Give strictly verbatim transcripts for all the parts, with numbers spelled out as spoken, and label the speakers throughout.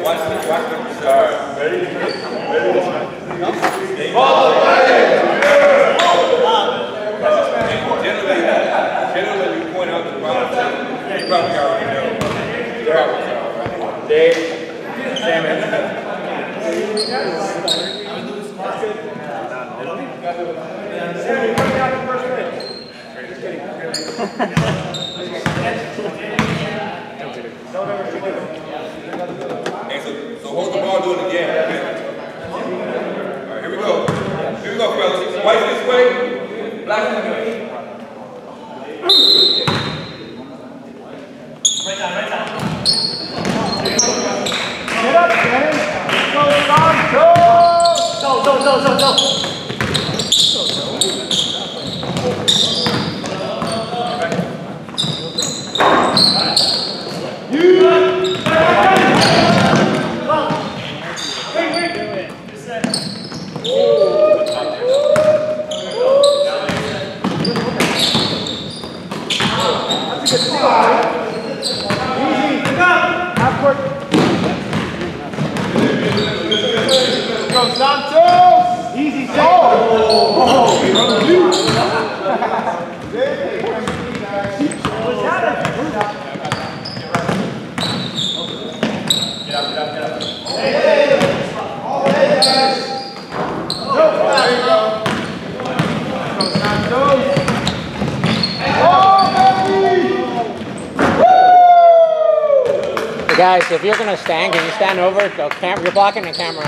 Speaker 1: Guys, if you're going to stand, can you stand over? The cam you're blocking the camera.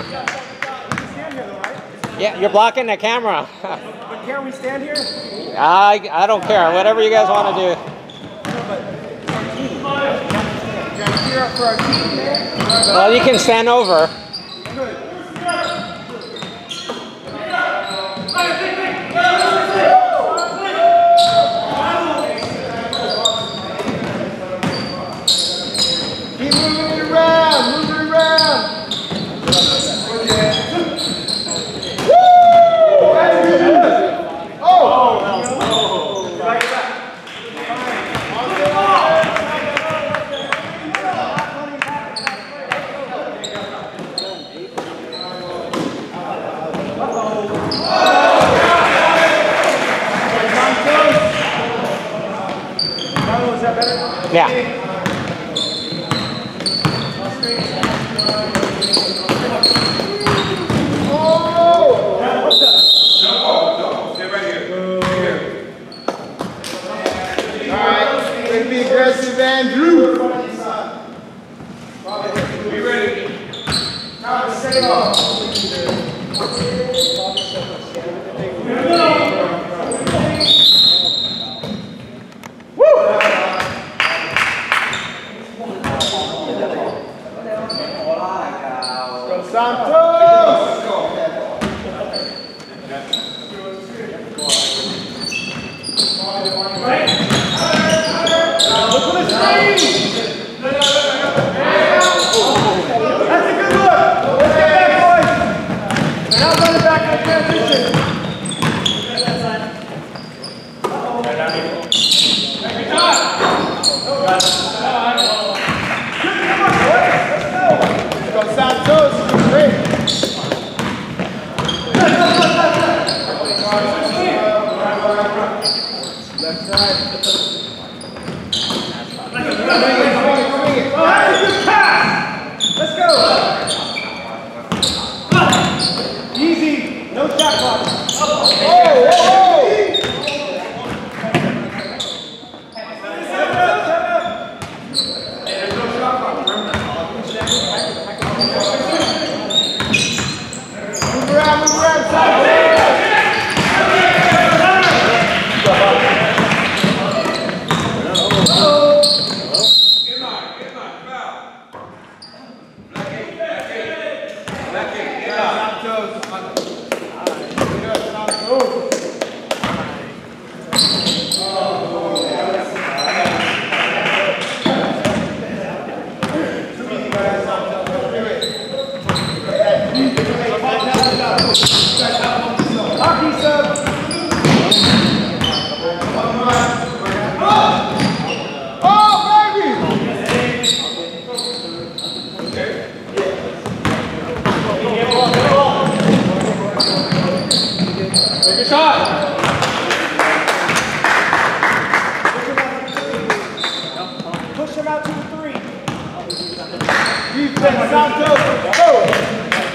Speaker 1: Yeah, you're blocking the camera.
Speaker 2: But can't we stand here?
Speaker 1: I, I don't care. Whatever you guys want to do. Well, you can stand over. Yeah.
Speaker 2: Alright, way to be aggressive, Andrew. Be ready. Now, set it off. Santos! Look for the screen! That's a good look! Let's get back, boys! Now run it back in transition. Good come on, boys! Let's go! Let's go, Santos! Great! Left side. Good pass! Let's go! Easy! No shot clock! Oh, oh, oh! Move around, move around, side. Take a shot. Push him out to the three. Defense, Santos, go.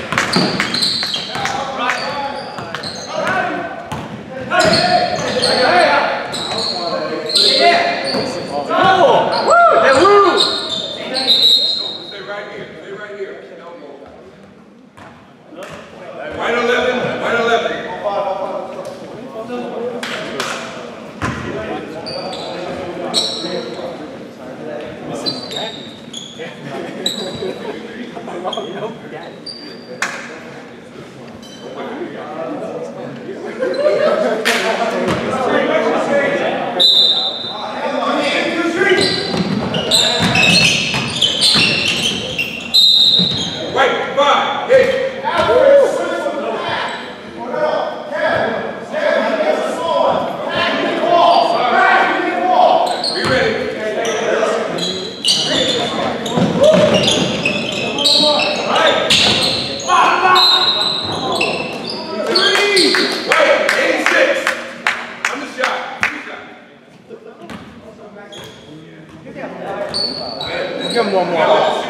Speaker 2: Give him one more.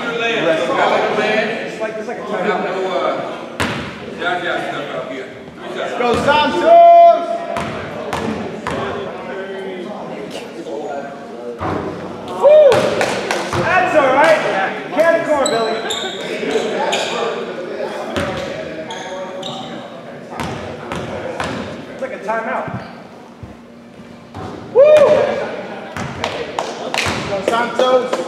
Speaker 2: It's like, it's like a timeout. Let's go, Santos! Woo! That's all right. Can't score, Billy. It's like a timeout. Woo! Let's go, Santos.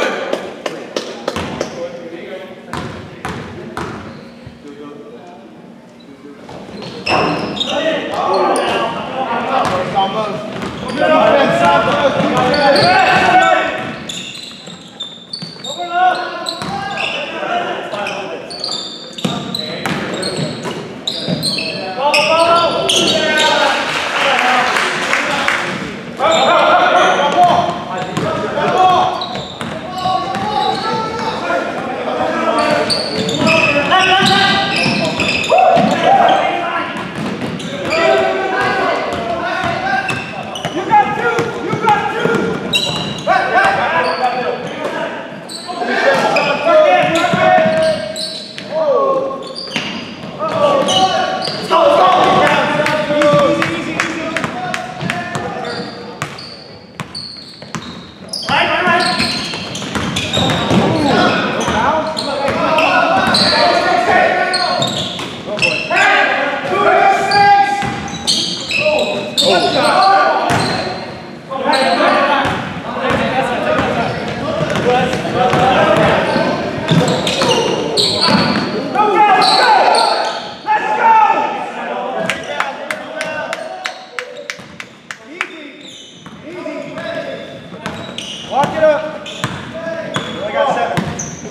Speaker 2: Lock it up. I got seven.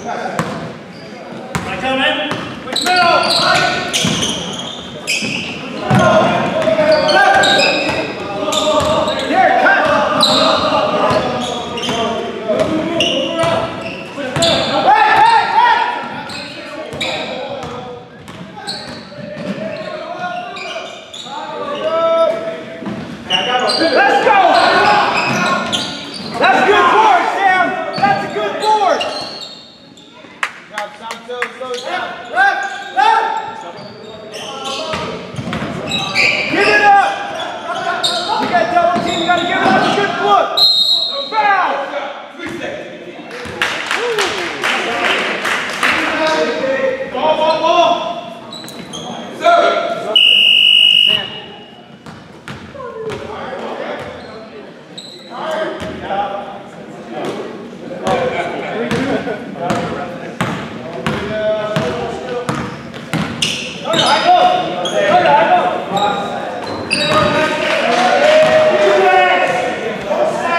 Speaker 2: Am I coming? Quick middle. Here, cut. Hey, hey, hey! Let's go! That's a good board, Sam! That's a good board! Good job, Santos. Slow it down. Left! Left! Give it up! You got double team, you gotta give it up. Good look! Foul! Ball, ball, ball! Sir! Go,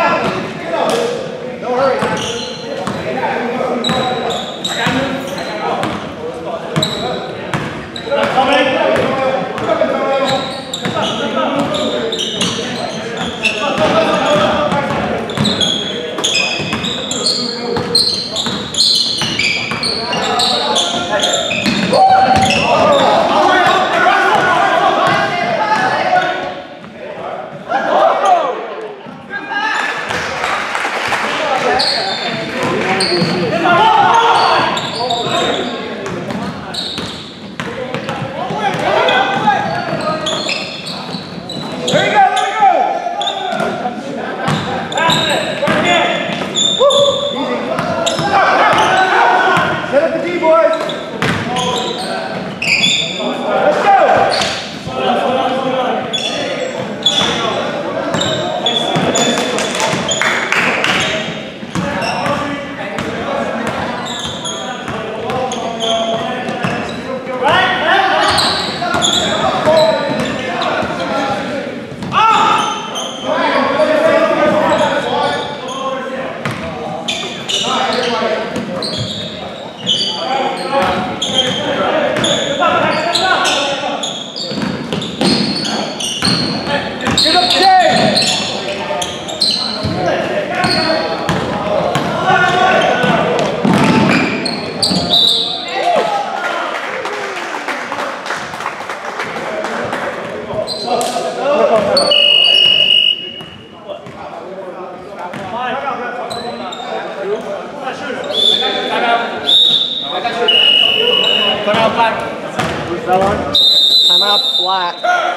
Speaker 1: Put out black.
Speaker 2: Who's that one?
Speaker 1: Timeout black.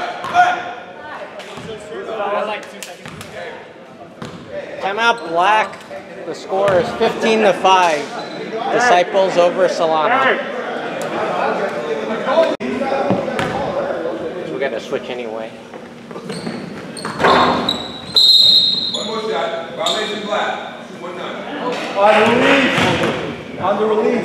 Speaker 1: Timeout black. The score is fifteen to five. Disciples over Solano. So we got to switch anyway.
Speaker 3: One more shot. Violation black. One time.
Speaker 2: On the release. On the release.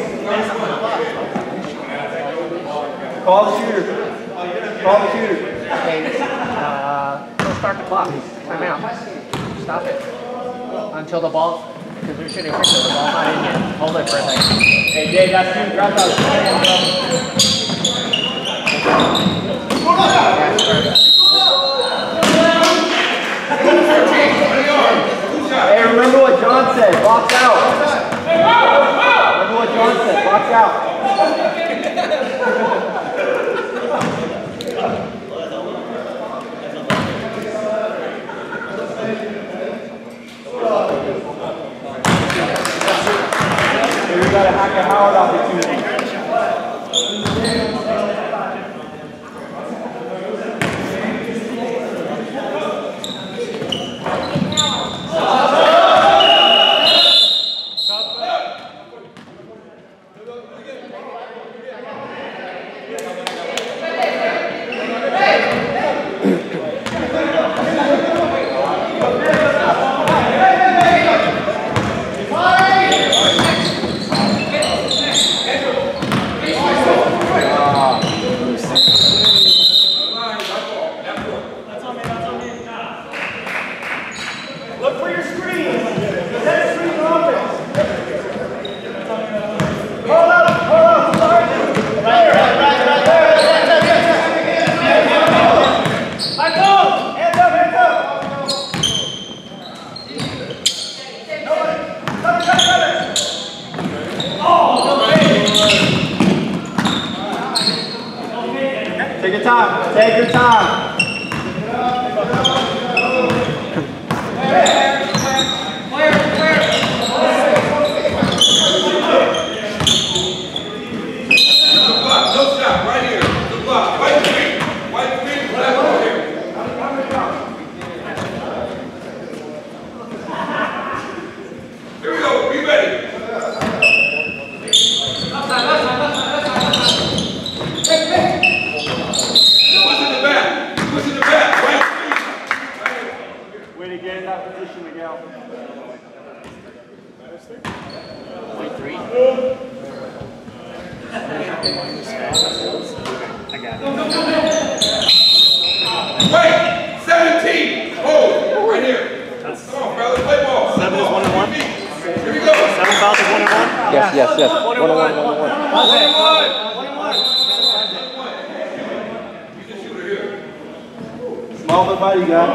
Speaker 2: Call the shooter. Call the shooter.
Speaker 1: Okay, uh, we'll start the clock. Timeout. Stop it. Until the ball, because they're shooting quicker, the ball's not in yet. Hold it for a second.
Speaker 2: Hey, Dave, that's two. Grab that. Hey, remember what John said. Box out. Remember what John said. Box out. We got a hack and Howard opportunity. Take your time. Take your time.
Speaker 3: No shot, right here. The block, white green. White green, black over here. Here we go, be ready. Push in the back, push in the back, white green.
Speaker 2: Way to get in that position, Miguel.
Speaker 1: Point three. I got it.
Speaker 3: Wait, seventeen. Oh, right here. Come on, fellas, play ball.
Speaker 2: Seven is one and one.
Speaker 3: Here we go.
Speaker 2: Seven fouls is one and one.
Speaker 1: Yes, yes, yes. One and one, one and one.
Speaker 3: One and one. You can shoot it here.
Speaker 2: Small but mighty, guys.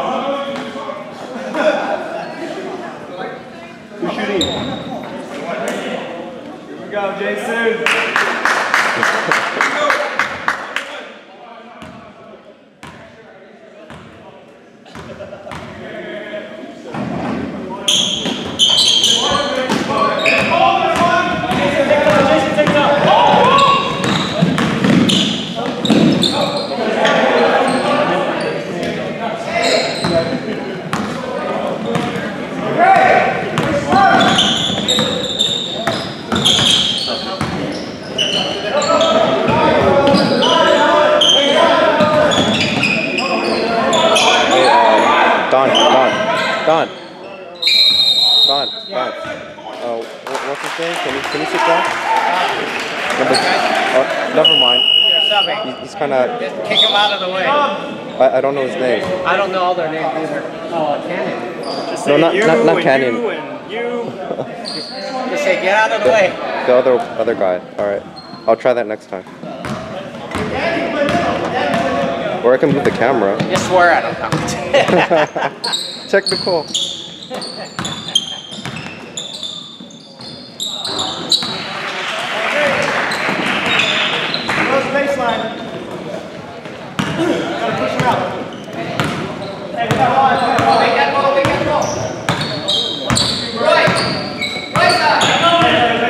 Speaker 2: Who's shooting? Here we go, Jason.
Speaker 4: Don, Don, Don, Don, Don. Uh, what, what's his name? Can you can you sit down? Number, oh, never mind.
Speaker 1: You're subbing.
Speaker 4: He, he's kind of.
Speaker 1: Just kick him out of the way.
Speaker 4: I, I don't know his name.
Speaker 1: I don't know all their names either. Oh, Canyon.
Speaker 2: Just
Speaker 4: No,
Speaker 2: say
Speaker 4: not
Speaker 2: you
Speaker 4: not not
Speaker 2: and
Speaker 4: Canyon.
Speaker 2: you and you.
Speaker 1: Just say, get out of the way.
Speaker 4: The other other guy. All right, I'll try that next time. Or I can move the camera.
Speaker 1: Just swear at him.
Speaker 4: Technical.
Speaker 2: Close baseline. Gotta push him out. Hey, we got one.
Speaker 1: Make that ball, make that ball. Right. Right side.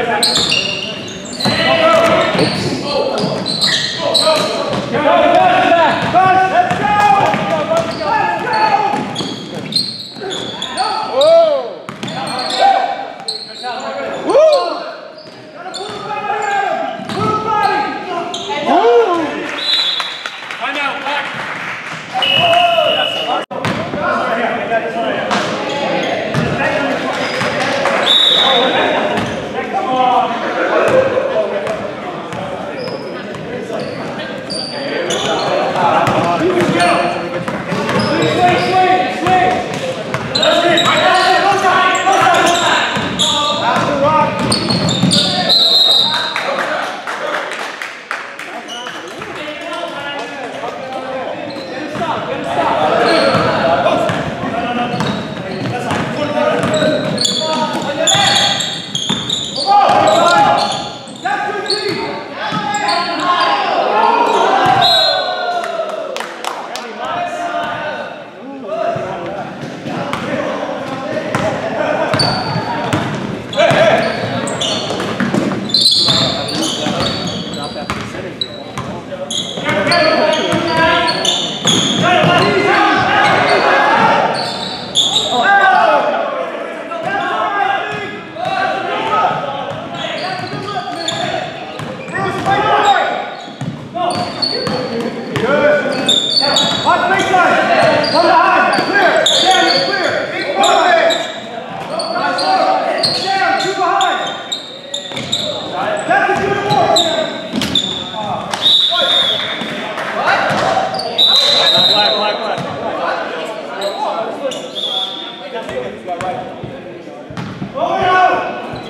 Speaker 2: Come behind. Clear. Sam, you're clear. Big movement. Nice work. Sam, two behind. That's a good work, Sam.
Speaker 1: Black, black, black.
Speaker 2: Oh, no.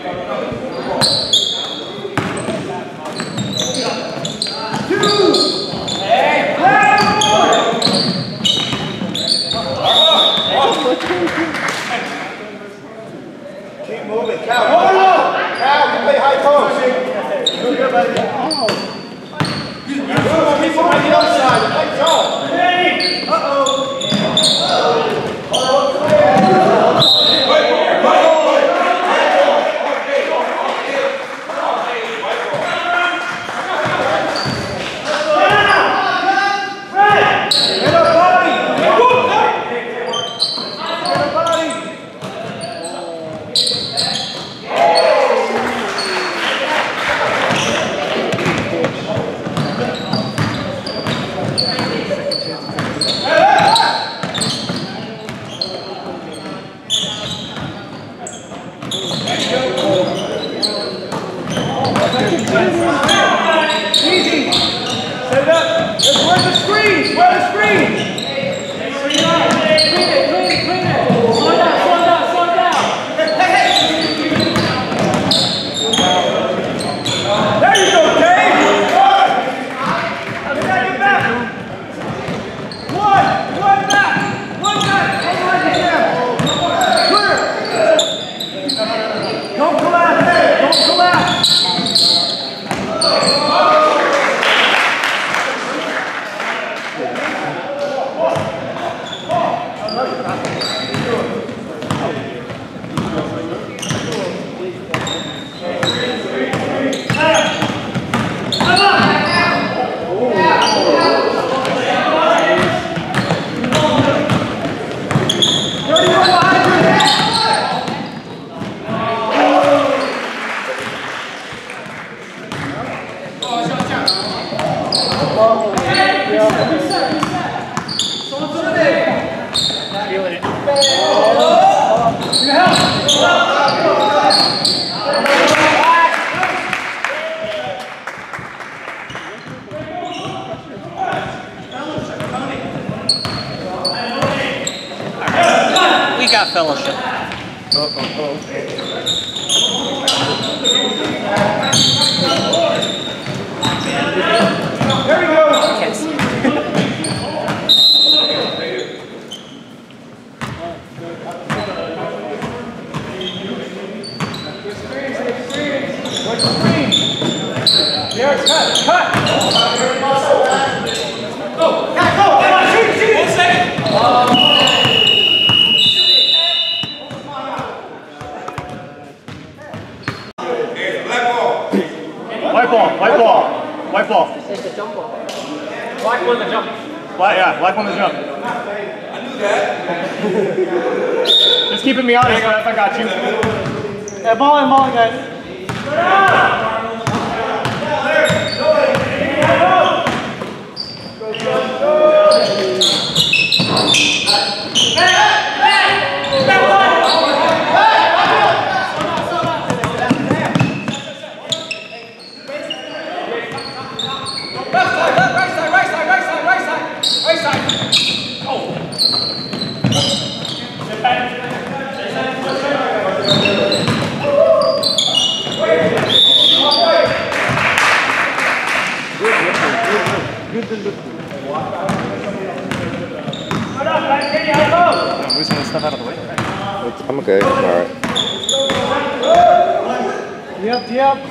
Speaker 2: Keep moving, Cal. Hold on! Cal, you play high post. Good, good, buddy. Keep moving on the other side. Play zone. Uh-oh. Easy. Set it up. Where's the screen? Where's the screen? Clean it, clean it, clean it. Slow down, slow down, slow down. There you go, Dave. Get back, get back. One, one back. One back. Clear. Don't collapse, Dave. Don't collapse.
Speaker 1: We got fellowship.
Speaker 4: Oh, oh, oh, okay.
Speaker 2: There we go.
Speaker 1: Yes.
Speaker 2: What's the screen? There, cut, cut. Go, cut, go. Come on, shoot, shoot. One second. Um,
Speaker 5: White ball, white ball, white ball.
Speaker 1: This is the jump ball. Black one, the jump.
Speaker 5: Black, yeah, black one the jump.
Speaker 3: I knew that.
Speaker 5: Just keeping me honest, if I got you.
Speaker 2: yeah, ball and ball, guys.
Speaker 5: I'm losing this stuff out of the way.
Speaker 4: I'm okay. All right.
Speaker 2: Yep, yep.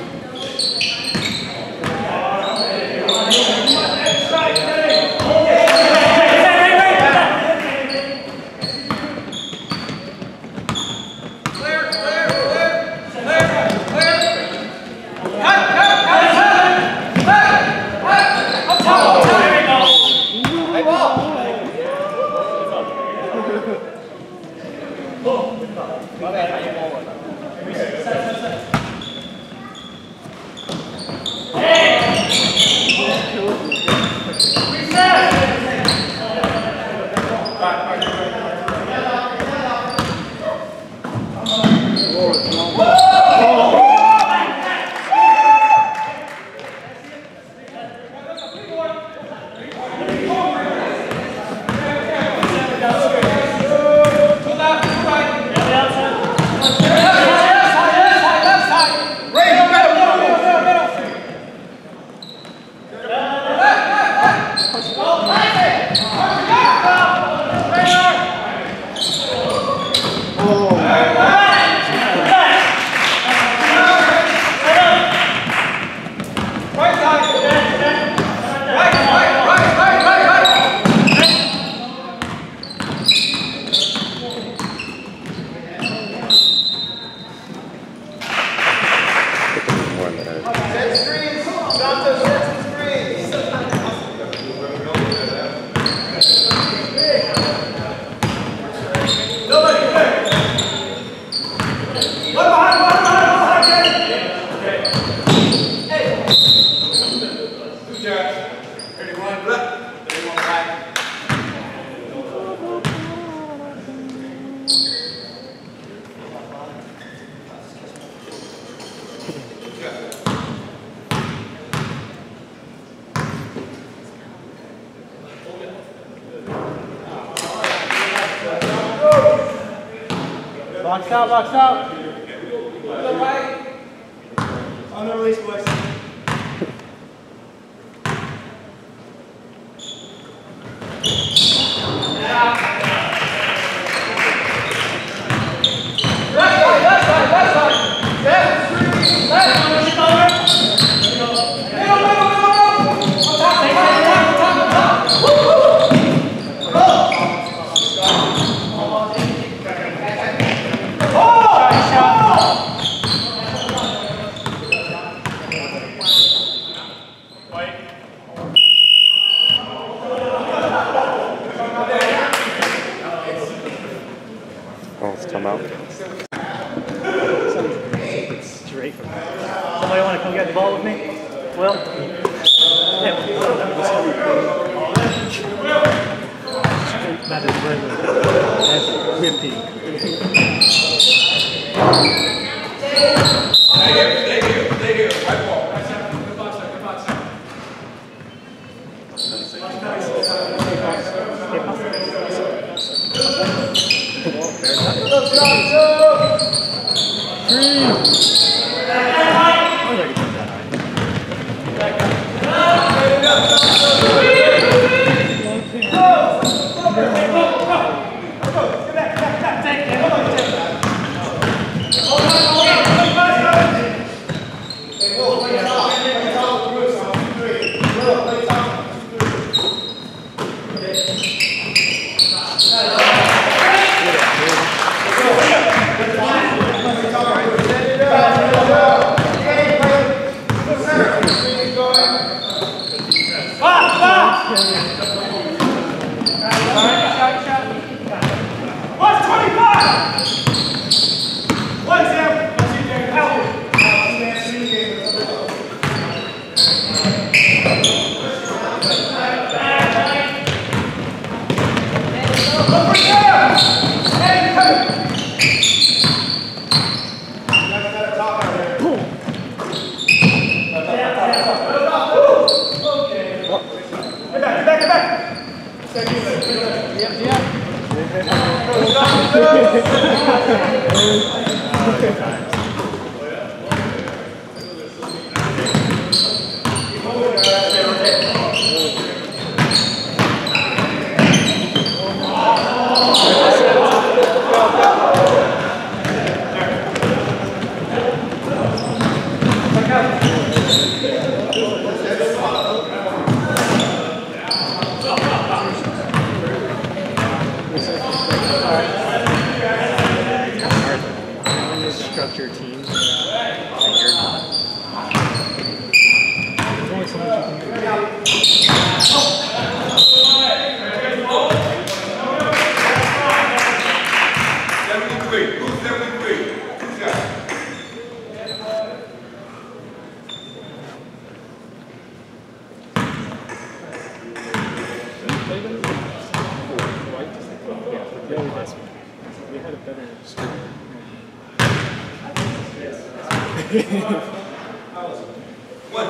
Speaker 5: Box out, box out.
Speaker 2: On the release, boys.
Speaker 4: Oh, it's come out.
Speaker 5: Straight from there. Somebody want to come get the ball with me? Well, yeah. That is regular. That's fifty.
Speaker 3: Stay here, stay here, stay here. White ball.
Speaker 5: Structure teams. And you're not. There's only so much you can do.
Speaker 3: seventy-three, who's seventy-three? Who's that?
Speaker 5: We had a better
Speaker 3: What?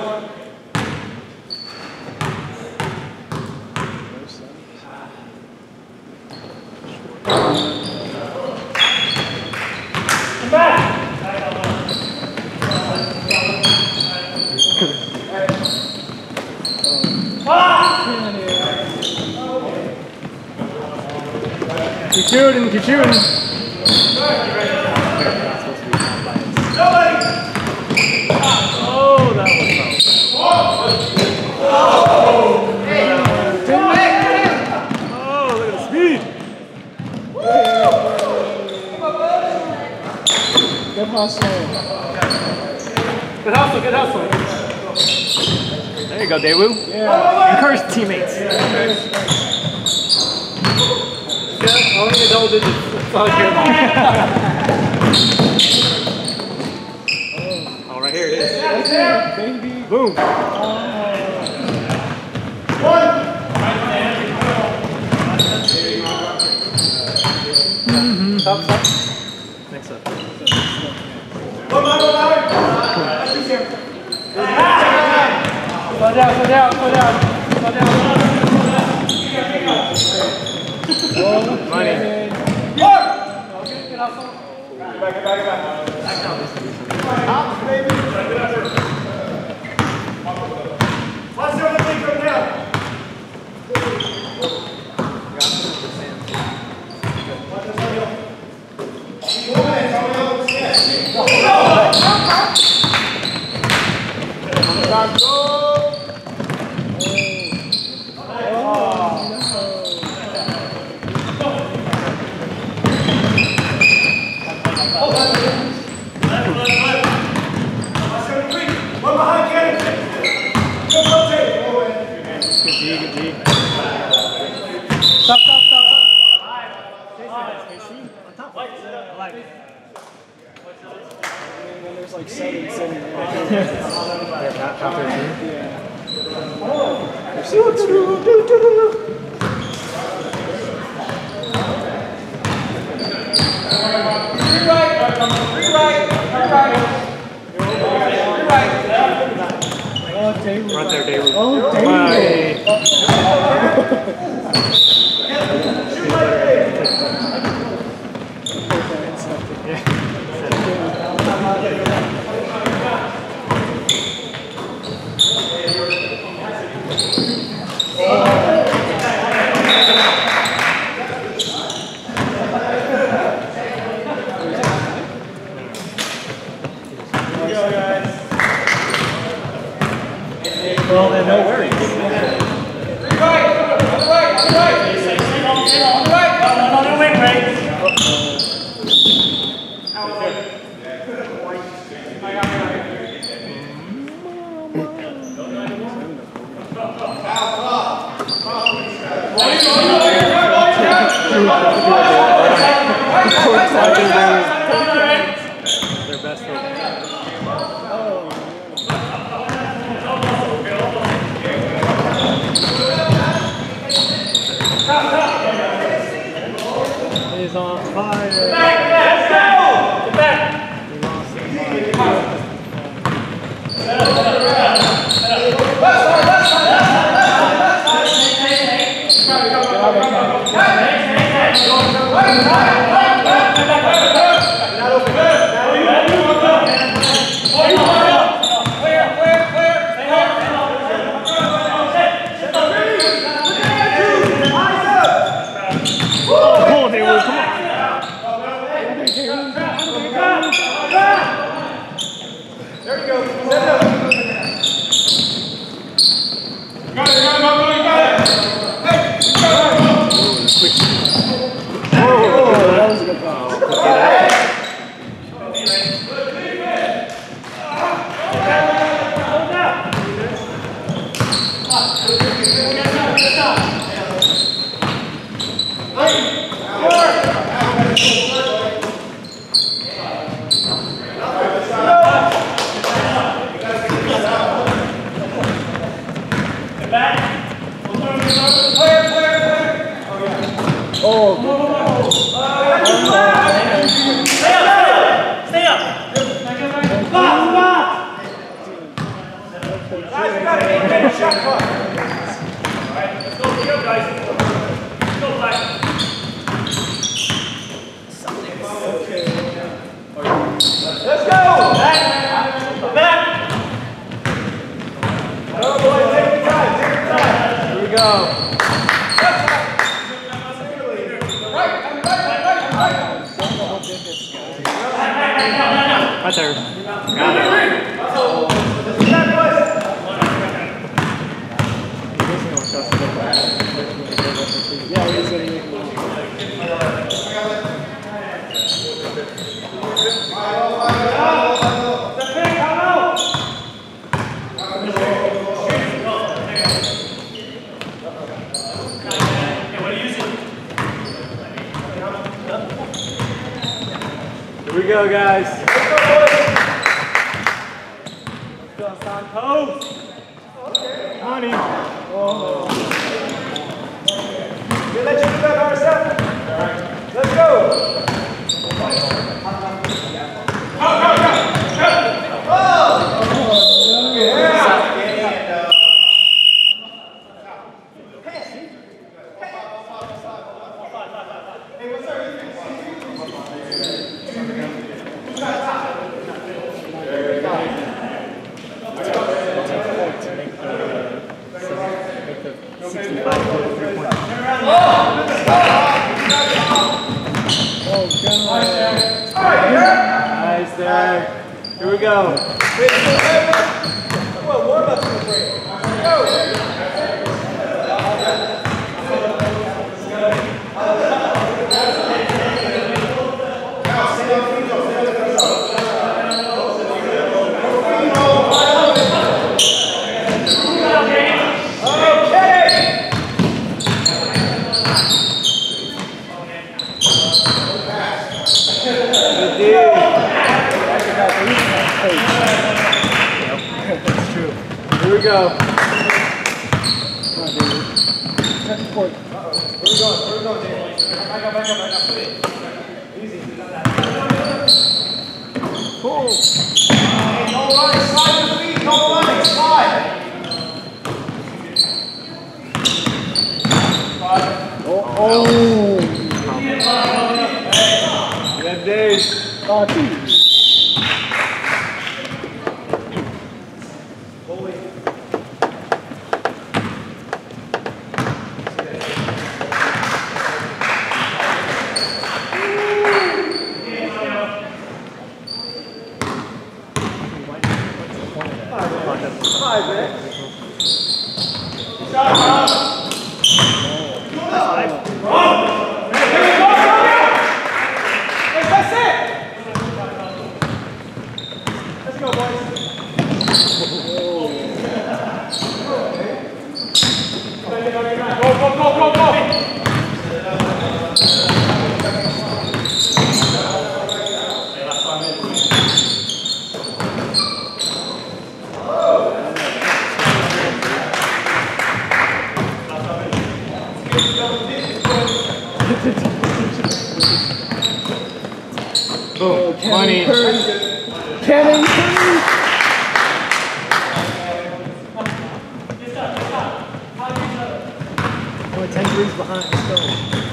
Speaker 5: Keep shooting, keep shooting. Oh, that was close. Oh, look at the speed. Good hustle. Good hustle, good hustle. There you go, Daewoo. Yeah. Encourage the teammates. Yeah, only the double digits. That's all I care about. Oh, right here. it is. Right there, baby. Boom. Mm-hmm. Stop, stop. Next up. Slow down, slow down, slow down. Slow down. Money. Get back, get back, get back. Hops, baby. Watch the other thing come down. Stop, stop, stop. There's like seven sitting there. They're not top thirteen? Yeah. Free right, free right, free right. Free right. Oh, David. Right there, David. Oh, David. Well, then no worries. Right, right, right, right, right. On the wing, right? Their best hope. He's on fire. Back, let's go! Get back! He lost his fire. There you go. Set it up. Got it, got it, got it, got it. Hey, got it. Oh, that was a good pass. Oh, stay up, stay up, stay up. Stop, stop. Guys, we gotta make a shot clock. All right, let's go, let's go, guys. Let's go, Black. Okay. Let's go. Back, back. Oh boy, take your time, take your time. Here we go. Right there. Got it. Yeah, he's going to make a Here we go, guys. Money.
Speaker 2: We'll let you do that by yourself. Let's go. Go, go, go, go. Oh! Yeah.
Speaker 5: Nice there. Here we go.
Speaker 2: Well, warm up to the break. Go.
Speaker 5: That's true. Here we go. Come on, David. Touch the court.
Speaker 2: Where we going? Where we going, David? Back up, back up, back up. Easy.
Speaker 5: Cool.
Speaker 2: Hey, no running. Slide your feet. No running. Slide.
Speaker 5: Oh, oh. Good days. Oh, geez.
Speaker 2: Five, man. That's it. Let's go, boys. Go, go, go, go, go.
Speaker 5: Boom. Money.
Speaker 1: Cannon.
Speaker 5: Only ten degrees behind the stone.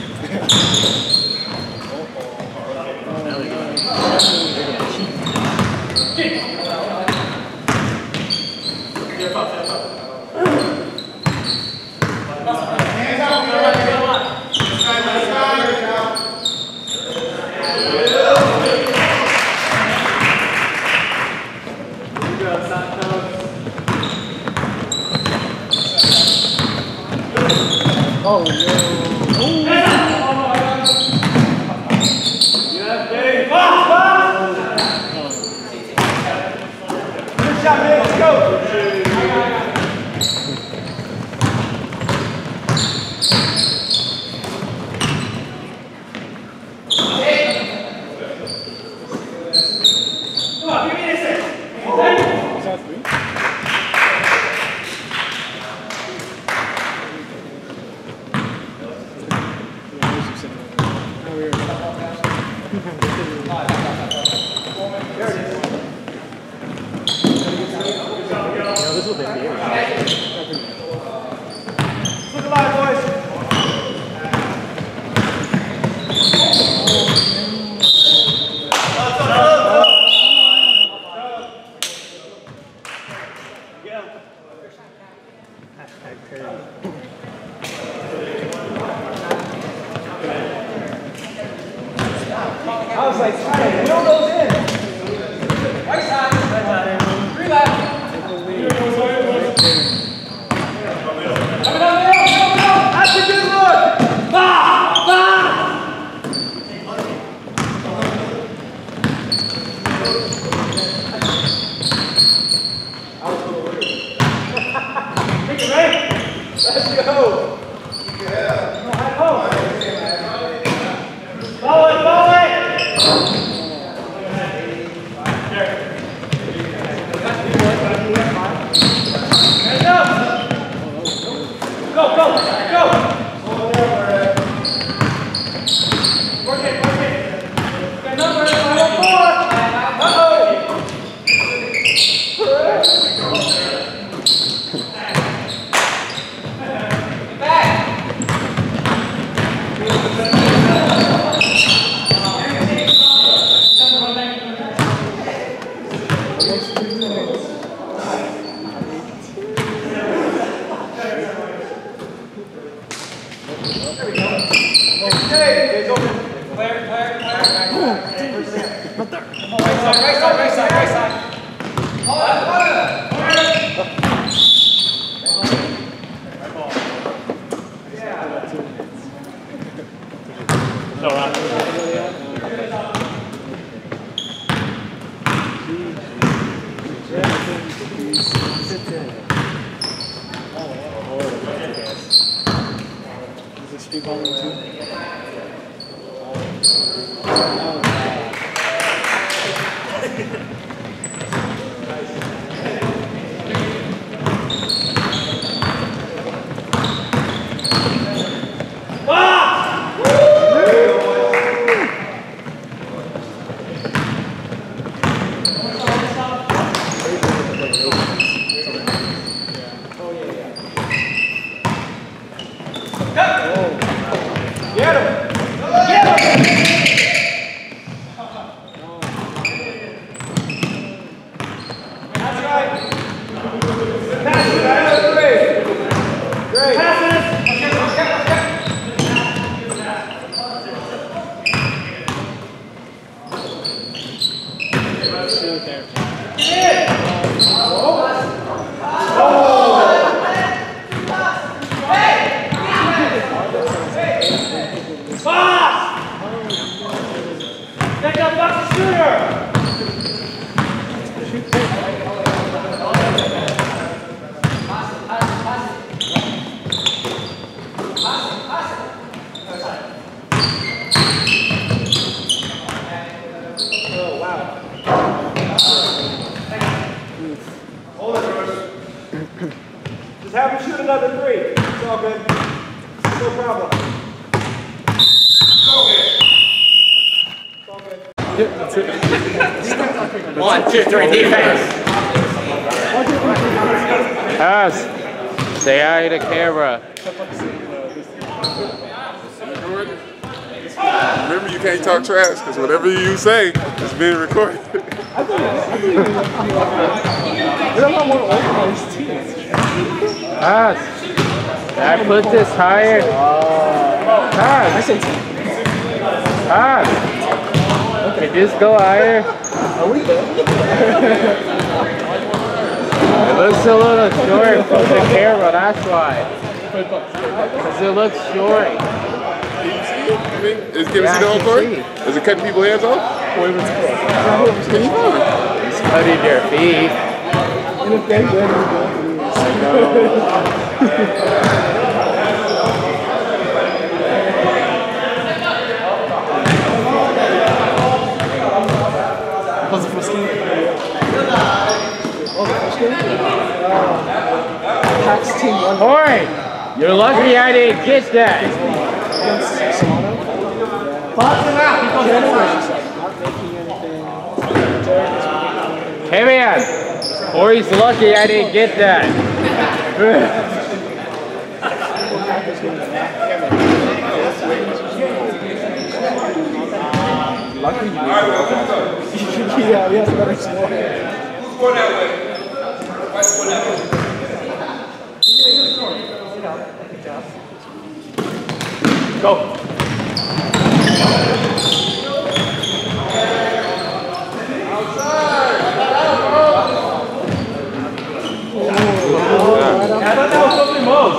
Speaker 1: Oh no.
Speaker 2: Good shot, man. Let's go. Look alive, boys. I was like, trying to wheel those in. Right side. Three left. Coming on, coming on. That's a good look. Bah, bah. Take it, Ray. Let's go. Yeah. Follow it, follow it. There.
Speaker 5: Is it street bowling too?
Speaker 2: Just have him shoot another three. It's all good. No problem.
Speaker 1: One, two, three, defense.
Speaker 4: Pass. Say hi to camera.
Speaker 6: Remember, you can't talk trash because whatever you say is being recorded.
Speaker 4: Pass. I put this higher. Pass. Pass. Okay, just go higher. It looks a little short from the camera, that's why. Because it looks short.
Speaker 6: I mean, is, can we see the whole court? Is it cutting people's hands off? Can you find it?
Speaker 4: It's cutting their feet.
Speaker 5: What's the first game? Oh, the first game? Pax team won.
Speaker 4: Boy, you're lucky I didn't get that.
Speaker 5: Against Solano.
Speaker 1: Box him out. He goes inside.
Speaker 4: Hey man, Corey's lucky I didn't get that.
Speaker 5: Lucky you.
Speaker 3: All right, well, let's go.
Speaker 5: Yeah, he has better score.
Speaker 3: Who's going that way? White's going that way.
Speaker 1: Go. I thought that was something most.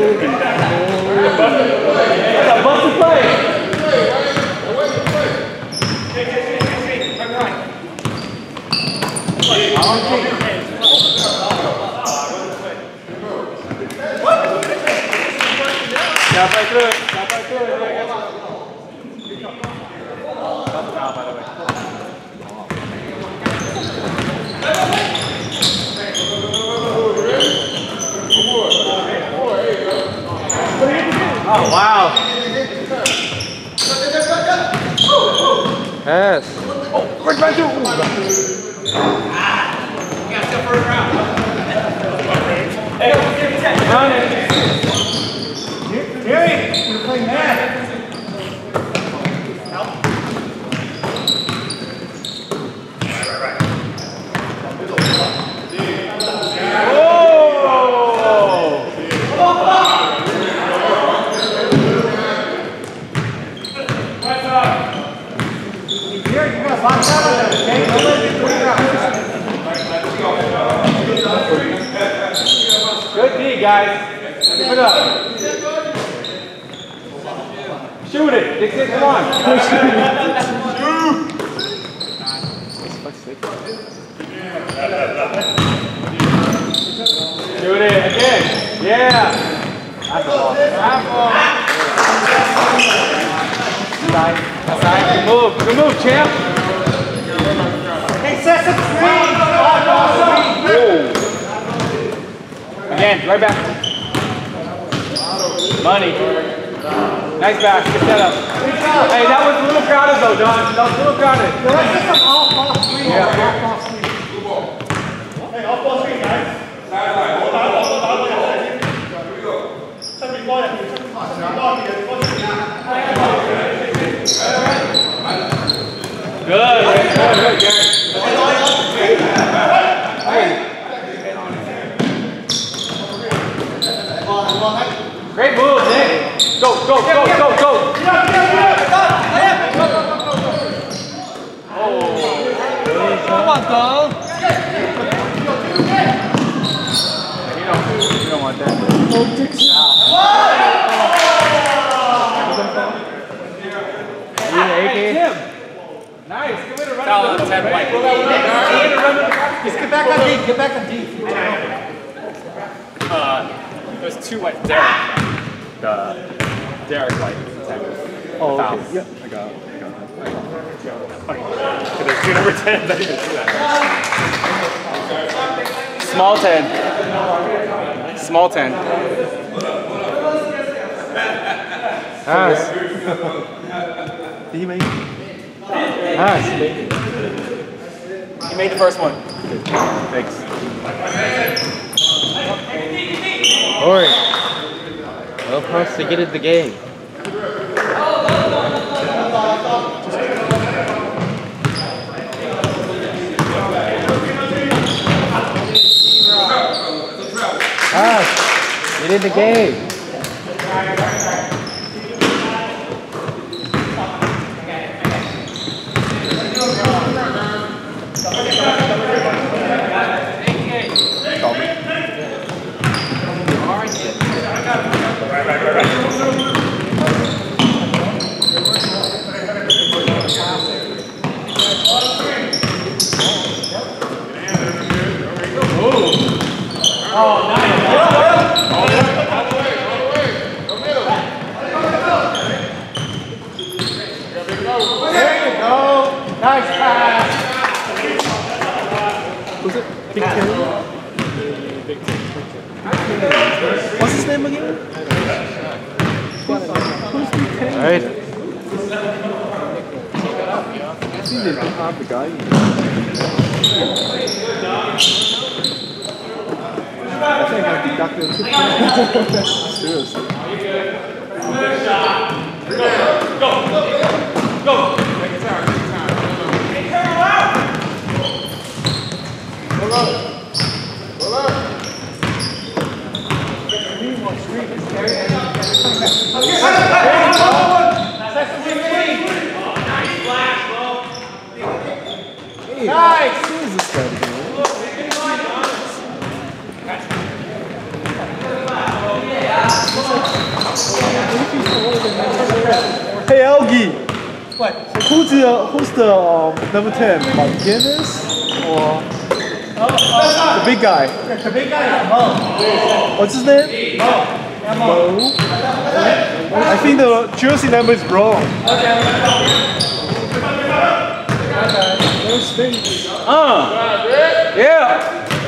Speaker 1: That's a busted play. Stop right through it. Stop right through it. Oh, wow.
Speaker 4: Yes.
Speaker 1: Oh, where's my dude? Ah, you got to step further out. Hey, give me that. Run it. Jerry, you're playing mad. Help. Right, right, right. Good D, guys. Keep it up. Shoot it. Dixon, come on. Shoot.
Speaker 5: Yeah. That's a ball. Side. Side. Good move. Good move, champ.
Speaker 1: Hey, set some screen.
Speaker 5: Again, right back. Money. Nice back. Good setup. Hey, that was a little crowded though, Don. That was a little crowded.
Speaker 1: Let's get some off-ball screen.
Speaker 5: Yeah.
Speaker 1: Off-ball screen.
Speaker 2: Hey, off-ball screen, guys. Hold on, hold on, hold on. Somebody ball at me.
Speaker 5: Good. Good. Good. Great move, Nick. Go, go, go, go, go. Oh. Come on, Don. You don't, you don't want that. Hey, Tim. Nice. Good way to run it. ten white.
Speaker 1: Just get back on deep. Get back on deep.
Speaker 5: Uh, there's two white. Derek. The Derek white. Oh, okay. Yeah, I got it. I got it. Okay. There's two number ten. I didn't even see that. Small ten. Small ten. Nice.
Speaker 7: Did he make it?
Speaker 5: Nice. He made the first one.
Speaker 7: Thanks.
Speaker 4: Alright. Well, first to get in the game. Ah, get in the game.
Speaker 1: Nice pass.
Speaker 7: Was it Big Terry? What's his name again? Who's Big Terry?
Speaker 4: Alright.
Speaker 7: I think they don't have the guy. I think I deducted two points. Seriously.
Speaker 5: Go. Go.
Speaker 1: Nice.
Speaker 7: Who is this guy again? Hey, Elgie.
Speaker 1: What?
Speaker 7: Who's the who's the um, number ten? Martinez or the big guy?
Speaker 1: The big guy is Mo.
Speaker 7: What's his name?
Speaker 1: Mo.
Speaker 7: Mo. I think the jersey number is wrong.
Speaker 5: Uh. Yeah.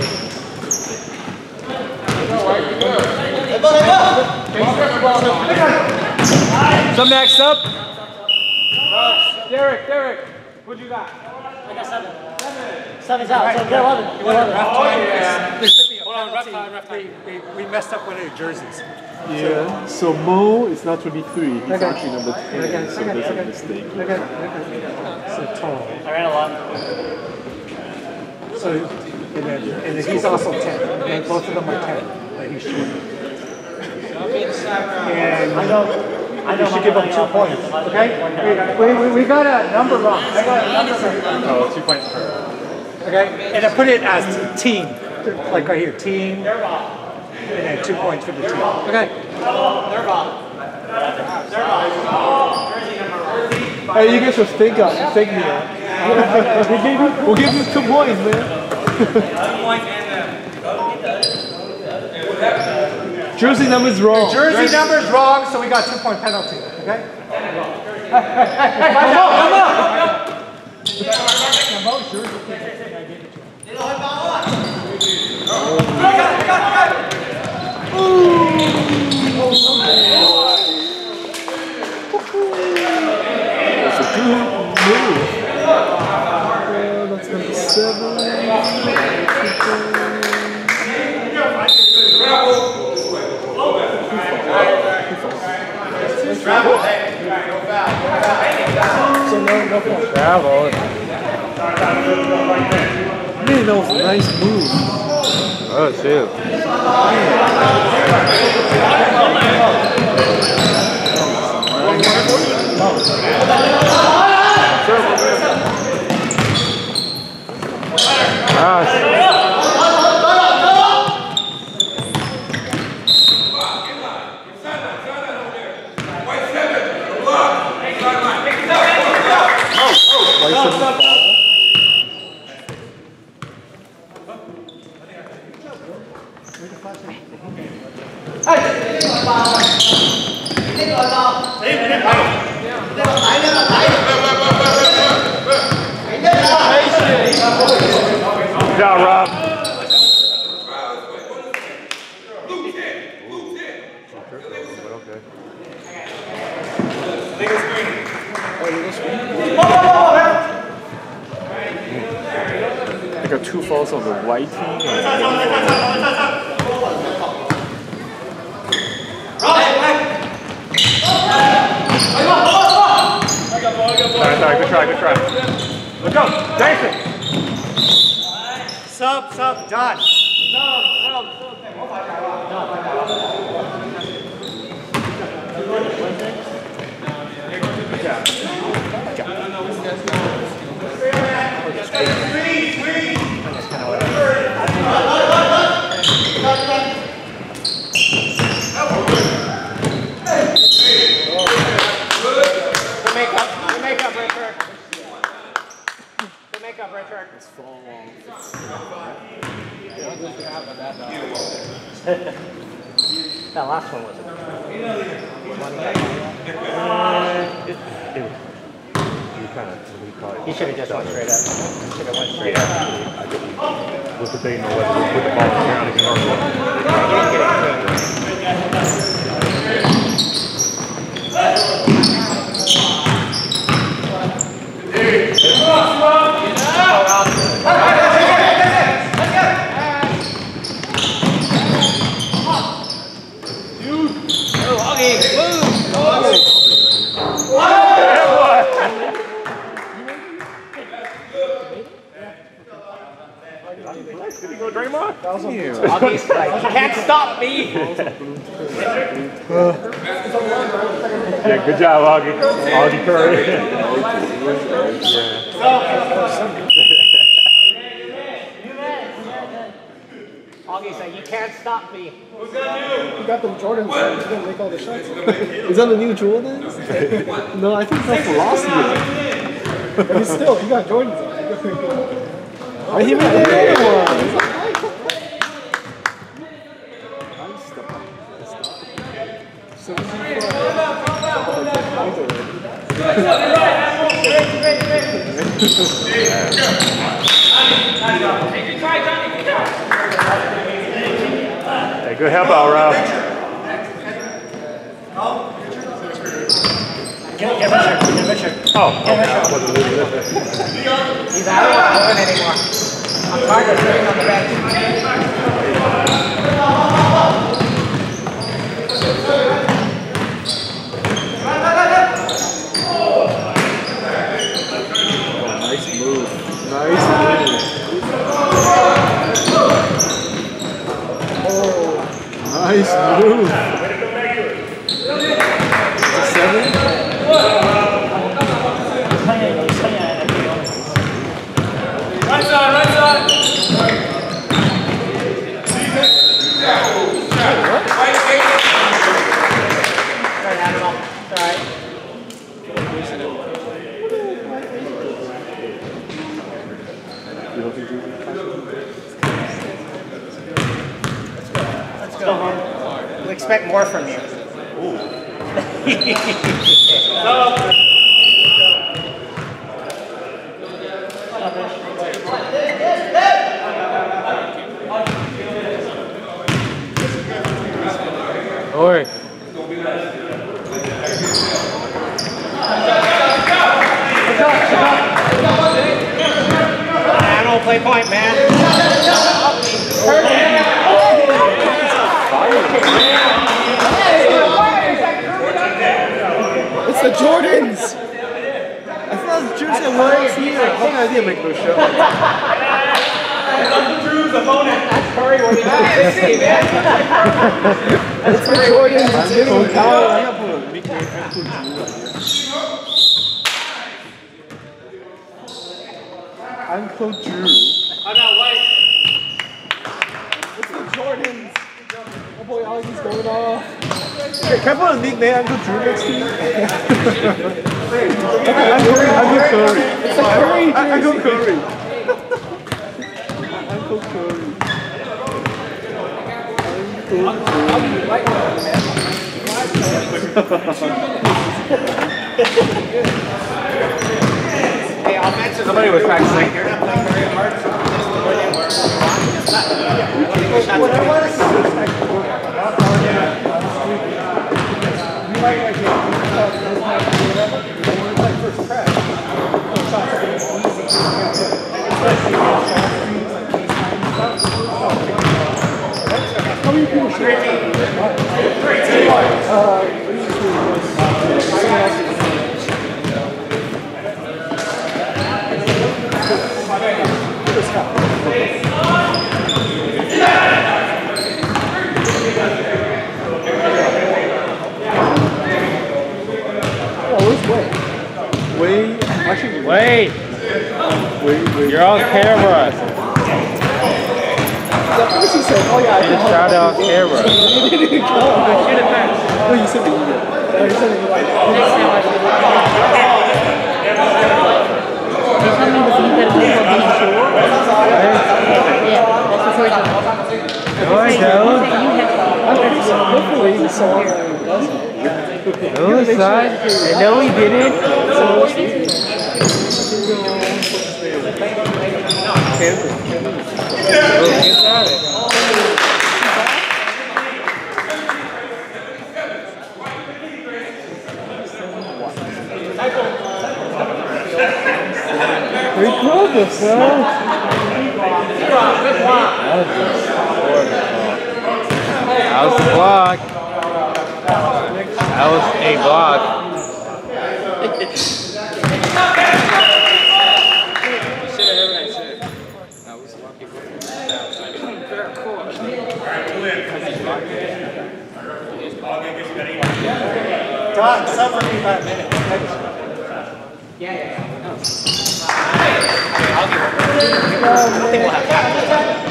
Speaker 5: So next up. Derek, Derek, what you got?
Speaker 1: I got seven. Seven's out, so get eleven. Get eleven.
Speaker 5: Oh, yeah.
Speaker 1: There should be a penalty. We, we, we messed up one of the jerseys.
Speaker 7: Yeah. So Mo is not twenty-three. He's
Speaker 1: Okay.
Speaker 7: actually number ten.
Speaker 1: Okay,
Speaker 7: So
Speaker 1: okay,
Speaker 7: there's a
Speaker 1: okay.
Speaker 7: mistake.
Speaker 1: Okay, okay. So tall.
Speaker 5: I ran a lot.
Speaker 1: So, and then, and then he's also ten. And both of them are ten, but he's short. And I know, I know you should give him two points, okay? We, we, we got a number wrong. I got a number wrong.
Speaker 5: Oh, two points per.
Speaker 1: Okay? And then put it as team, like right here, team. And then two points for the team. Okay?
Speaker 7: Hey, you guys should thank us. Thank me. Man. we'll, give you, we'll give you two points, man. Jersey number is wrong.
Speaker 1: Jersey number is wrong, so we got two point penalty. Okay? Hey, hey, hey, come on, come on!
Speaker 7: That's a good move. Uh, that's number seven.
Speaker 2: Travel, hey. No foul.
Speaker 7: So no, no foul.
Speaker 1: Travel.
Speaker 7: Man, that was a nice move.
Speaker 4: Oh, shit.
Speaker 5: Good job, Rob. I got two falls on the white team. Sorry, sorry, good try, good try. Let's go, Jason!
Speaker 1: Sub, sub, done. That last one wasn't. He should have just went straight up. He should have went straight up.
Speaker 5: Was debating on whether to put the ball in the ground again or Did he go Draymond?
Speaker 1: Augie's like, you can't stop me!
Speaker 5: Yeah, good job, Augie. Augie Curry.
Speaker 1: Augie's like, you can't stop me.
Speaker 7: You got them Jordans, so he's gonna make all the shots. Is that the new Jordans? No, I think that's the last year. But he's still, he got Jordans. But he made the other one.
Speaker 5: Hey, good help out, Rob. Oh, okay.
Speaker 1: He's out of moving anymore. I'm tired of sitting on the bench.
Speaker 7: Nice move. Nice move. Nice move. Seven?
Speaker 2: Right side, right side.
Speaker 1: Sorry, Admiral. It's alright. Let's go. We expect more from you.
Speaker 5: Oi.
Speaker 1: I don't play point, man.
Speaker 7: It's the Jordans! I thought the jersey I wore was here. How can I make no show?
Speaker 1: Drew's opponent. That's Curry. What do you see, man?
Speaker 7: That's the Jordans. It's getting a towel. I have a big Uncle Drew. Uncle Drew.
Speaker 1: I got white.
Speaker 7: It's the Jordans. Oh boy, Augie's going off. Hey, can I put a nickname Uncle Drew next to you? Uncle Curry. It's a Curry jersey. Uncle Curry. Uncle Curry.
Speaker 1: Hey, offensive.
Speaker 5: Somebody was practicing.
Speaker 1: You're not playing very hard.
Speaker 7: How many people should Wait, actually,
Speaker 5: Wait.
Speaker 7: wait, wait.
Speaker 5: You're on camera.
Speaker 7: First he said, oh yeah, I
Speaker 5: You
Speaker 7: did
Speaker 5: shot on camera.
Speaker 7: He didn't come. No, you said the email. No, you said the email.
Speaker 8: They told me the thing that we were being sure. Yeah, that's the first one.
Speaker 5: No, I don't.
Speaker 7: Hopefully the song doesn't.
Speaker 5: No, son. No, he didn't.
Speaker 7: We called this, man.
Speaker 5: That was the block. That was a block.
Speaker 1: Don, suffer me five minutes. Yeah, yeah, yeah. I'll give it. I don't think we'll have time.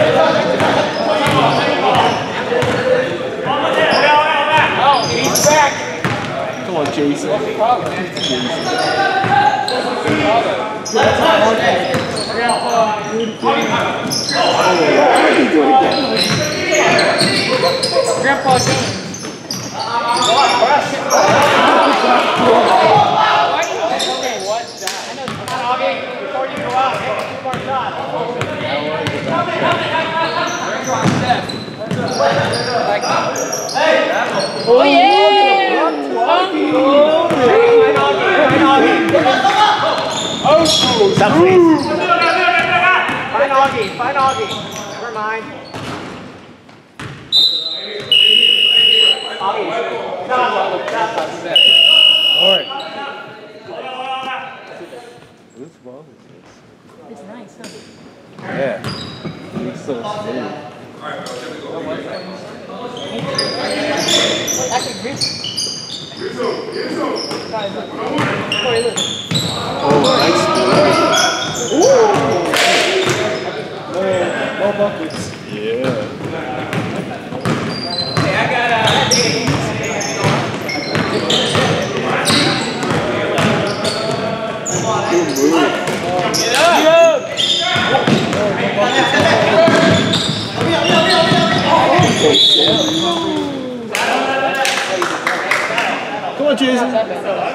Speaker 1: Oh, he's back.
Speaker 7: Come on, Jason.
Speaker 1: What's the problem? Grandpa James. Before you go out, take two more shots.
Speaker 8: Oh yeah!
Speaker 1: Oh, stop please. Fine Augie, fine Augie. Never mind. Augie, stop, stop, stop.
Speaker 5: Alright.
Speaker 7: Whose ball is
Speaker 8: It's nice, huh?
Speaker 5: Yeah.
Speaker 7: this? It's so smooth.
Speaker 8: Actually, Grizz.
Speaker 7: Oh, nice. Ooh! No, no buckets. Yeah.
Speaker 1: Hey, I got a...
Speaker 7: Good move.
Speaker 1: Get up!
Speaker 7: Oh, Jason.
Speaker 8: I,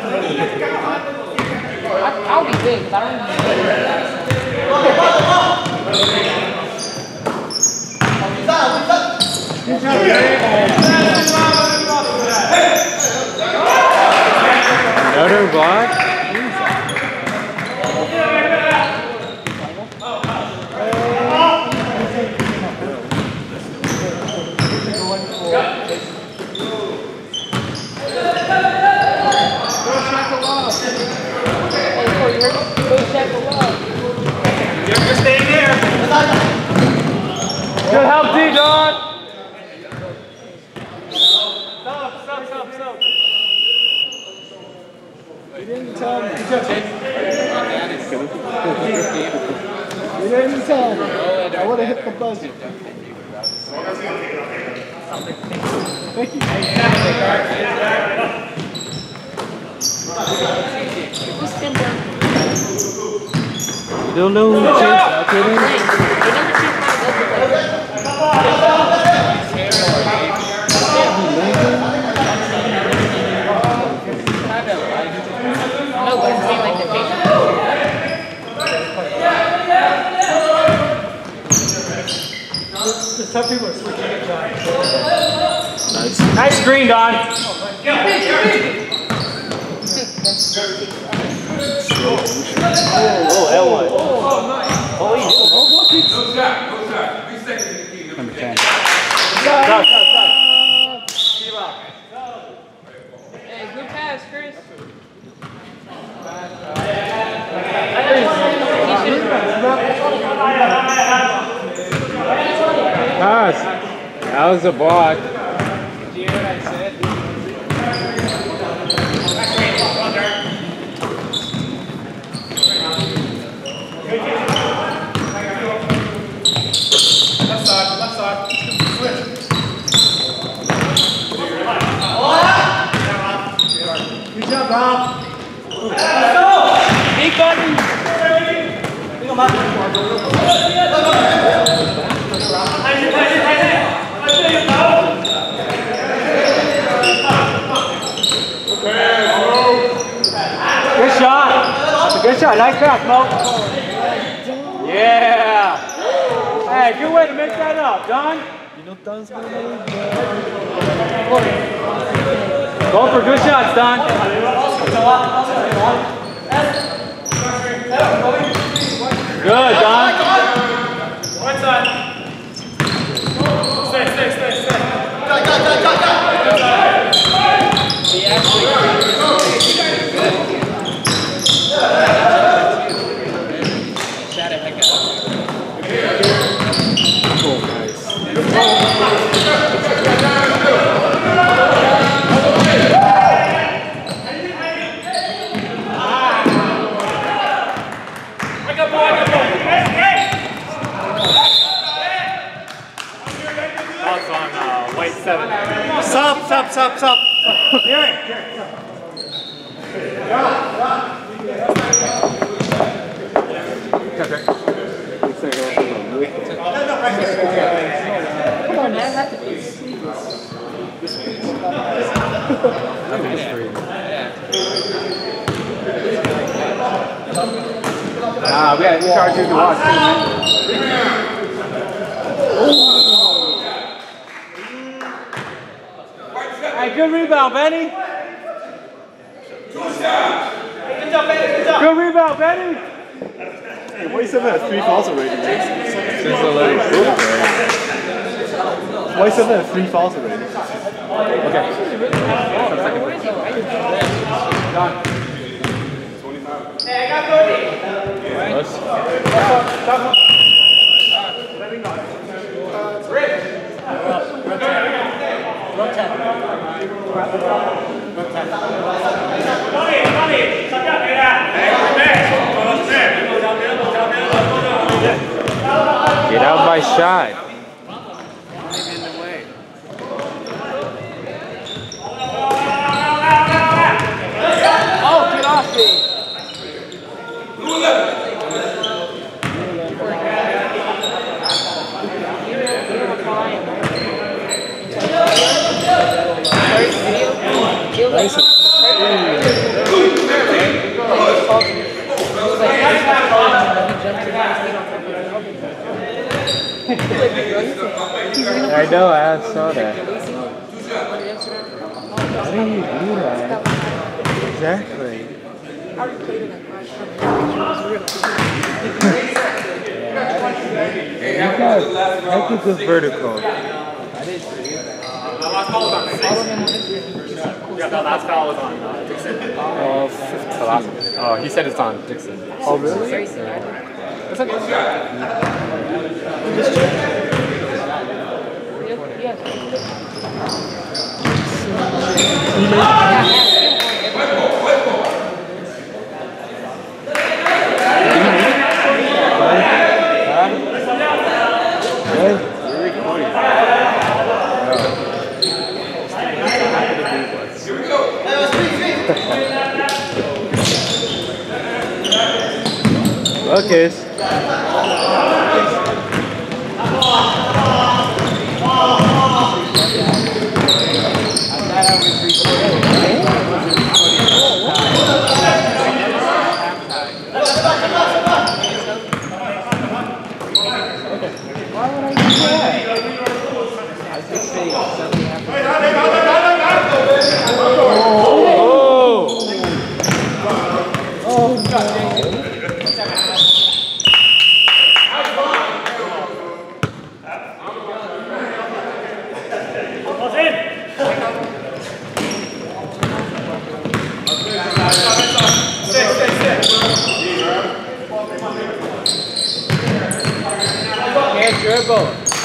Speaker 8: I'll be big, but I don't
Speaker 4: Another block?
Speaker 5: You're staying there. Good help, D, Don. Stop, stop, stop, stop.
Speaker 7: You didn't tell me. You didn't tell me. I would have hit the buzzer. Thank you.
Speaker 4: You don't know who Chase Bucket is?
Speaker 8: No, but I'm saying like the patient.
Speaker 7: Some people are switching it, John.
Speaker 4: Nice.
Speaker 5: Nice screen, Don.
Speaker 4: Oh, L one. Oh,
Speaker 3: No shot, no shot. Three seconds in the key. Number ten.
Speaker 5: Stop, stop, stop.
Speaker 8: Hey, good pass, Chris.
Speaker 4: pass. That was a block.
Speaker 5: Left side, left side. Switch.
Speaker 7: Good job, Bob.
Speaker 5: Deep button. Good shot. That's a good shot. Nice pass, Mo. Yeah. Hey, good way to make that up, Don.
Speaker 7: You know Don's gonna move.
Speaker 5: Go for good shots, Don. Good, Don. Right side. Stay, stay, stay, stay. Got, got, got, got, got. He actually shot a heck out of Seven.
Speaker 7: Stop, stop, stop, stop.
Speaker 5: Gary, Gary,
Speaker 8: Come on, man. I have to be
Speaker 5: Ah, we got to charge you to watch too, man. Hey, good rebound, Benny. Good job, Benny. Good job. Good rebound, Benny.
Speaker 7: Hey, why you said that three fouls already, Jason?
Speaker 4: There's a little group there.
Speaker 7: Why you said that three fouls already?
Speaker 5: Okay. Done. Hey, I got thirty.
Speaker 4: Let's
Speaker 5: Rick.
Speaker 4: get out by shot.
Speaker 8: Oh, get off me.
Speaker 7: Nice.
Speaker 4: I know, I saw that. How do you do that? Exactly. You got technical vertical.
Speaker 5: The last foul was on Dixon. Yeah, the last foul was on uh, Dixon.
Speaker 7: Uh,
Speaker 5: The last one. Oh, he said it's on Dixon.
Speaker 7: oh, really?
Speaker 5: It's okay.
Speaker 7: Just check.
Speaker 4: Okay.
Speaker 1: Can't dribble.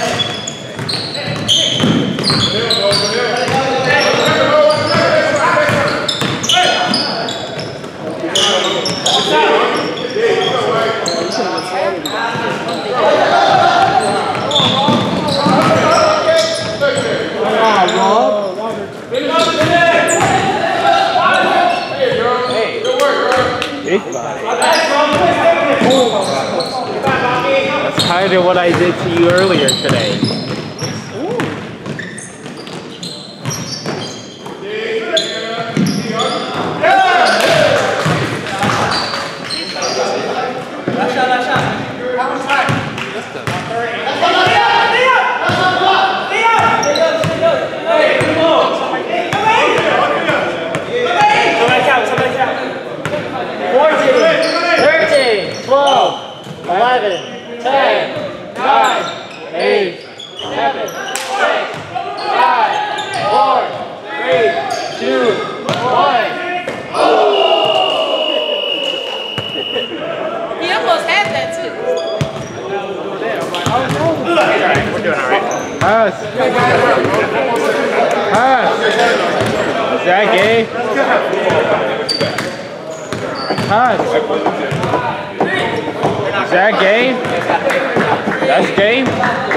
Speaker 4: That's kind of what I did to you earlier today.
Speaker 1: eleven, ten, nine, eight, seven, six, five, four, three, two, one.
Speaker 8: He almost had that too.
Speaker 5: We're doing all right.
Speaker 4: Pass. Pass. Is that gay? Pass. Is that game? That's game?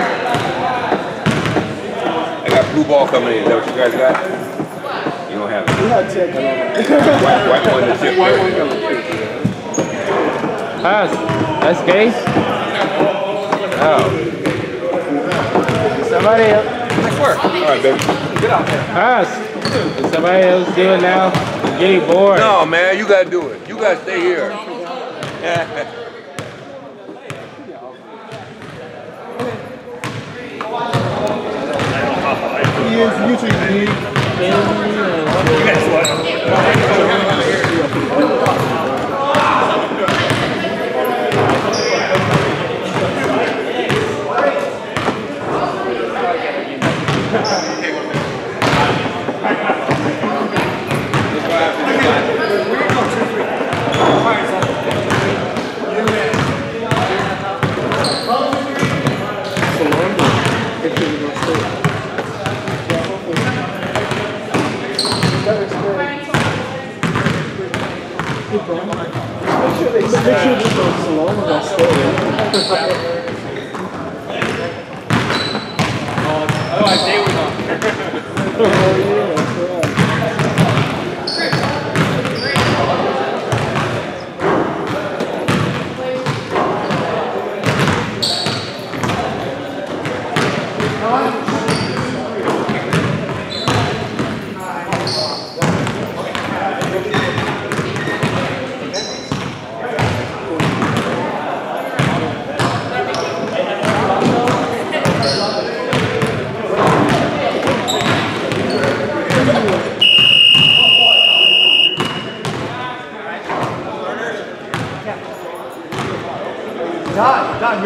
Speaker 3: I got blue ball coming in. Is that what you guys got? You don't have it.
Speaker 7: We had ten.
Speaker 3: White, white one and chip.
Speaker 7: White one got two.
Speaker 4: Pass. That's game? Oh. Somebody else.
Speaker 3: Nice work. All right, baby. Get out there.
Speaker 4: Pass. Is somebody else doing now? I'm getting bored.
Speaker 3: No, man. You got to do it. You got to stay here.
Speaker 7: He is YouTube league.
Speaker 5: You guys what?
Speaker 7: Make sure this is Salon or stay.
Speaker 5: Otherwise, they would not.
Speaker 7: Oh, yeah, that's right.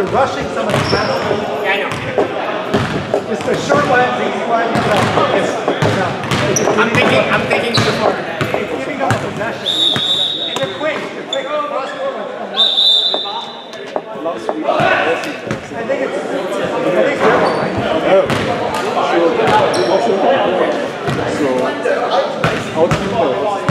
Speaker 2: you're rushing somebody fast.
Speaker 1: Yeah, I know.
Speaker 2: Just a short one, easy one. You know, it's, you know, it's
Speaker 1: I'm thinking, I'm thinking too far.
Speaker 2: It's giving up possession. And they're quick. They're quick. Cross forward.
Speaker 7: Last week, last week.
Speaker 2: I think it's. I think they're more right.
Speaker 7: Oh. So, our team knows.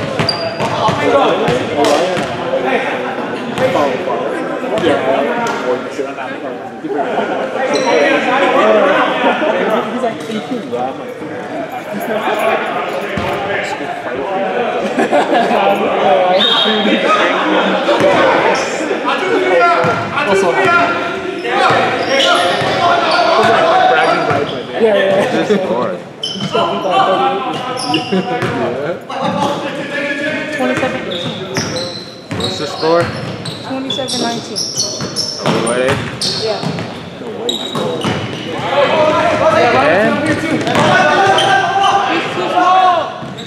Speaker 7: He's like eighteen, right? Also, bragging rights right there. Yeah, yeah.
Speaker 4: Just score.
Speaker 8: twenty-seven eighteen.
Speaker 4: What's the score?
Speaker 8: twenty-seven nineteen.
Speaker 4: Ready?
Speaker 8: Yeah.
Speaker 4: And
Speaker 8: He's too small.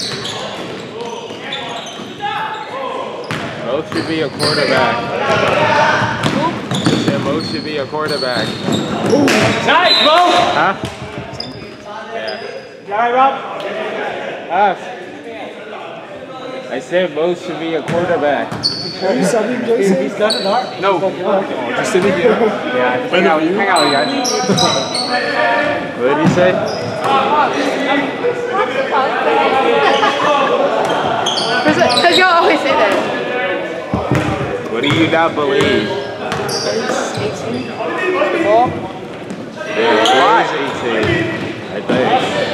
Speaker 4: Mo should be a quarterback. Yeah, Mo should be a quarterback.
Speaker 5: Nice, Mo!
Speaker 4: Huh? Yeah.
Speaker 5: All right, Rob.
Speaker 4: Ah. I said Mo should be a quarterback.
Speaker 7: Are you subbing, Jason? He's got it hard.
Speaker 5: No.
Speaker 7: Oh, just sitting here.
Speaker 5: Yeah, just hang out, hang out, you guys.
Speaker 4: What did he say?
Speaker 8: Because y'all always say that.
Speaker 4: What do you not believe?
Speaker 8: eighteen.
Speaker 4: Yeah, it is eighteen. I think.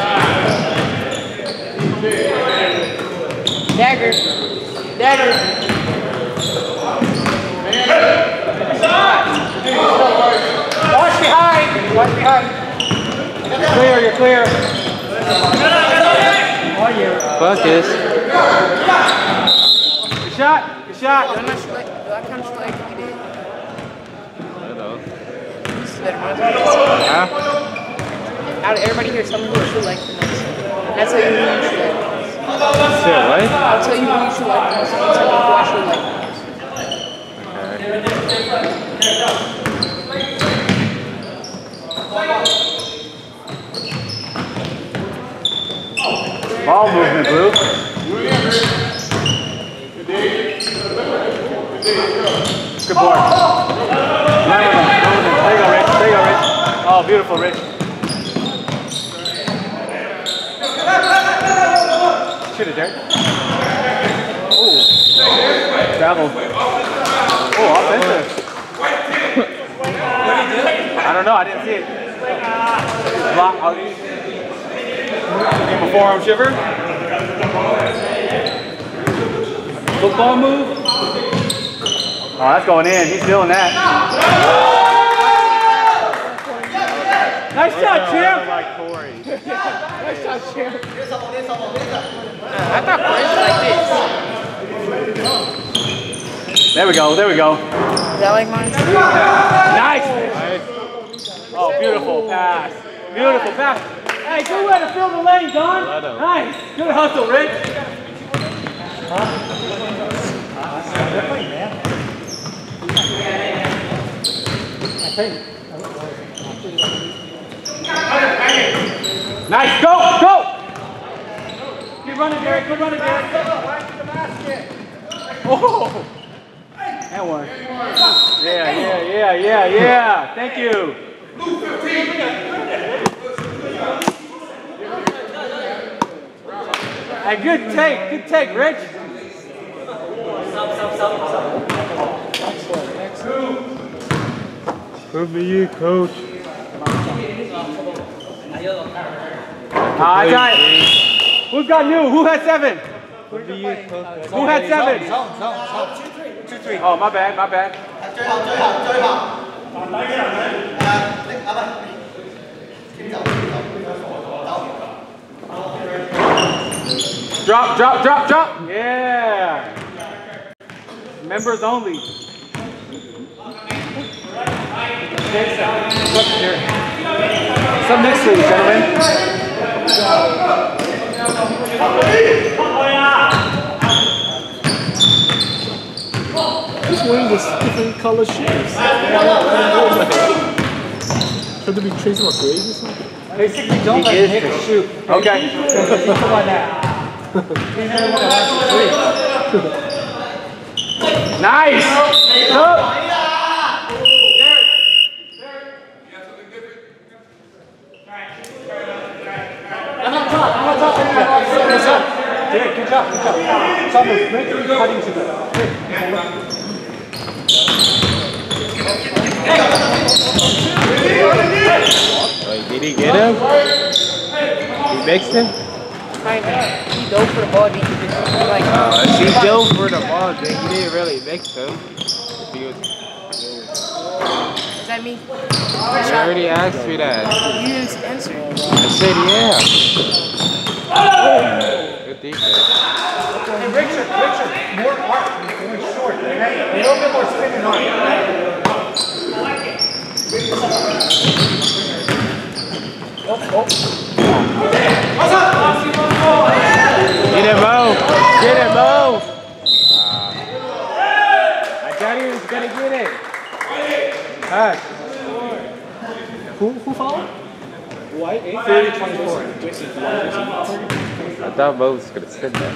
Speaker 8: Dagger. Dagger.
Speaker 1: Watch behind! Watch behind! You're clear, you're clear. On you.
Speaker 4: Focus.
Speaker 1: Good shot, good shot.
Speaker 8: Do I not shoot like, do I kind of shoot like you did?
Speaker 4: Hello.
Speaker 8: This is better. Mine's better.
Speaker 4: Huh?
Speaker 8: Out of everybody here, tell me who you shoot like the most. That's how you who you shoot like the most.
Speaker 4: Say what?
Speaker 8: I'll tell you who you shoot like the most. I'll tell you who I shoot like the most.
Speaker 5: Ball movement, Blue. Good board. Run with him, run with him. There you go, Rich. There you go, Rich. Oh, beautiful, Rich. Shoot it, Derek. Oh, travel. Oh, offensive. I don't know, I didn't see it. Block. I'll use Game of forearm shiver. Football move. Oh, that's going in. He's feeling that. Nice shot, champ.
Speaker 4: Like Corey.
Speaker 8: Nice shot, champ. I thought Corey was like this.
Speaker 5: There we go. There we go.
Speaker 8: Is that like mine?
Speaker 5: Nice. Oh, beautiful pass. Beautiful pass. Hey, good way to fill the lane, Don. Nice. Good hustle, Rich. Nice. Go, go. Keep running, Derek. Good running, Derek. Oh. That one. Yeah, yeah, yeah, yeah, yeah. Thank you. Hey, good take, good take, Rich.
Speaker 4: Put me in, coach.
Speaker 5: Ah, I got it. Who's got new? Who had seven? Who had seven?
Speaker 2: Two, three.
Speaker 5: Oh, my bad, my bad. Drop, drop, drop, drop. Yeah. Members only. What's up next, ladies and gentlemen?
Speaker 7: He's wearing this different color. color shoes. Should there be Tracy McGrady or something?
Speaker 1: Basically, don't let Nick shoot.
Speaker 5: Okay.
Speaker 1: Come on now.
Speaker 5: Nice! Go!
Speaker 1: I'm on top, I'm on top. Good, good job, good job. Summer, make three cutting to go.
Speaker 4: Wait, did he get him? He mixed him?
Speaker 8: Kind of. He dove for the ball, and he just like.
Speaker 4: Uh, he dove for the ball, then he didn't really mix him. If he was,
Speaker 8: Does that mean?
Speaker 4: I already asked you that.
Speaker 8: You didn't answer.
Speaker 4: I said yeah. Good defense.
Speaker 1: Hey, Richard, Richard, more arc. You're going short. Okay? A little bit more spinning arc. Oh, oh.
Speaker 4: Get him, Mo! Get him, Mo! Uh, I thought he was gonna get it. Pass.
Speaker 7: Who, who fouled?
Speaker 1: White, thirty twenty-four.
Speaker 4: I thought Mo was gonna sit there.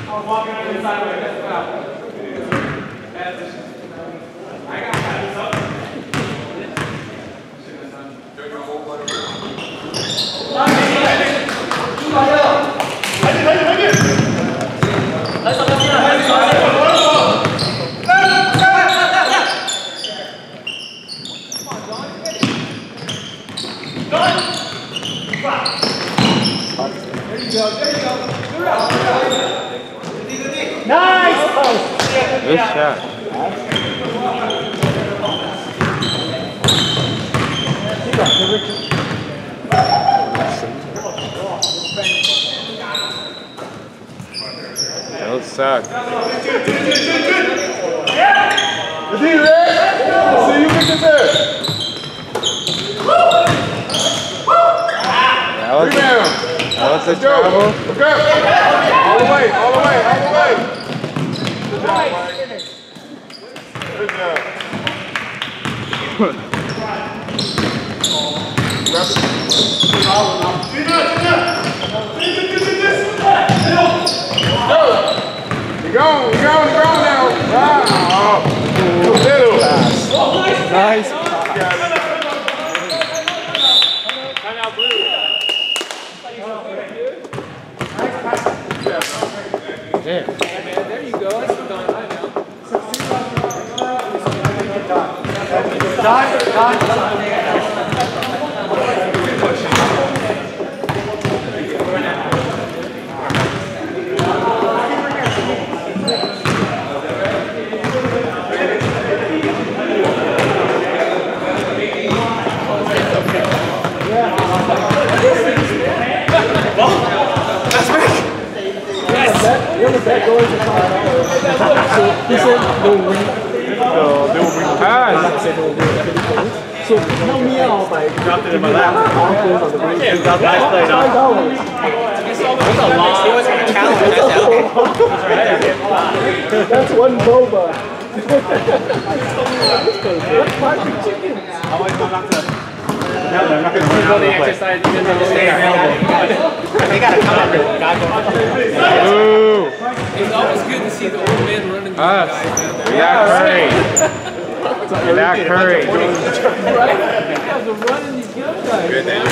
Speaker 1: Nice!
Speaker 4: Good shot. Don't suck.
Speaker 2: The D, Red! See you make it there!
Speaker 4: That was,
Speaker 2: Rebound!
Speaker 4: that was a
Speaker 2: Let's go!
Speaker 4: travel.
Speaker 2: Let's go! All the way, all the way, all the way! Good job, Mike. Good job. Grab it. Go! You're going, you're going, you're going now! Wow! Little pass.
Speaker 7: Nice.
Speaker 4: Damn.
Speaker 5: There you go. That's done right now.
Speaker 1: Done, done.
Speaker 7: You know that goes to so he said they'll win. Uh, they will win.
Speaker 4: Pass.
Speaker 7: Said they'll win. So help me out by dropped it in my lap. Offers on the break.
Speaker 5: Yeah, got nice play,
Speaker 7: Five
Speaker 5: dog.
Speaker 7: dollars.
Speaker 5: That's a lot. He wasn't going to challenge that.
Speaker 7: That's one boba. What's five chicken?
Speaker 5: I want to go back to no, I'm not going to run out the exercise even though they stay available. They got to come up with God.
Speaker 4: Ooh.
Speaker 9: It's always good to see the old man running these
Speaker 4: Us.
Speaker 9: guys.
Speaker 4: We got Curry. We got Curry.
Speaker 6: Good name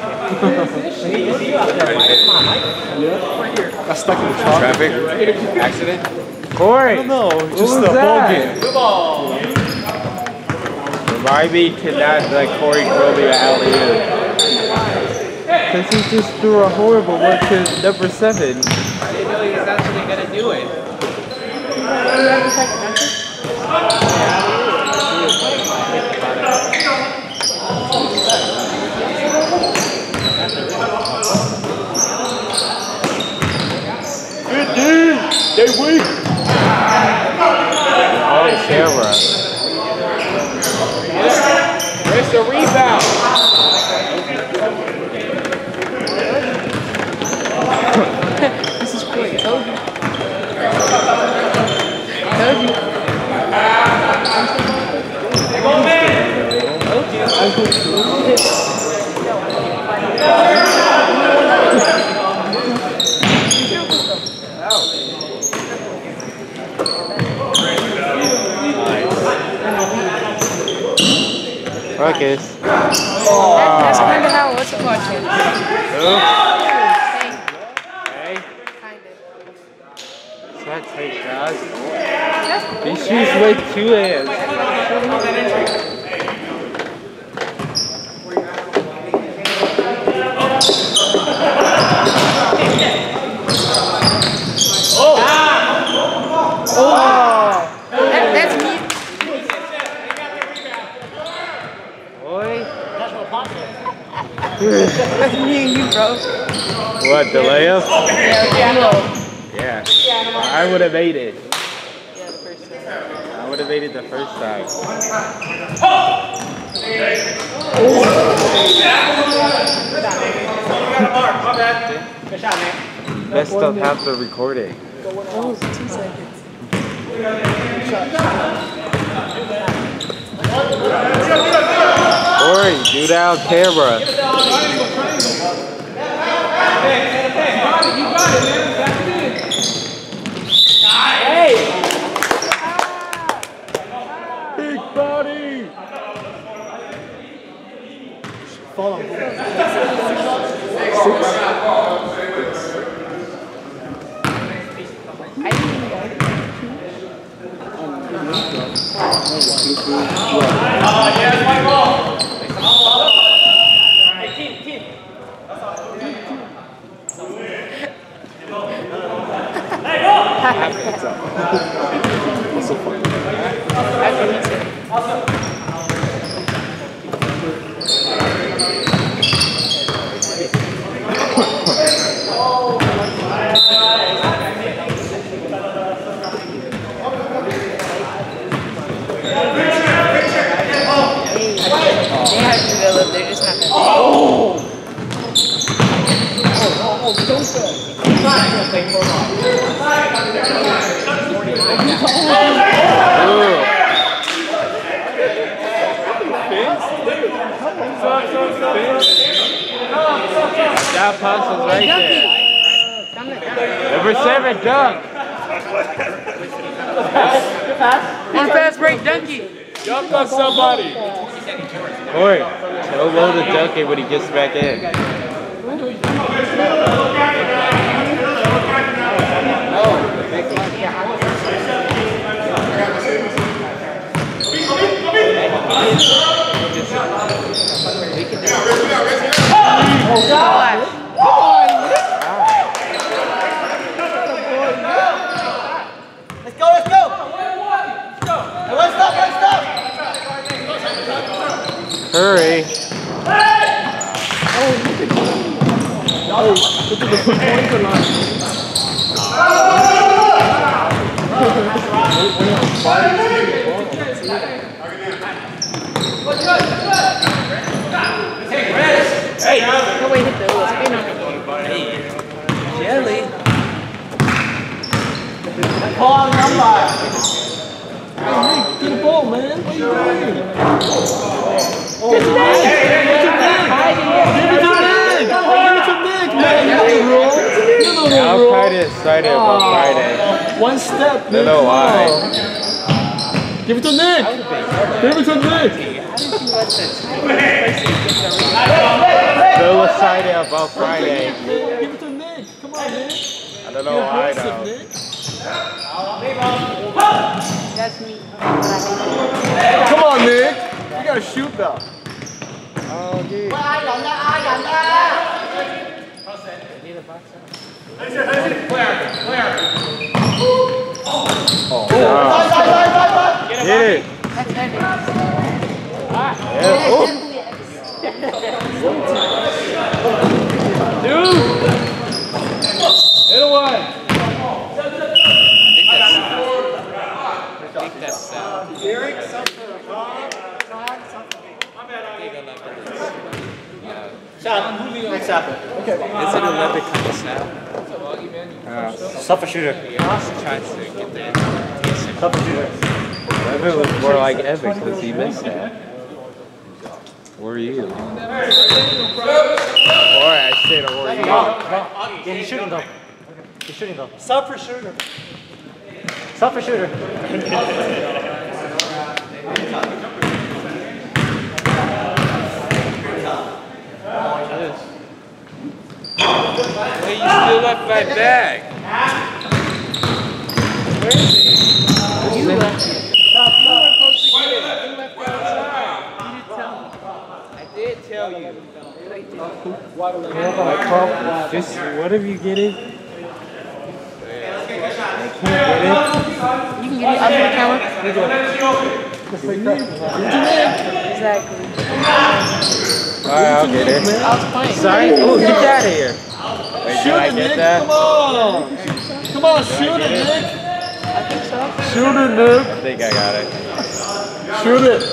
Speaker 7: Got stuck in the traffic.
Speaker 6: Traffic? Accident?
Speaker 4: Corey.
Speaker 7: I don't know.
Speaker 4: What
Speaker 7: Just
Speaker 4: was
Speaker 7: the ball
Speaker 4: that?
Speaker 7: game.
Speaker 4: Remind me to not let Corey throw me an alley-oop. Because he just threw a horrible one to number seven.
Speaker 9: I didn't know he was actually going to do it.
Speaker 2: Good dude! They weak!
Speaker 4: On camera.
Speaker 2: Where's the rebound?
Speaker 8: This is great. Told you. Told you.
Speaker 4: Marcus.
Speaker 8: That, that's kind of how what's it called changes.
Speaker 4: Hey.
Speaker 8: Kind of.
Speaker 4: That take shots. He shoots with two hands.
Speaker 8: Oh! That, that's me.
Speaker 4: Boy.
Speaker 8: That's me and you, bro.
Speaker 4: What, the layup?
Speaker 8: Yeah, yeah.
Speaker 4: Yeah. I would have made it.
Speaker 8: Yeah, the first time.
Speaker 4: I would have made it the first time. Messed up half the recording.
Speaker 8: Oh, two seconds.
Speaker 4: Corey, do that on camera. Big body.
Speaker 7: Follow. That's so funny.
Speaker 8: They have to develop, they're just not gonna.
Speaker 7: Oh! Oh, oh, don't say.
Speaker 4: That pass was right there. Number seven, dunk.
Speaker 8: On fast break, Dunky.
Speaker 5: Dunk on somebody.
Speaker 4: Corey, tell Lo to dunk it when he gets back in.
Speaker 8: Oh, God.
Speaker 2: Let's go, let's go! Let's stop, let's stop!
Speaker 4: Hurry.
Speaker 7: Oh, look at the pointer line.
Speaker 8: Hey, no way hit the little spin on it. Jelly.
Speaker 2: Call on number!
Speaker 7: Hey, Nick, get the ball, man. What are you doing? Oh,
Speaker 8: Get to Nick.
Speaker 7: Give it to Nick! Give it to Nick, man! You know the rule. You know the
Speaker 4: Yeah, I'll
Speaker 7: rule.
Speaker 4: try to excited about Friday.
Speaker 7: One step,
Speaker 4: I don't know why.
Speaker 7: Give it to Nick! Give it to Nick!
Speaker 4: So excited about Friday.
Speaker 7: Give it to Nick! Come on, Nick!
Speaker 4: I don't know why though.
Speaker 7: Nick.
Speaker 8: That's me.
Speaker 7: Come on, Nick! You gotta shoot though.
Speaker 4: Oh, dude. Oh, Hit it.
Speaker 8: That's heavy.
Speaker 4: Yeah. Oh.
Speaker 5: Dude! Hit away!
Speaker 9: I think that's uh,
Speaker 2: Eric, something. Shot. Next happen.
Speaker 9: is it another kind of snap?
Speaker 1: Suffer shooter.
Speaker 9: Tries to get that.
Speaker 1: Suffer shooter.
Speaker 4: Evan was more like Evan because he missed that. Where are you? Or I said, or are you?
Speaker 1: Yeah, he's shooting though. He's shooting though.
Speaker 2: Suffer shooter.
Speaker 1: Suffer shooter.
Speaker 9: Hey, you still left my bag. Where is it? You left it. You were supposed to get it. You left it outside. You didn't tell me. I did tell you.
Speaker 5: Just whatever you get it.
Speaker 8: You can get it up on the camera. Exactly.
Speaker 4: Alright, I'll get it.
Speaker 8: I was playing.
Speaker 4: Sorry? Oh, get that out of here. Wait, did I get that?
Speaker 7: Come on! Come on, shoot it, Nick!
Speaker 8: I think so.
Speaker 7: Shoot it, Nick!
Speaker 4: I think I got it.
Speaker 7: Shoot it!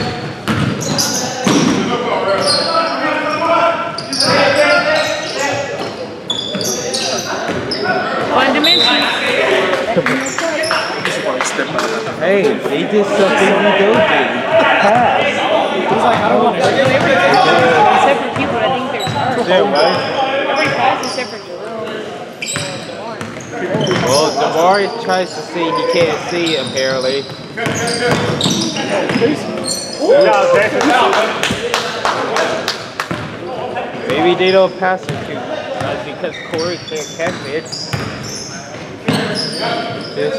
Speaker 8: Fun dimension.
Speaker 4: Hey, they did something you don't do. Pass.
Speaker 7: He's like, I don't want to.
Speaker 8: Except for people that think they're smart.
Speaker 4: Yeah, right?
Speaker 8: Every pass except for Jalil.
Speaker 4: Well, Damari tries to see, he can't see apparently. Maybe they don't pass it to uh, because Corey can't catch it. This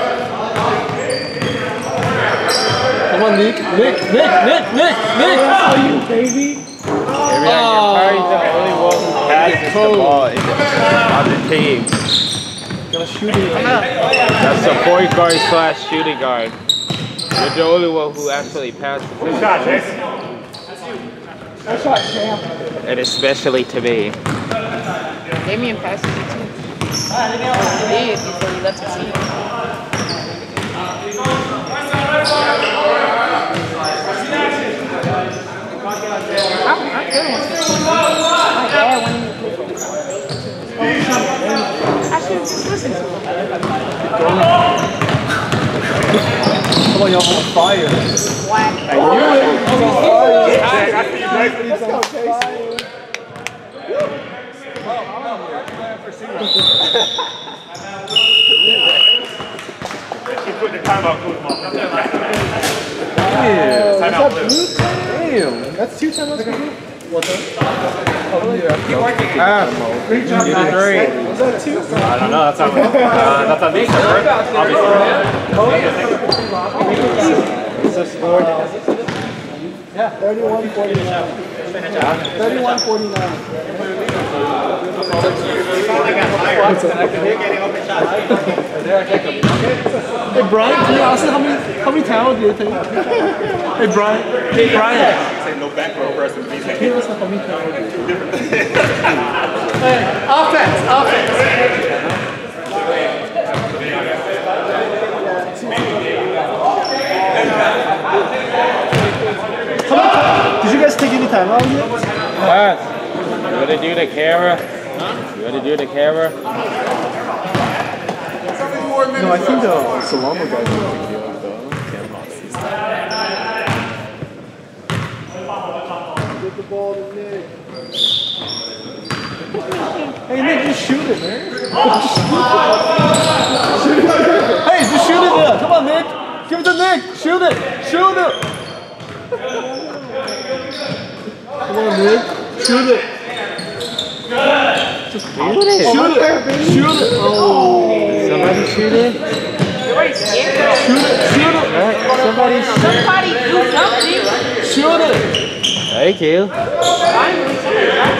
Speaker 7: Come on, Nick! Nick! Nick! Nick! Nick! Nick! How you, baby?
Speaker 4: Every oh. You're the only one who passes the ball in the, on the team.
Speaker 7: Gotta shoot it.
Speaker 4: That's a point guard slash shooting guard. You're the only one who actually passes.
Speaker 5: Good shot, Chase.
Speaker 7: Good shot, champ.
Speaker 4: And especially to me.
Speaker 8: Damian passes it too. He did before he left the team. I, I really want to see my dad wanted me to play for him. I should have just listened to him.
Speaker 7: Come on, y'all on fire.
Speaker 8: Whack.
Speaker 7: I knew it. He's on fire.
Speaker 5: Let's go, Chase. Keep putting the timeout, Kuzma.
Speaker 7: Damn.
Speaker 5: Timeout, please.
Speaker 7: Damn. That's two timeouts. What's that? Oh, yeah.
Speaker 4: Ah, you did great.
Speaker 7: Was that two?
Speaker 5: I don't know, that's not uh, that's not me, right? Obviously.
Speaker 7: It's a score. Yeah, thirty-one forty-nine. thirty-one forty-nine. Hey Brian, can you ask him how many how many timeouts do you think? Hey Brian, hey Brian.
Speaker 5: Say no back row person, please.
Speaker 7: Can you ask him how many timeouts do you think?
Speaker 1: Hey, offense, offense.
Speaker 7: Did you guys take any time out yet?
Speaker 4: Pass. You want to do the camera? You want to do the camera?
Speaker 7: No, I think the Salamo guys are taking the other though. Get the ball to Nick. Hey Nick, just shoot it, man. Shoot it. Hey, just shoot it there. Come on, Nick. Give it to Nick. Shoot it. Shoot it. Come on, Nick. Shoot it.
Speaker 4: Just shoot it.
Speaker 7: Shoot it. Shoot it. Oh.
Speaker 4: Somebody shoot it.
Speaker 8: Somebody scared.
Speaker 7: Shoot it. Shoot it.
Speaker 4: Somebody shoot it.
Speaker 8: Somebody do something.
Speaker 7: Shoot it.
Speaker 4: Thank you.
Speaker 8: Finally, somebody got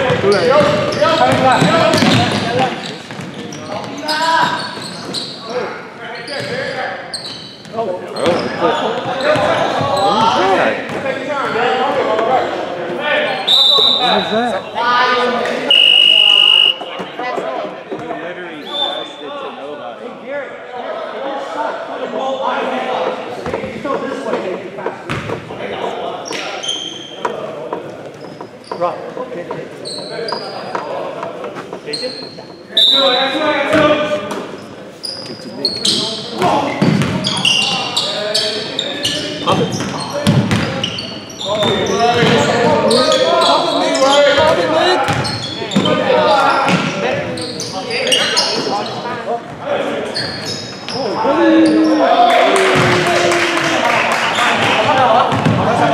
Speaker 4: Oh, what is that? Literally passed it to nobody.
Speaker 7: Rob.
Speaker 5: Jason?
Speaker 7: Pop it.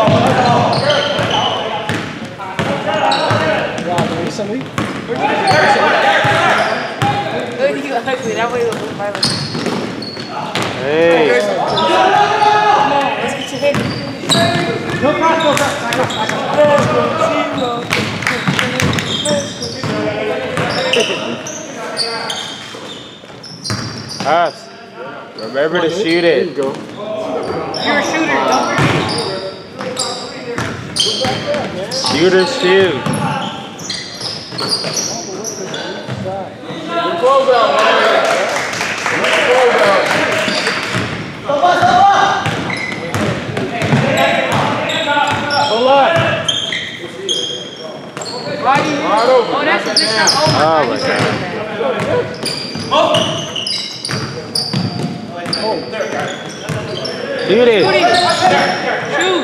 Speaker 7: Recently?
Speaker 4: Pass. Remember to shoot
Speaker 7: There
Speaker 4: it.
Speaker 7: you go.
Speaker 9: You're a shooter, don't forget.
Speaker 4: Shooter shoot.
Speaker 2: Close out, man. Close out.
Speaker 5: Pull up.
Speaker 9: Righty.
Speaker 2: Wide open.
Speaker 9: Oh, that's a good shot. Oh,
Speaker 4: Oh
Speaker 9: my
Speaker 4: my
Speaker 9: God.
Speaker 4: Shoot it.
Speaker 9: Shoot it. Shoot.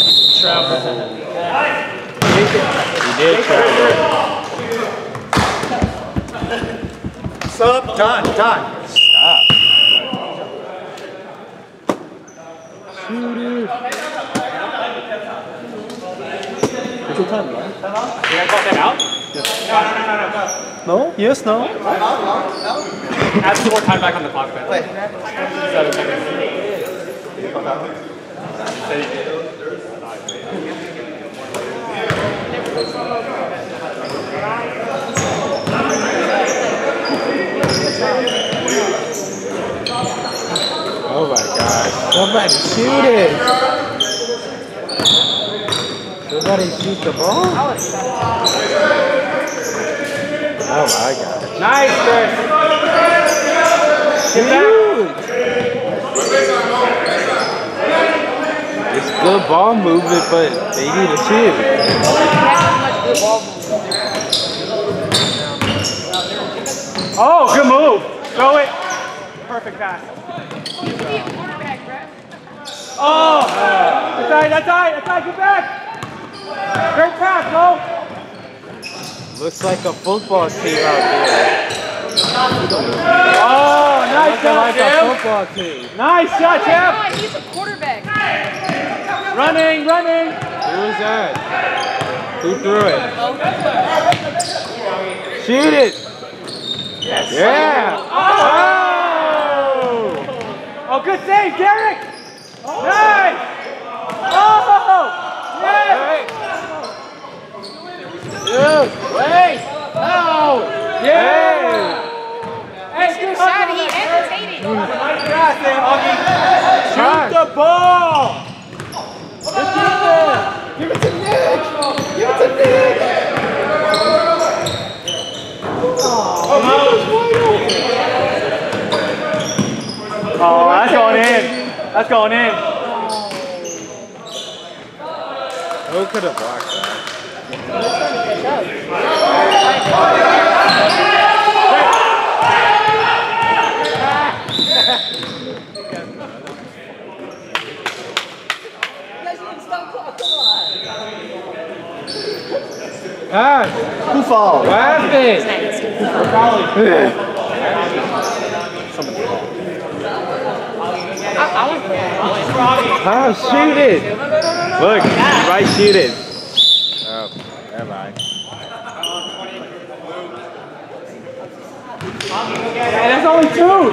Speaker 4: You did travel.
Speaker 1: Sub, done, done.
Speaker 4: Stop.
Speaker 7: Shoot it. What's your time, man?
Speaker 5: You gonna call that out?
Speaker 7: No? Yes, no?
Speaker 5: Add some more time back on the clock, man. Seven seconds.
Speaker 4: Oh my gosh. Somebody shoot it. Somebody shoot the ball. Oh my gosh.
Speaker 5: Nice, Chris.
Speaker 4: Huge. It's good ball movement, but they need a shoot.
Speaker 5: Oh, good move. Throw it. Perfect pass. Oh, that's right, that's right, that's right, get back. Great pass, go.
Speaker 4: Looks like a football team out there.
Speaker 5: Oh, nice shot,
Speaker 4: like a
Speaker 5: Jim.
Speaker 4: football team.
Speaker 5: Nice shot, Jim.
Speaker 9: He's a quarterback.
Speaker 5: Running, running.
Speaker 4: Who was that? Who threw it? Shoot it.
Speaker 5: Yes.
Speaker 4: Yeah.
Speaker 5: Oh! Oh, good save, Derek. Nice. Oh! Yes.
Speaker 4: Yes.
Speaker 5: Wait. No. Yeah. Hey,
Speaker 9: Good shot. He hesitated.
Speaker 5: Nice shot there, Augie. Shoot the ball. Good defense.
Speaker 7: Give it to Nick! Give it to Nick!
Speaker 5: Oh, that's going in. That's going in.
Speaker 4: Who could have blocked that? Ah,
Speaker 7: Who fouled?
Speaker 4: what happened? Ah, shoot it. Look, right, shoot it. Oh, never mind.
Speaker 5: And that's only two.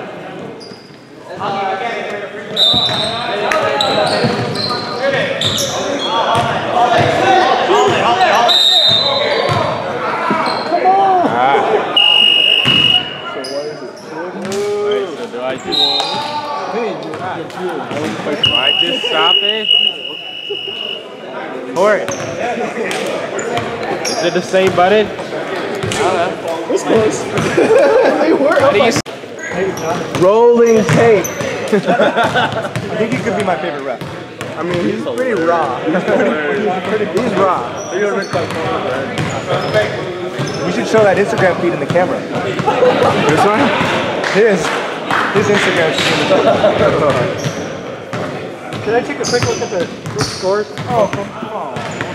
Speaker 4: Do I do Do I just stop it? Or is it the same button?
Speaker 7: This close. They were.
Speaker 4: How do you
Speaker 7: Rolling tape. I think he could be my favorite rep. I mean, he's pretty raw. He's pretty, he's raw. We should show that Instagram feed in the camera. This one? His. His Instagram feed. Can I take a quick look at the scores? Oh, come on.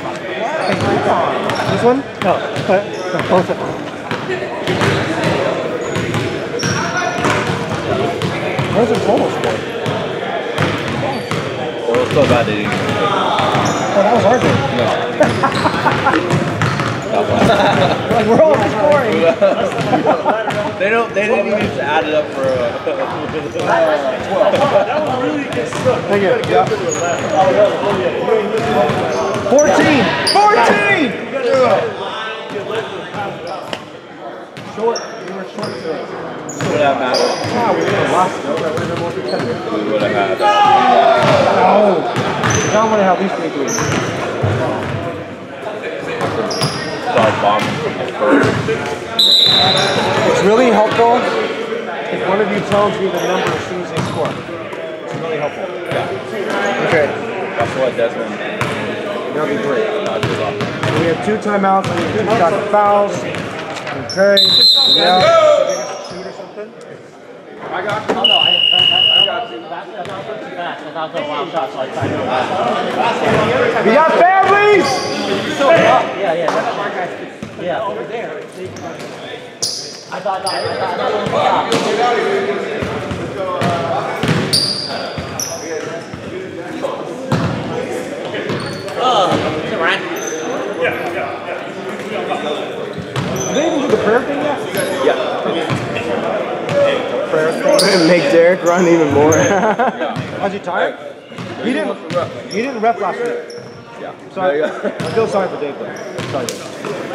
Speaker 7: This one? No. No, both of them. Where's the total score?
Speaker 10: Well, it's so bad they didn't.
Speaker 7: Oh, that was our game.
Speaker 10: No.
Speaker 7: Like, we're all scoring.
Speaker 10: they don't. They didn't even need to add it up for. Uh,
Speaker 7: that was really good stuff. Thank you. Yeah. fourteen! fourteen! short. We were short today.
Speaker 10: Would have mattered.
Speaker 7: Yeah, we would have lost. We would have been more competitive.
Speaker 10: We would have had that.
Speaker 7: No. John would have at least three threes.
Speaker 10: Start bombing from the first.
Speaker 7: It's really helpful if one of you tells me the number as soon as they score. It's really helpful.
Speaker 10: Yeah.
Speaker 7: Okay.
Speaker 10: That's what Desmond.
Speaker 7: That'll be great.
Speaker 10: Not just off.
Speaker 7: We have two timeouts. We have two shot fouls. Okay. Yeah. Shoot or something.
Speaker 1: I got you. Oh, no, I, I, I got you. That's not too fast. That's not a wild shot, so I tried to go fast.
Speaker 7: We got families!
Speaker 1: So, uh, yeah, yeah. That's our guys. Yeah, over there. I thought, I thought, I thought, I thought, Oh, is it Ryan?
Speaker 7: Yeah, yeah, yeah. Did they even do the prayer thing yet?
Speaker 10: Yeah.
Speaker 7: Prayer thing.
Speaker 4: Make Derek run even more.
Speaker 7: Was he tired? He didn't. He didn't rep last week.
Speaker 10: Yeah.
Speaker 7: Sorry. I feel sorry for Dave though. Sorry. Dave.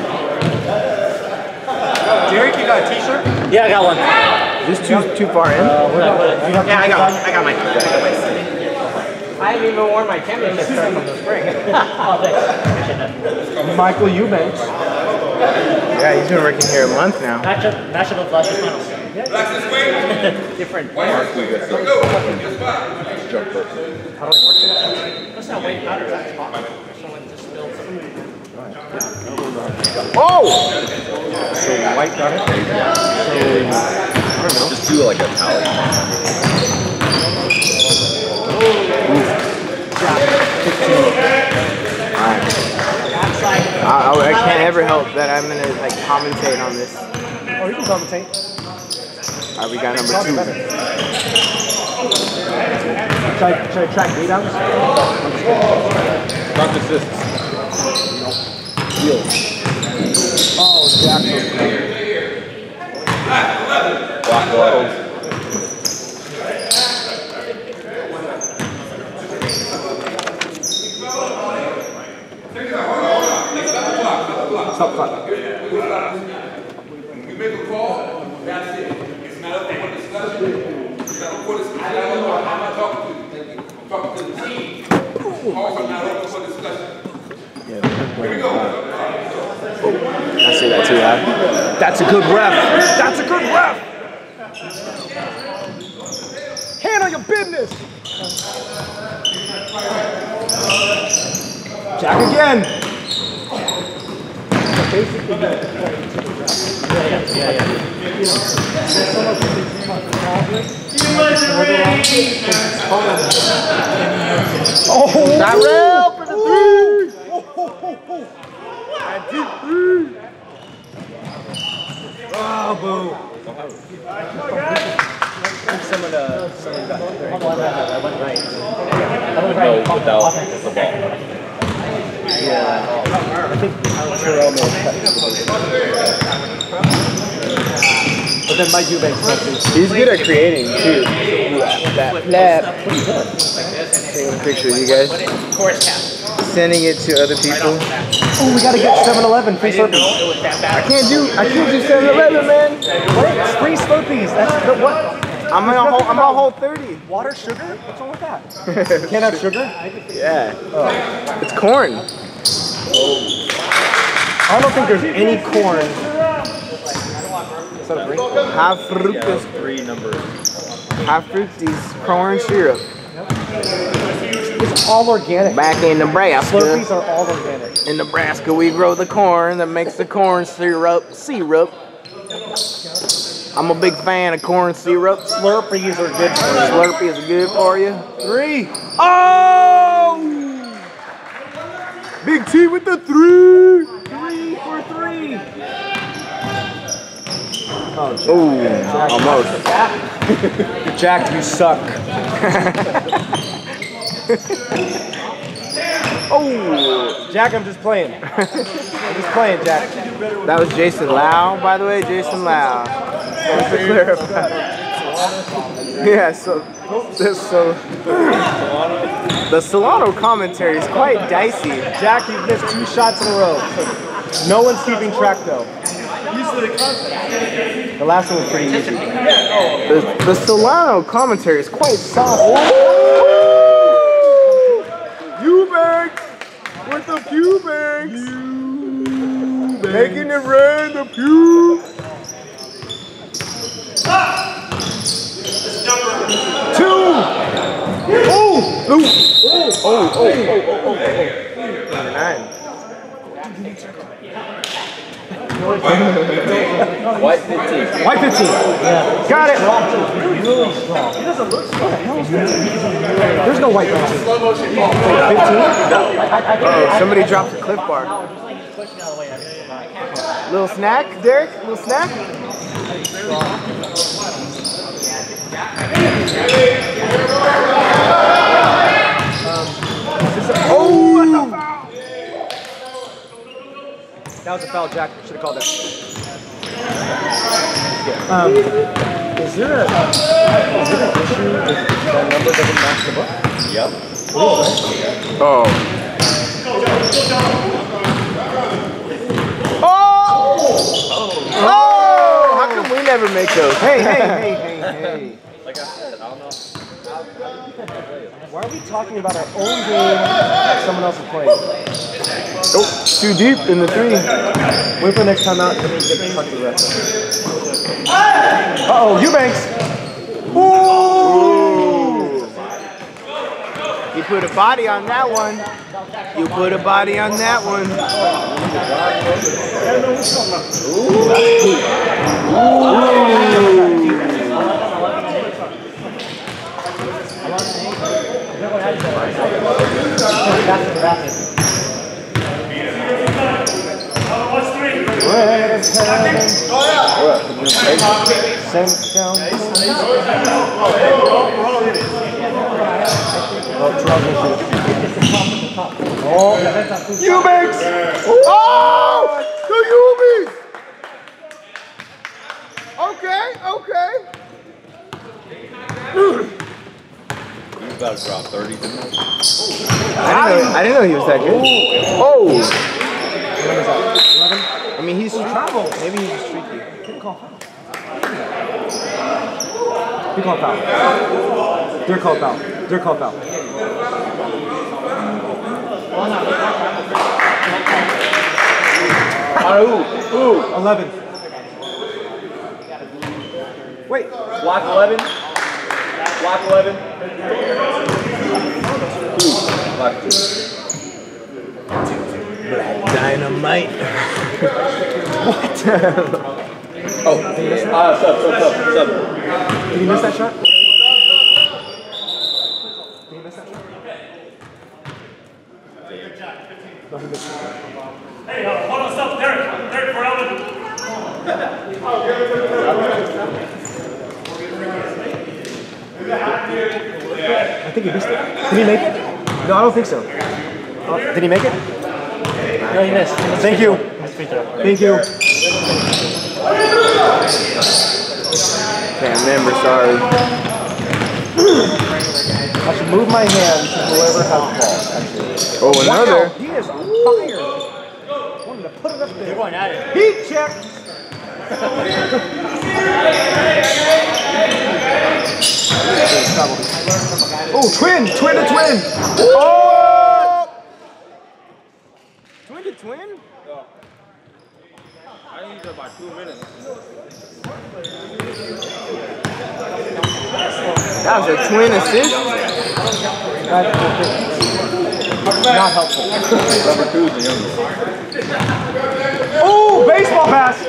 Speaker 7: Derek, you got a T-shirt?
Speaker 1: Yeah, I got one.
Speaker 4: Is this too too far in?
Speaker 1: Uh, where did I put it? Yeah, I got one. I got mine. I got mine. I haven't even worn my championship shirt from the spring. Oh, thanks. Appreciate that.
Speaker 7: Michael Eubanks.
Speaker 4: Yeah, he's been working here a month now.
Speaker 1: National, National Flash Finals.
Speaker 3: Relax this way.
Speaker 1: Different.
Speaker 3: White
Speaker 10: Mark, we got
Speaker 3: Go.
Speaker 10: some.
Speaker 3: Just fine.
Speaker 10: Jump first.
Speaker 7: How do I work that?
Speaker 1: That's not white powder. That's hot. Someone just spilled some.
Speaker 7: Oh! So white got it? So,
Speaker 10: Just do like a tally.
Speaker 4: Alright. I, I, I can't ever help that I'm gonna like commentate on this.
Speaker 7: oh, you can commentate.
Speaker 4: Alright, we got number two.
Speaker 7: Should I, should I track rebounds?
Speaker 10: Not assists. Steals.
Speaker 7: Oh, Jackson.
Speaker 10: Block levels.
Speaker 7: Stop clock.
Speaker 3: We make a call, that's it. It's not up for discussion. It's not up for discussion. I'm not talking to you. I'm talking to the team. Calls are not open for discussion. Here we go.
Speaker 4: I say that too loud.
Speaker 7: That's a good ref. That's a good ref. Handle your business. Jack again. Basically,
Speaker 1: Yeah, yeah, yeah.
Speaker 7: Oh, that rail for the three. And deep three. Oh, boo.
Speaker 10: Some of the, some of the
Speaker 1: I went right. I went
Speaker 10: no,
Speaker 1: right.
Speaker 10: without the ball.
Speaker 7: Yeah. I think Terrell may have But then Mike Eubanks might be.
Speaker 4: He's good at creating too. That lap. Taking a picture of you guys. Sending it to other people.
Speaker 7: Oh, we gotta get seven eleven free Slurpees.
Speaker 4: I can't do I can't do seven eleven, man.
Speaker 7: What? It's free Slurpees. That's the what?
Speaker 4: I'm on whole I'm on whole thirty.
Speaker 7: Water, sugar? What's wrong with that? Can't have sugar?
Speaker 4: Yeah. It's corn.
Speaker 7: I don't think there's any corn. Is that a drink?
Speaker 4: High fructose,
Speaker 10: Three numbers.
Speaker 4: high fructose corn syrup.
Speaker 7: It's all organic.
Speaker 4: Back in Nebraska.
Speaker 7: Slurpees are all organic.
Speaker 4: In Nebraska, we grow the corn that makes the corn syrup. Syrup. I'm a big fan of corn syrup.
Speaker 7: Slurpees are good for you.
Speaker 4: Slurpees are good for you.
Speaker 7: Three.
Speaker 4: Oh! Big T with the three.
Speaker 7: Three for three. Oh,
Speaker 4: Ooh, almost.
Speaker 7: Jack, you suck.
Speaker 4: Oh,
Speaker 7: Jack, I'm just playing. I'm just playing, Jack.
Speaker 4: that was Jason Lau, by the way. Jason Lau. Just to clarify. Yeah, so, so the Solano commentary is quite dicey.
Speaker 7: Jack, you've missed two shots in a row. No one's keeping track, though.
Speaker 2: You
Speaker 7: The last one was pretty easy. The, the Solano commentary is quite soft.
Speaker 2: Eubanks with the Eubanks. Making it rain, the Pew. Two. Oh. Oh. Oh. Oh. Oh. Oh. Number nine.
Speaker 10: White fifteen.
Speaker 2: White fifteen. Yeah. Got it.
Speaker 7: Really strong. He doesn't look strong. There's no white fifteen. fifteen?
Speaker 2: Oh, somebody dropped the clip bar. Little snack, Derek? Little snack? Oh! That was a foul, Jack. Should have called that.
Speaker 7: Um, is there a is there an issue if the number doesn't match the book?
Speaker 10: Yep.
Speaker 2: Oh. Oh! Oh! How come we never make those? Hey, hey, hey, hey, hey.
Speaker 10: Like I said, I don't know.
Speaker 7: Why are we talking about our own game that someone else is playing?
Speaker 2: Oh, too deep in the three.
Speaker 7: Wait for next time out and then get to talk to the rest. Uh-oh, Eubanks!
Speaker 2: Ooh! You put a body on that one. You put a body on that one. Ooh!
Speaker 7: Sent down. Oh,
Speaker 2: Eubanks! Oh! The Eubanks! Okay, okay.
Speaker 10: He's about to drop thirty tonight.
Speaker 2: I didn't know, I didn't know he was that good. Oh! I mean, he's travel. Maybe he's just streaky.
Speaker 7: He called foul. He called foul. They're called foul. They're called foul.
Speaker 10: Ooh, ooh.
Speaker 7: eleven.
Speaker 10: Wait. Block eleven. Block eleven. Ooh. Block two.
Speaker 2: Dynamite. What?
Speaker 10: Oh, uh, sub, sub, sub, sub.
Speaker 7: Did he miss that shot? Did he miss that shot? No, he missed it.
Speaker 11: Hey, uh, hold on, stop, Derek. Derek for Alvin.
Speaker 7: I think he missed it. Did he make it? No, I don't think so. Uh, did he make it?
Speaker 1: No, he missed.
Speaker 7: Thank you. Thank you.
Speaker 2: Can't remember, sorry.
Speaker 7: I should move my hand to whoever has the ball, actually.
Speaker 2: Oh, another.
Speaker 7: Wow, he is on fire. Wanted to put it up there. They're going at it. Heat check.
Speaker 2: Oh, twin, twin to twin. Oh! Twin to twin?
Speaker 10: I need about two minutes.
Speaker 2: That was a twin assist.
Speaker 7: Not helpful.
Speaker 10: Number two is the youngest.
Speaker 7: Oh, baseball pass.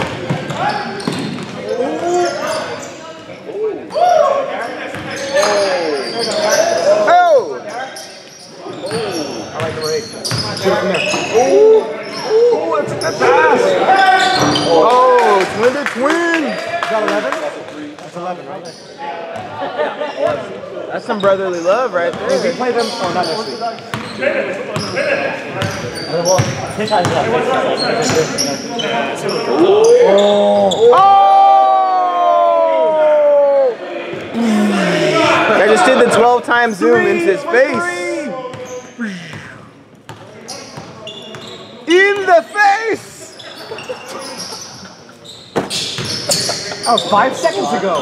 Speaker 2: Oh!
Speaker 7: I like the rate. Shoot it from there.
Speaker 2: Oh! Oh, that's a good pass. Oh, twin to twin.
Speaker 7: Is that eleven? That's eleven, right?
Speaker 2: That's some brotherly love right
Speaker 7: If we
Speaker 2: there.
Speaker 7: play them, oh, not next week.
Speaker 1: Well, his eyes up.
Speaker 2: Oh! I just did the twelve time zoom into his face. In the face!
Speaker 7: That was five seconds ago.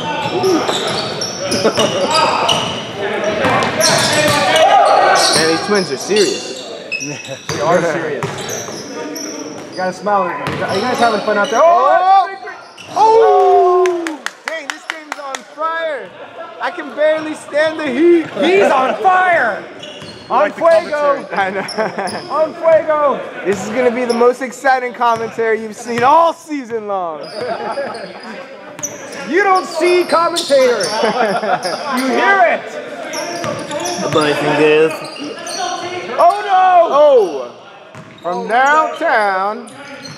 Speaker 10: Man, these twins are serious.
Speaker 7: They are serious. You gotta smile. Are you guys having fun out there? Oh!
Speaker 2: Oh! Dang, this game's on fire. I can barely stand the heat.
Speaker 7: He's on fire! On fuego!
Speaker 2: I know.
Speaker 7: On fuego!
Speaker 2: This is gonna be the most exciting commentary you've seen all season long.
Speaker 7: You don't see commentator. You hear it.
Speaker 2: Oh no! Oh! From downtown.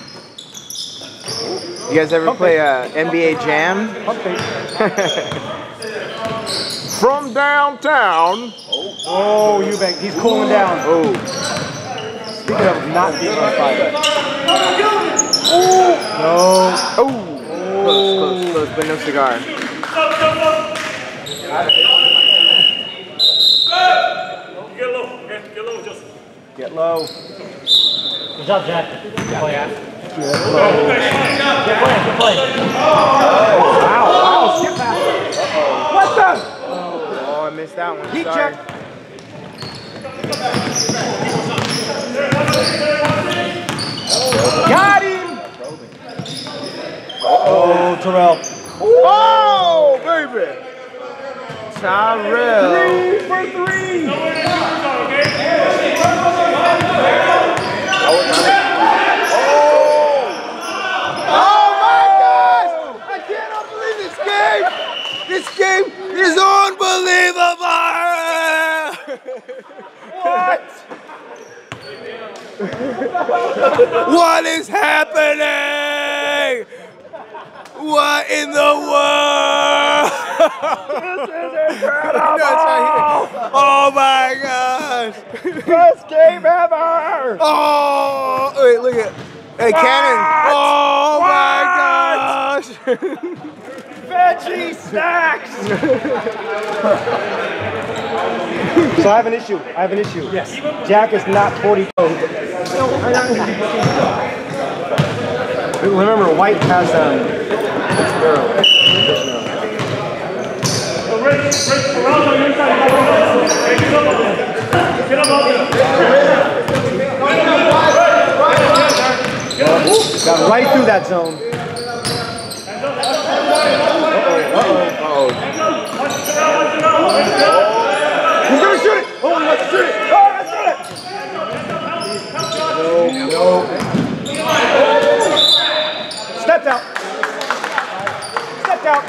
Speaker 2: You guys ever play uh, N B A Jam? From downtown.
Speaker 7: Oh, Eubank, he's cooling down.
Speaker 2: Oh.
Speaker 7: Speaking of not being on fire.
Speaker 2: No. Oh. Close, close, close, but no cigar.
Speaker 11: Get low, okay? Get low, just.
Speaker 7: Get low.
Speaker 1: Good job, Jack. Good play, yeah.
Speaker 7: Good play.
Speaker 1: Good play, good play.
Speaker 7: Wow, wow, skip pass. What the?
Speaker 2: Oh, I missed that one.
Speaker 7: Heat
Speaker 2: Sorry.
Speaker 7: check. Got him! Oh, Terrell.
Speaker 2: Oh, baby! Tyrell.
Speaker 7: Three for three!
Speaker 2: Oh my gosh! I cannot believe this game! This game is unbelievable!
Speaker 7: What?
Speaker 2: What is happening? What in the world?
Speaker 7: This is incredible!
Speaker 2: That's right here. Oh my gosh!
Speaker 7: Best game ever!
Speaker 2: Oh, wait, look at. Hey, Cannon. Oh my gosh!
Speaker 7: Veggie snacks! So I have an issue. I have an issue. Yes. Jack is not forty. Remember, White has um. Got right through that zone.
Speaker 2: Uh-oh.
Speaker 7: He's gonna shoot it! Oh, he wants to shoot it! Oh, let's shoot it! No, no. Stepped out. Stepped out.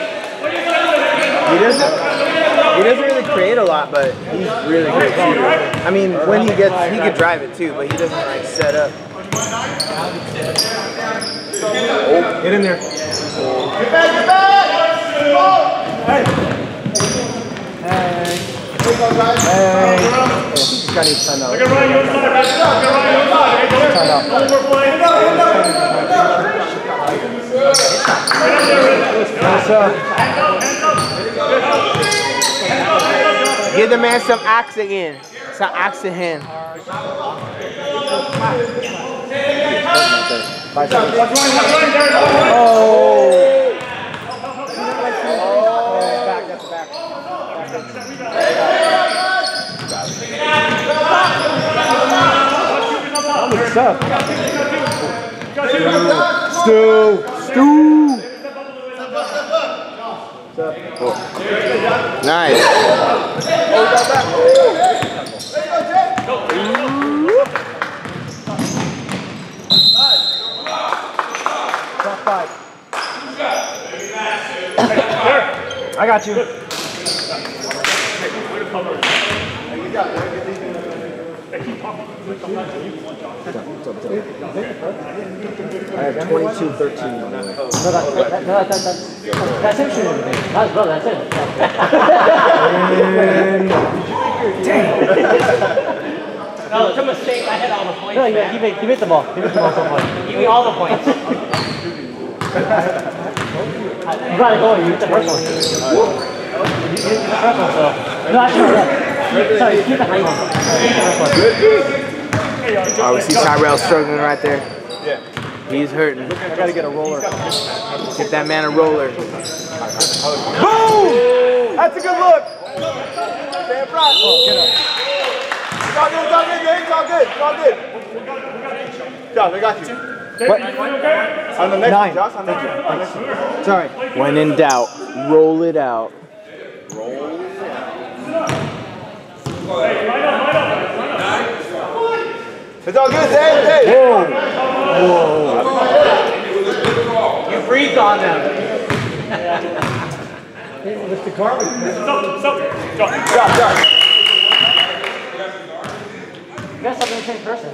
Speaker 2: He doesn't. He doesn't really create a lot, but he's really good shooter. I mean, when he gets, he could drive it too, but he doesn't like set up.
Speaker 7: Oh, get in there.
Speaker 2: Get back, get back!
Speaker 7: Hey. Hey. Hey. Oh, he's got his time out.
Speaker 11: Look at Ryan, your side, back up. Look at Ryan, your side.
Speaker 7: Time out. What's up?
Speaker 2: Give the man some oxygen. Some oxygen.
Speaker 7: Five seconds. Oh. Back, that's back. What's up? Stu. Stu. Stu.
Speaker 2: Nice.
Speaker 7: Top five. I got you. I have twenty-two thirteen.
Speaker 1: No, that, that, that, that, that, that's, that's him shooting everything. That's, brother, that's it. No, it's a mistake. I had all the points. No, he, he, made, he made the ball. He made the ball so much. He made all the points. You gotta go. You hit the first one. You hit the first one, so. No, actually, no. Sorry, you hit the first one. You hit the first one.
Speaker 2: Oh, we see Tyrell struggling right there.
Speaker 7: Yeah.
Speaker 4: He's hurting.
Speaker 7: I gotta get a roller.
Speaker 4: Get that man a roller.
Speaker 2: Boom! That's a good look. Stay in front. Oh, get up. It's all good, it's all good, Dave. It's all good, it's all good. Josh, I got you.
Speaker 7: What?
Speaker 2: On the next
Speaker 7: Nine.
Speaker 2: one, Josh. On the next one. On the next one.
Speaker 7: Sorry.
Speaker 4: When in doubt, roll it out.
Speaker 2: It's all good, Dave. Dave.
Speaker 7: Whoa.
Speaker 1: You breathed on them.
Speaker 7: With the garbage.
Speaker 11: Stop, stop. Stop.
Speaker 2: Josh, Josh.
Speaker 1: You guys have the same person.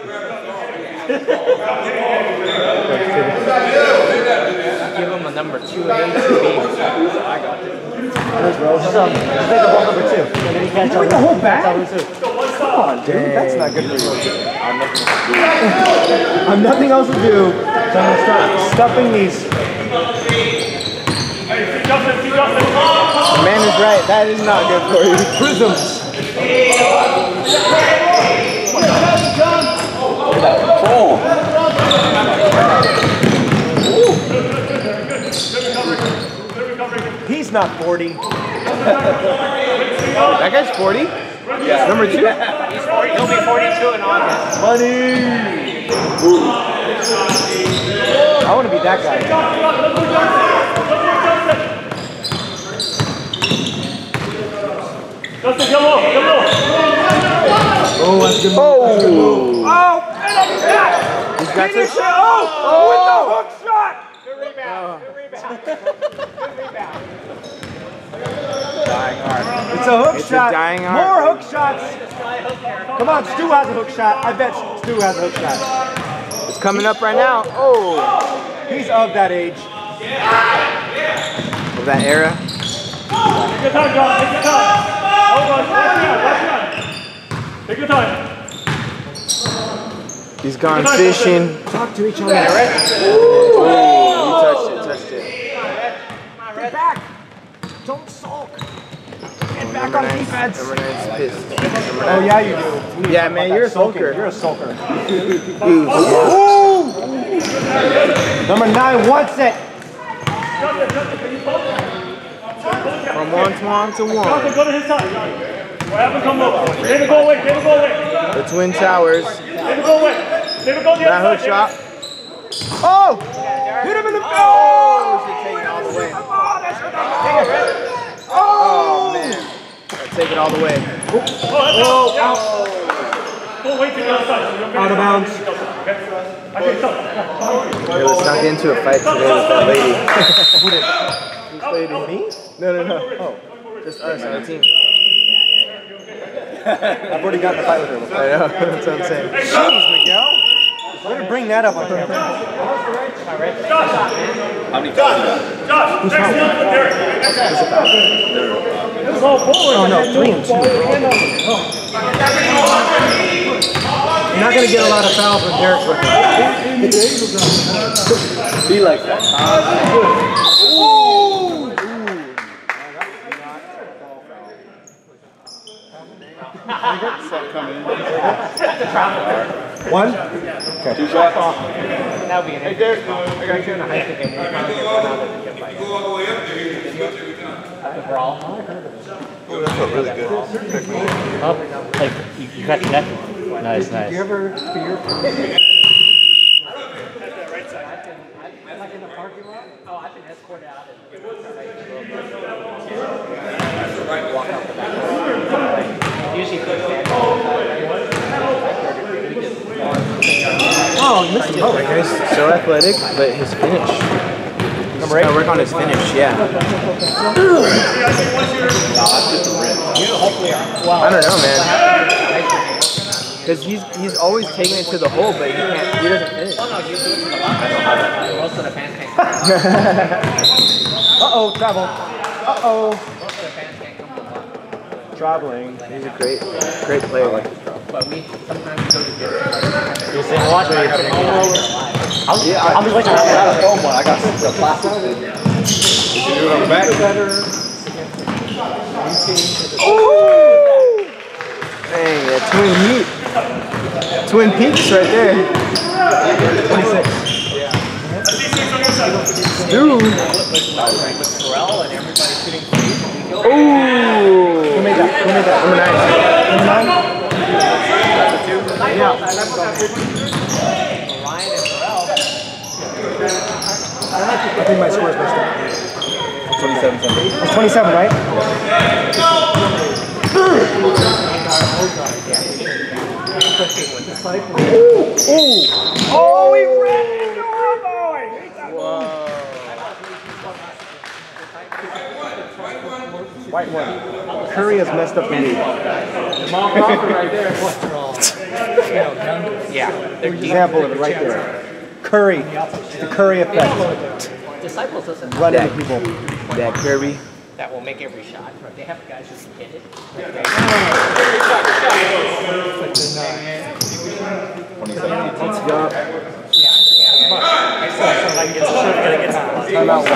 Speaker 1: Give him a number two A, two B. I got it. Just, um, just make the ball number two. And then you can't tell
Speaker 7: Bring the whole bag?
Speaker 1: Come
Speaker 7: on, dude. That's not good for you. I have nothing else to do, so I'm gonna start stuffing these.
Speaker 4: The man is right. That is not good for you.
Speaker 7: Prisms. He's not forty.
Speaker 4: That guy's forty? Yeah. Number two?
Speaker 1: He's forty. He'll be forty-two in August.
Speaker 7: Money. I want to be that guy.
Speaker 11: Justin, come on, come on.
Speaker 7: Oh, that's good.
Speaker 4: Oh!
Speaker 2: Oh,
Speaker 4: He's got
Speaker 2: finish
Speaker 4: to.
Speaker 2: it. Oh, with the hook shot.
Speaker 1: Good rebound. Good rebound. Good rebound.
Speaker 4: Dying hard.
Speaker 7: It's a hook
Speaker 4: It's a
Speaker 7: shot.
Speaker 4: dying art.
Speaker 7: More hook shots. Come on, Stu has a hook shot. I bet Stu has a hook shot.
Speaker 4: It's coming up right now. Oh!
Speaker 7: He's of that age.
Speaker 4: Of that era.
Speaker 11: Take your time, John. Take your time. Hold on. Take your time.
Speaker 4: He's gone fishing.
Speaker 7: Talk to each other.
Speaker 4: Oh, he touched it, touched it.
Speaker 7: Get back. Don't sulk. Get back on defense.
Speaker 4: Number nine's pissed.
Speaker 7: Oh, yeah, you do. We
Speaker 4: Yeah,
Speaker 7: talk
Speaker 4: man,
Speaker 7: about
Speaker 4: you're a
Speaker 7: that sulking.
Speaker 4: sulker.
Speaker 7: You're a sulker.
Speaker 4: Ooh.
Speaker 7: Number nine wants it.
Speaker 11: From
Speaker 4: one to one to one.
Speaker 11: Justin, go to his side. What happened? Come over. David, go away. David, go away.
Speaker 4: The Twin Towers.
Speaker 11: David, go away. David, go the
Speaker 4: That
Speaker 11: other
Speaker 4: hook
Speaker 11: side.
Speaker 4: shot.
Speaker 7: Oh! Hit him in the...
Speaker 4: Oh! Should take it all the way.
Speaker 7: Oh!
Speaker 4: Oh, man. Gotta take it all the way.
Speaker 11: Oh, that's out. Yeah. Go away to the other side. So you're
Speaker 7: Out of bounds.
Speaker 11: Okay? Okay, stop.
Speaker 4: Hey, let's not get into a fight today with that lady.
Speaker 7: This lady, me?
Speaker 4: No, no, no. Oh, just us, our team.
Speaker 7: I've already gotten a fight with her before.
Speaker 4: I know, that's what I'm saying.
Speaker 7: Jeez, Miguel. We're going to bring that up on camera.
Speaker 11: How many times? Josh, next one for Derek. This whole ball.
Speaker 7: Oh, no, three and two. You're not going to get a lot of fouls when Derek's with you.
Speaker 10: Be like that.
Speaker 7: One?
Speaker 10: Okay. Two shots.
Speaker 1: That would be an interesting spot. I got you in a high school game. We're probably going to come out and get fighting. The brawl.
Speaker 6: Oh, that felt really good.
Speaker 12: Oh, like you, you got your neck. Nice, nice.
Speaker 7: Do you ever fear?
Speaker 1: Like in the parking lot? Oh, I've been escorted out. Walk out the back. Usually quick stand.
Speaker 7: Oh, you missed the boat.
Speaker 4: He's so athletic, but his finish. Number eight. Work on his finish, yeah. I don't know, man. Because he's he's always taking it to the hole, but he can't. He doesn't finish.
Speaker 1: Most of the fans can't come.
Speaker 7: Uh-oh, travel. Uh-oh.
Speaker 1: Most of the fans can't come from the
Speaker 7: Traveling.
Speaker 4: He's a great, great player. Like
Speaker 1: But we sometimes go to different.
Speaker 12: You're saying watch me. I'll,
Speaker 10: Yeah,
Speaker 12: I'll be watching
Speaker 10: I
Speaker 12: that.
Speaker 10: got a foam one. I got some plastic.
Speaker 6: Did you do it on the back?
Speaker 4: Dang, yeah, twin heat. Twin peaks right there.
Speaker 7: twenty-six. Dude. Ooh. Who made that? Who made that? Number nine. Number nine? Yeah. I think my score is messed up.
Speaker 4: twenty-seven seven.
Speaker 7: It's twenty-seven, right? Ooh. Ooh. Oh, he ran into her boy. Whoa. White one. Curry has messed up the league.
Speaker 1: right there. Yeah.
Speaker 7: Example of it right there. Curry. The Curry effect.
Speaker 1: Disciples listen.
Speaker 7: Run into people.
Speaker 4: That Kirby.
Speaker 1: That will make every shot. They have guys who can hit it.
Speaker 7: Let's go.
Speaker 1: Yeah, yeah. Like it's
Speaker 7: Time out.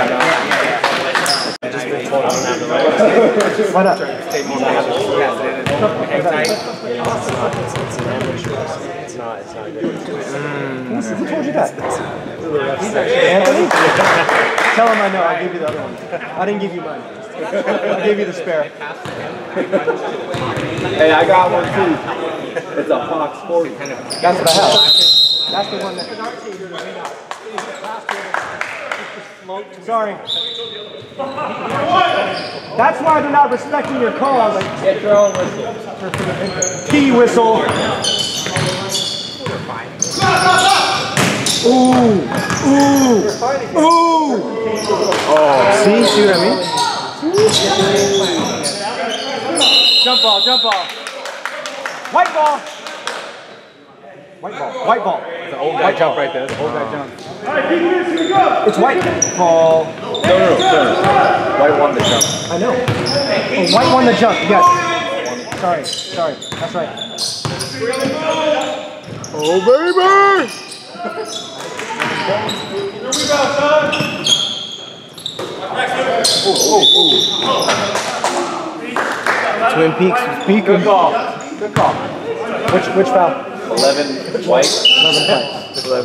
Speaker 7: Why not?
Speaker 5: It's not, it's not good.
Speaker 7: Who told you that? Anthony? Tell him I know, I'll give you the other one. I didn't give you mine. I gave you the spare.
Speaker 4: Hey, I got one too. It's a Fox forty.
Speaker 7: That's what I have. That's the one that... Sorry. That's why they're not respecting your call. Like,
Speaker 4: Get your own whistle.
Speaker 7: P whistle. Ooh. Ooh. Ooh. Oh, see? See what I mean? Jump ball, jump ball. White ball. White ball, white ball.
Speaker 5: It's an old guy jump right there. It's an old guy jump.
Speaker 7: It's white ball.
Speaker 4: No, no, no, no. White won the jump.
Speaker 7: I know. Oh, white won the jump, yes. Sorry, sorry. That's right.
Speaker 6: Oh, baby!
Speaker 7: Twin Peaks was peaking. Good call. Good call. Which which foul?
Speaker 4: eleven white.
Speaker 7: eleven white.
Speaker 4: eleven.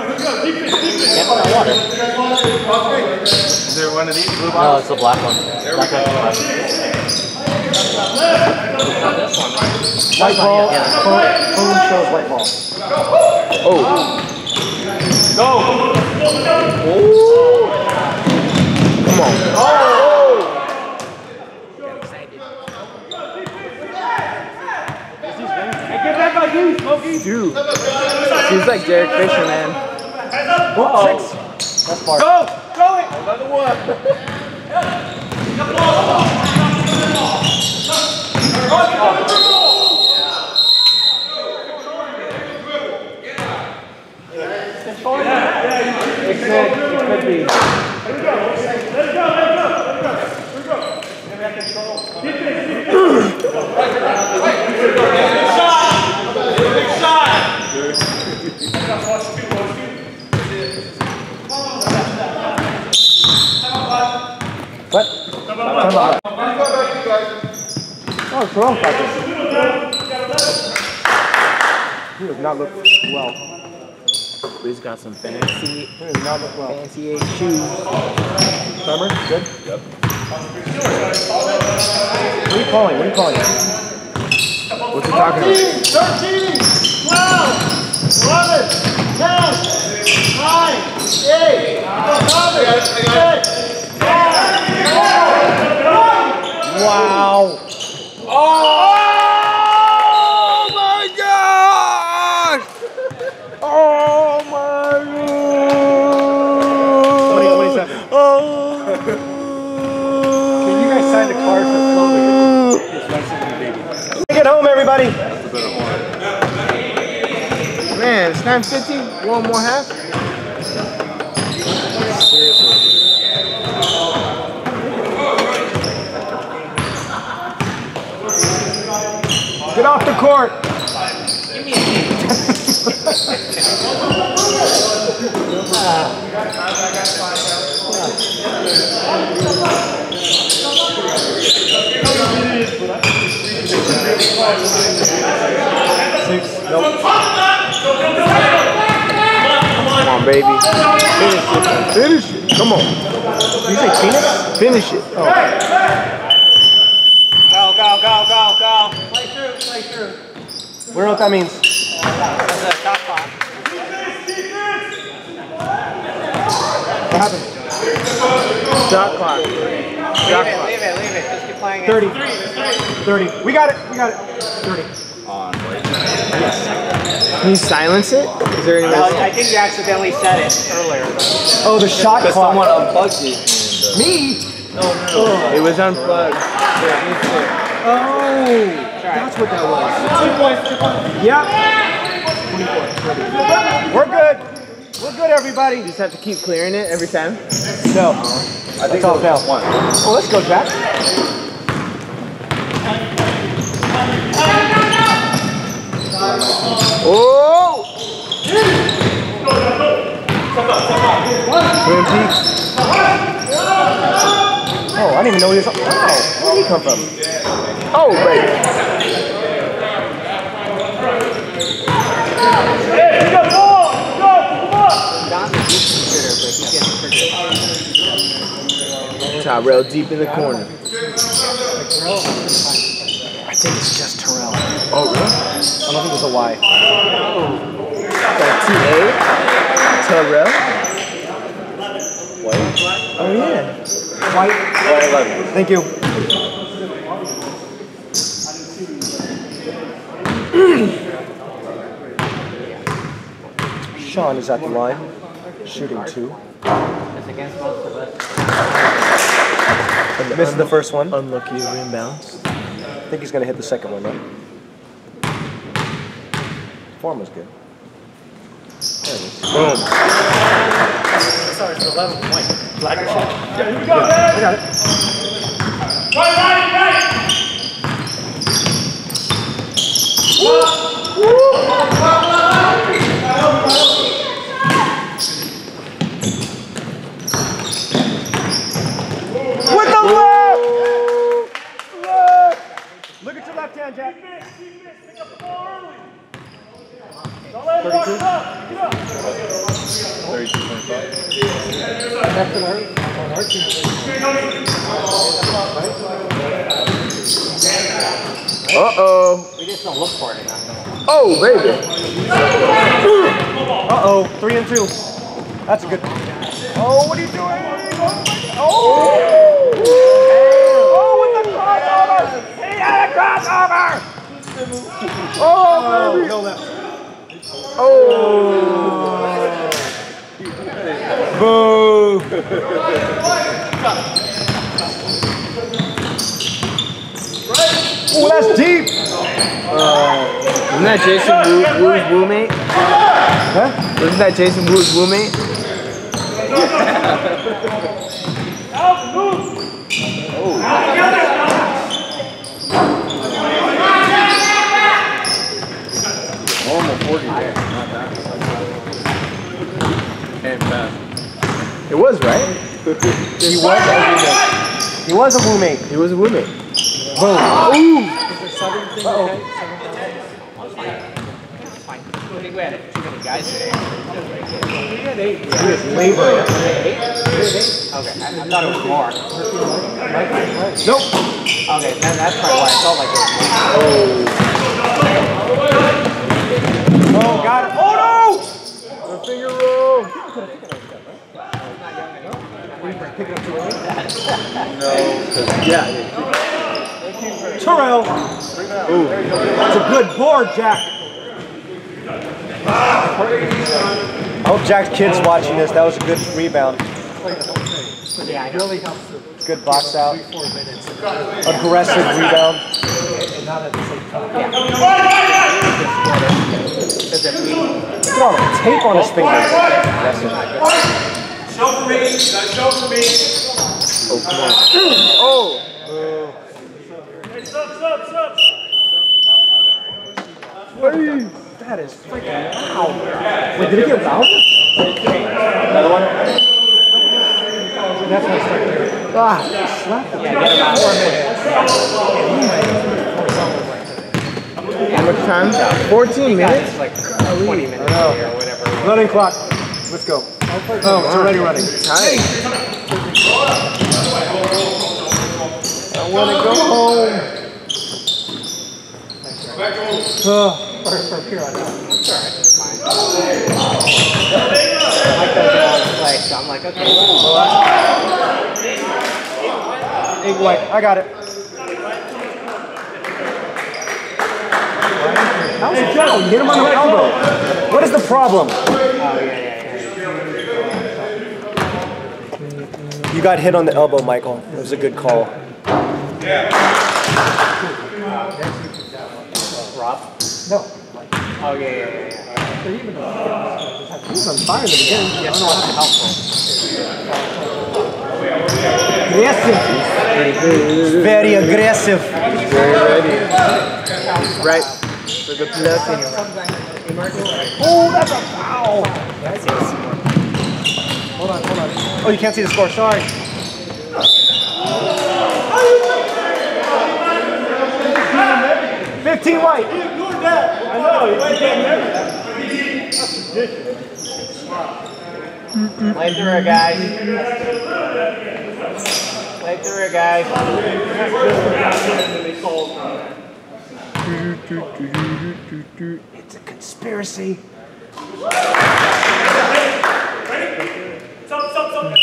Speaker 5: Is there one of these blue
Speaker 12: No,
Speaker 5: bottles?
Speaker 12: it's the black one. Black one.
Speaker 7: White ball. Phone shows white ball.
Speaker 4: Oh.
Speaker 5: Go!
Speaker 4: Come on.
Speaker 7: Oh!
Speaker 11: Get that by you, Smokey.
Speaker 7: Dude.
Speaker 4: Seems like Derek Fisher, man.
Speaker 7: Whoa. Six. That's far.
Speaker 11: Go! Go it!
Speaker 4: Another one.
Speaker 7: It could, it could be.
Speaker 11: Let it go, let it go, let it go. Here we go. Get this, get this. Big shot! Big shot!
Speaker 7: What? Time out. Oh, it's wrong practice. He does not look well.
Speaker 4: He's got some fancy,
Speaker 7: He does not look well.
Speaker 4: fancy eight shoes.
Speaker 7: Summer, good?
Speaker 4: Yep.
Speaker 7: What are you calling? What are you calling?
Speaker 4: What's he talking about?
Speaker 11: thirteen, twelve, eleven, ten, nine, eight, seven, six,
Speaker 7: Wow.
Speaker 6: Oh my God! Oh my God!
Speaker 7: twenty twenty-seven.
Speaker 6: Oh.
Speaker 7: Can you guys sign the card for clothing? Take it home, everybody.
Speaker 6: Man, it's nine fifty. One more half.
Speaker 7: Seriously. Get off the court. Six. Nope.
Speaker 6: Come on,
Speaker 4: baby. Finish it. Finish it. Come on.
Speaker 7: Did you say Phoenix?
Speaker 4: Finish it. Oh.
Speaker 1: Go, go, go, go, go. Play through, play through.
Speaker 7: We don't know what that means.
Speaker 1: That's a shot clock.
Speaker 7: What happened?
Speaker 4: Shot clock.
Speaker 1: Leave
Speaker 4: Shot
Speaker 1: it,
Speaker 4: clock.
Speaker 1: leave it, leave it. Just keep playing it.
Speaker 7: thirty. thirty. We got it. We got it. thirty. Can you silence it? Is there any way?
Speaker 1: No, I think you accidentally said it earlier.
Speaker 7: Oh, the shot
Speaker 10: Because
Speaker 7: clock.
Speaker 10: someone unplugged it.
Speaker 7: Me?
Speaker 4: It was unplugged.
Speaker 7: Oh, that's what that was. Two points. Two points. Yeah. We're good. We're good, everybody.
Speaker 4: You just have to keep clearing it every time?
Speaker 7: No.
Speaker 10: I think
Speaker 7: That's all
Speaker 10: that was
Speaker 7: fail.
Speaker 10: one.
Speaker 7: Well, let's go, Jack.
Speaker 4: Oh! Twin Peaks.
Speaker 7: Oh, I didn't even know he was. Wow. Where did he come from?
Speaker 4: Oh, baby.
Speaker 11: Hey, you got ball! Go! Come on!
Speaker 1: Don's a deep consider, but he gets triggered.
Speaker 4: Tyrell deep in the corner.
Speaker 7: I think it's just Terrell.
Speaker 4: Oh, really?
Speaker 7: I don't think there's a Y.
Speaker 4: T A? Tyrell?
Speaker 7: White? Oh, yeah. White.
Speaker 10: White eleven.
Speaker 7: Thank you. Sean is at the line, shooting two.
Speaker 1: It's against most of us.
Speaker 7: And missed the first one.
Speaker 4: Unlucky rebounds.
Speaker 7: I think he's going to hit the second one, right? Form was good. There it is.
Speaker 4: Boom.
Speaker 11: Sorry, it's eleven point. Black shot. Yeah, here we go, man!
Speaker 7: I got it.
Speaker 11: Right, right, right!
Speaker 7: With the left! Left! Look at your left hand, Jack.
Speaker 11: Pick up the ball early. Don't let it walk up. Get up.
Speaker 4: thirty-two point five.
Speaker 7: That's an art. On our team.
Speaker 4: Uh-oh.
Speaker 1: We just don't look for it enough.
Speaker 4: Oh, baby.
Speaker 7: Uh-oh. Three and two. That's a good. Oh, what are you doing? Oh! Oh, with the crossover! He had a crossover!
Speaker 4: Oh, baby.
Speaker 7: No left.
Speaker 4: Oh. Boo.
Speaker 7: Oh, that's deep!
Speaker 4: Uh, isn't that Jason Wu, Wu's roommate?
Speaker 7: Huh?
Speaker 4: Wasn't that Jason Wu's roommate?
Speaker 11: Out, move!
Speaker 10: Normal forty there. Not that. And fast.
Speaker 4: It was, right?
Speaker 7: He was a roommate. He was a roommate.
Speaker 4: He was a roommate.
Speaker 7: Boom.
Speaker 4: Ooh.
Speaker 7: Uh-oh.
Speaker 1: I think we had too many guys today.
Speaker 7: We had eight. He was laboring.
Speaker 1: Okay, I, I thought it was more.
Speaker 7: Nope.
Speaker 1: Okay, then that's probably why I felt like it was more.
Speaker 7: Oh, got it. Oh, no!
Speaker 4: The finger roll.
Speaker 7: Pick it up too early.
Speaker 4: No. Yeah.
Speaker 7: Terrell. Ooh. That's a good board, Jack. I hope Jack's kid's watching this. That was a good rebound.
Speaker 1: Yeah, I really helps.
Speaker 7: Good box out. Aggressive rebound. Look at all the tape on his fingers.
Speaker 11: Show for me. Show for me.
Speaker 4: Oh, come on. Oh.
Speaker 11: Hey, stop, stop, stop.
Speaker 7: Hey, that is freaking loud. Wait, did it get louder? Another one? That's my strike. Ah, slapped it.
Speaker 4: How much time? fourteen minutes?
Speaker 1: It's like twenty minutes or whatever.
Speaker 7: Running clock. Let's go. Oh, it's already running. Hey. I want to go home. Oh.
Speaker 1: From here on out. It's alright, it's fine. I like those on the play, so I'm like, okay.
Speaker 7: Eight white, I got it. How's it down? Hit him on the elbow. What is the problem?
Speaker 1: Oh, yeah, yeah, yeah.
Speaker 7: You got hit on the elbow, Michael. It was a good call.
Speaker 1: Rob?
Speaker 7: No.
Speaker 1: Oh, yeah, yeah, yeah. yeah.
Speaker 7: He was on fire in the beginning.
Speaker 1: Yeah, so that's helpful.
Speaker 7: Aggressive. Very aggressive. Very ready. Right. For the blocking. Oh, that's a foul. Hold on, hold on. Oh, you can't see the score. Sorry. fifteen white.
Speaker 11: I know, you can't remember that. That's ridiculous.
Speaker 1: Play through it, guys. Play through it, guys.
Speaker 7: It's a conspiracy.
Speaker 11: Stop, stop, stop.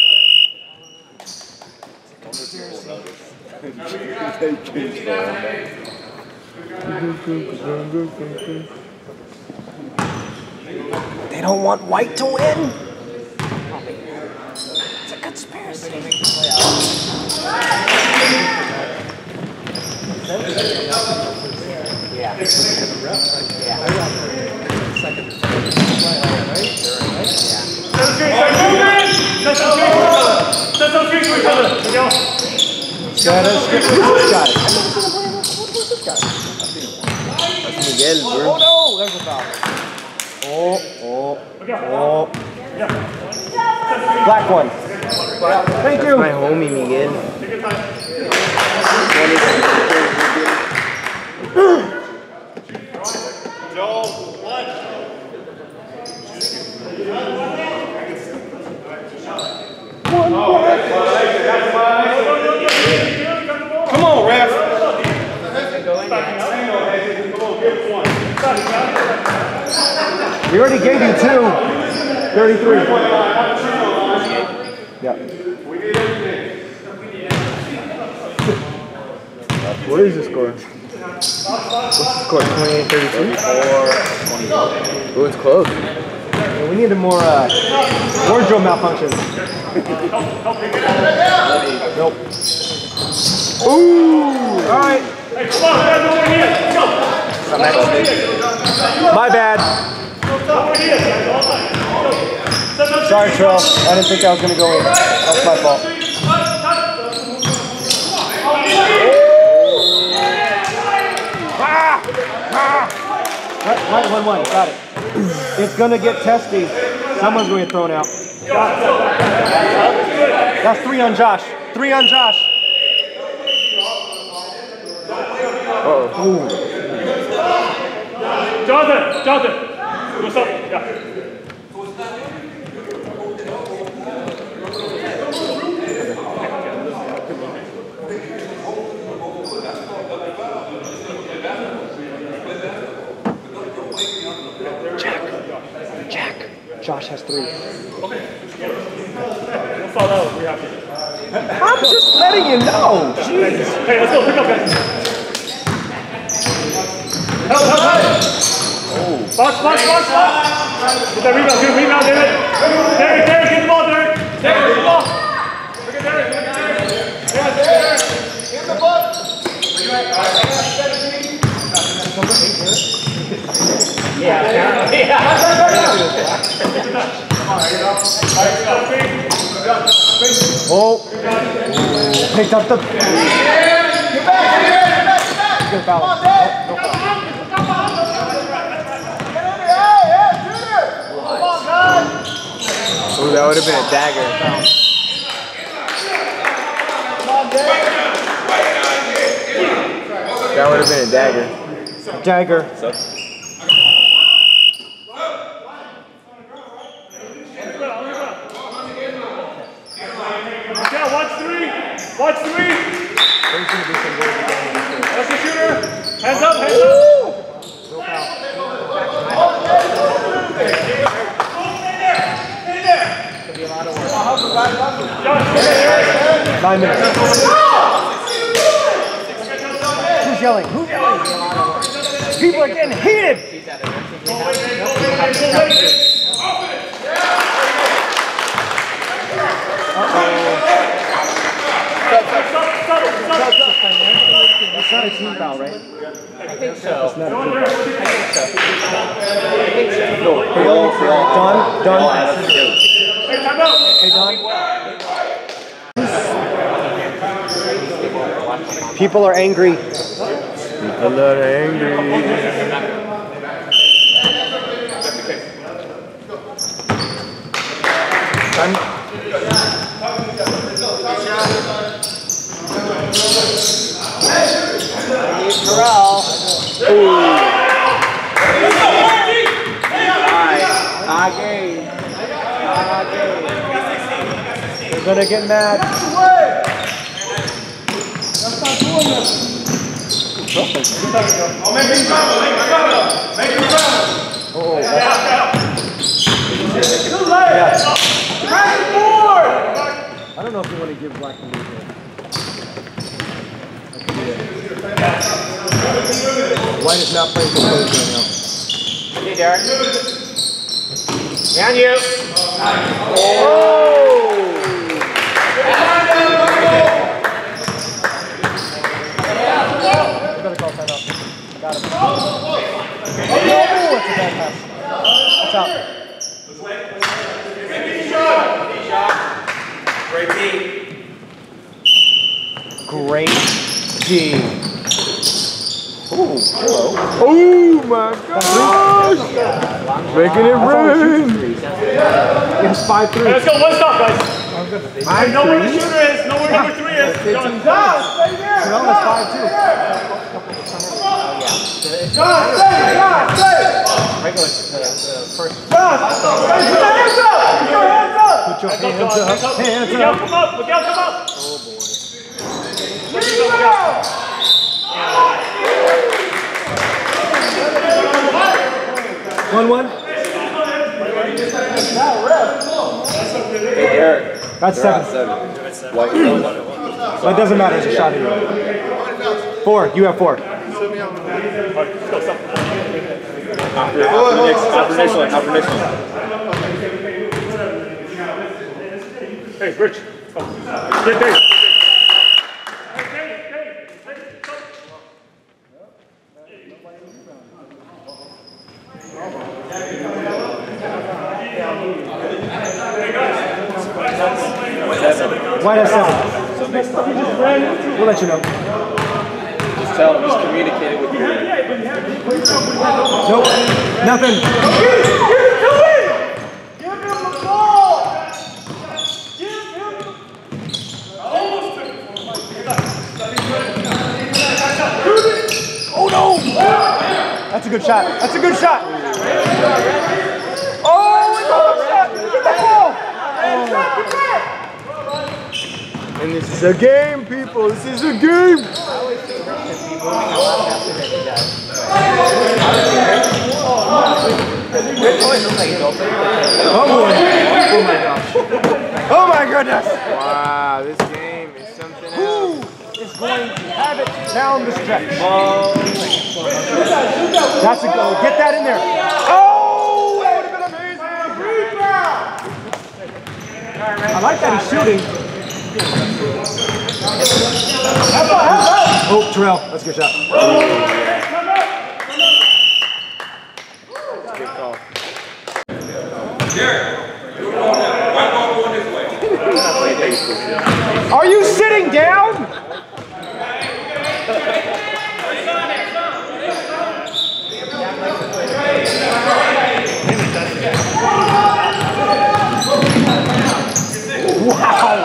Speaker 7: They don't want white to win. It's a conspiracy.
Speaker 1: Yeah.
Speaker 7: Set us straight. Who's this guy? Who's this guy? That's Miguel, bro. Oh no, there's a foul. Oh, oh, oh. Black one. Thank you.
Speaker 10: My homie Miguel.
Speaker 7: One more.
Speaker 2: Come on, ref.
Speaker 7: We already gave you two. thirty-three. Yeah. What is the score? What's the score? twenty-eight thirty-two? Oh, it's close. Yeah, we need a more uh, wardrobe malfunction. Nope. Ooh! Alright.
Speaker 11: Hey, come on, guys, over here. Let's go. Come over here.
Speaker 7: My bad.
Speaker 11: Over here, guys, all time.
Speaker 7: Sorry, Trill. I didn't think I was going to go in. That was my fault. Ah! Ah! Right, right, one, one. Got it. It's going to get testy. Someone's going to get thrown out. That's three on Josh. Three on Josh. Uh-oh.
Speaker 11: Jonathan, Jonathan. What's up? Yeah.
Speaker 7: Jack. Jack. Josh has three.
Speaker 11: Okay. We'll follow out if we have to.
Speaker 7: I'm just letting you know. Jeez.
Speaker 11: Hey, let's go. Pick up, guys. Help, help, help. Oh. Box, box, box, box. Get that rebound. Good rebound, David. Derek, Derek, get the ball, Derek. Derek, get the ball. Look at Derek. Look at Derek. Yeah, Derek. Get the ball.
Speaker 1: Yeah, yeah.
Speaker 7: Oh. Picked up the... Get back, get back, get back. Good foul. Come on, Dad. No, no foul.
Speaker 10: Ooh, that would have been a dagger. That would have been a dagger.
Speaker 7: Dagger.
Speaker 11: watch three. Watch three. That's the shooter. Hands up, hands up.
Speaker 7: No foul.
Speaker 1: Could be a lot of work.
Speaker 7: Nine minutes. Who's yelling? Who's yelling? People are getting heated. That's not a team foul, right?
Speaker 1: I think so.
Speaker 7: That's not a team foul.
Speaker 1: I think so.
Speaker 7: No. Hey, Don, Don.
Speaker 11: Hey, time out.
Speaker 7: Hey, Don. People are angry. People are angry. Time.
Speaker 1: Corral.
Speaker 7: They're gonna get mad.
Speaker 11: Oh, make him travel, make him travel, make him travel.
Speaker 7: Oh,
Speaker 11: yeah, yeah.
Speaker 7: I don't know if you want to give Black the lead here. White is not playing for coach right now.
Speaker 1: Hey, Derek. Down you.
Speaker 7: Oh! I better call timeout. Got him. Oh, it's a bad pass. Watch out.
Speaker 10: Great D.
Speaker 7: Great D. Ooh, hello. Oh my gosh! Making it rain. It's five three.
Speaker 11: Hey, let's go one stop, guys. Hey, know where the shooter is. Know where number three is. John,
Speaker 7: John, stay there. John was five two.
Speaker 2: John, stay, John, stay.
Speaker 1: Regular, the, the first.
Speaker 2: John, hey, put your hands up. Put your hands up.
Speaker 7: Put your
Speaker 11: hands
Speaker 7: hands
Speaker 11: up,
Speaker 7: up.
Speaker 11: hands up.
Speaker 7: Hands
Speaker 11: Miguel,
Speaker 7: up.
Speaker 11: come up. Miguel, come up.
Speaker 7: Oh boy. One one.
Speaker 10: Hey, Eric.
Speaker 7: That's seven.
Speaker 10: seven. White.
Speaker 7: But it doesn't matter. It's a shot anyway. Four. You have four.
Speaker 10: After, after next, after next one, after next one.
Speaker 11: Hey, Rich. Oh. Get there.
Speaker 7: White has seven. We'll let you know.
Speaker 10: Just tell him, just communicate it with you.
Speaker 7: Nope. Nothing.
Speaker 2: Give it to him. Give him the ball. Give him.
Speaker 7: Oh no! That's a good shot. That's a good shot. Oh, it's a good shot. Get the ball. And this is a game, people. This is a game. Oh boy. Oh my gosh. Oh my goodness.
Speaker 10: Wow, this game is something
Speaker 7: Who is going to have it down the stretch? That's a go. Get that in there. Oh, that would have been amazing. I like that he's shooting. Oh, Terrell, that's a good shot.
Speaker 10: good call.
Speaker 7: Are you sitting down? Wow.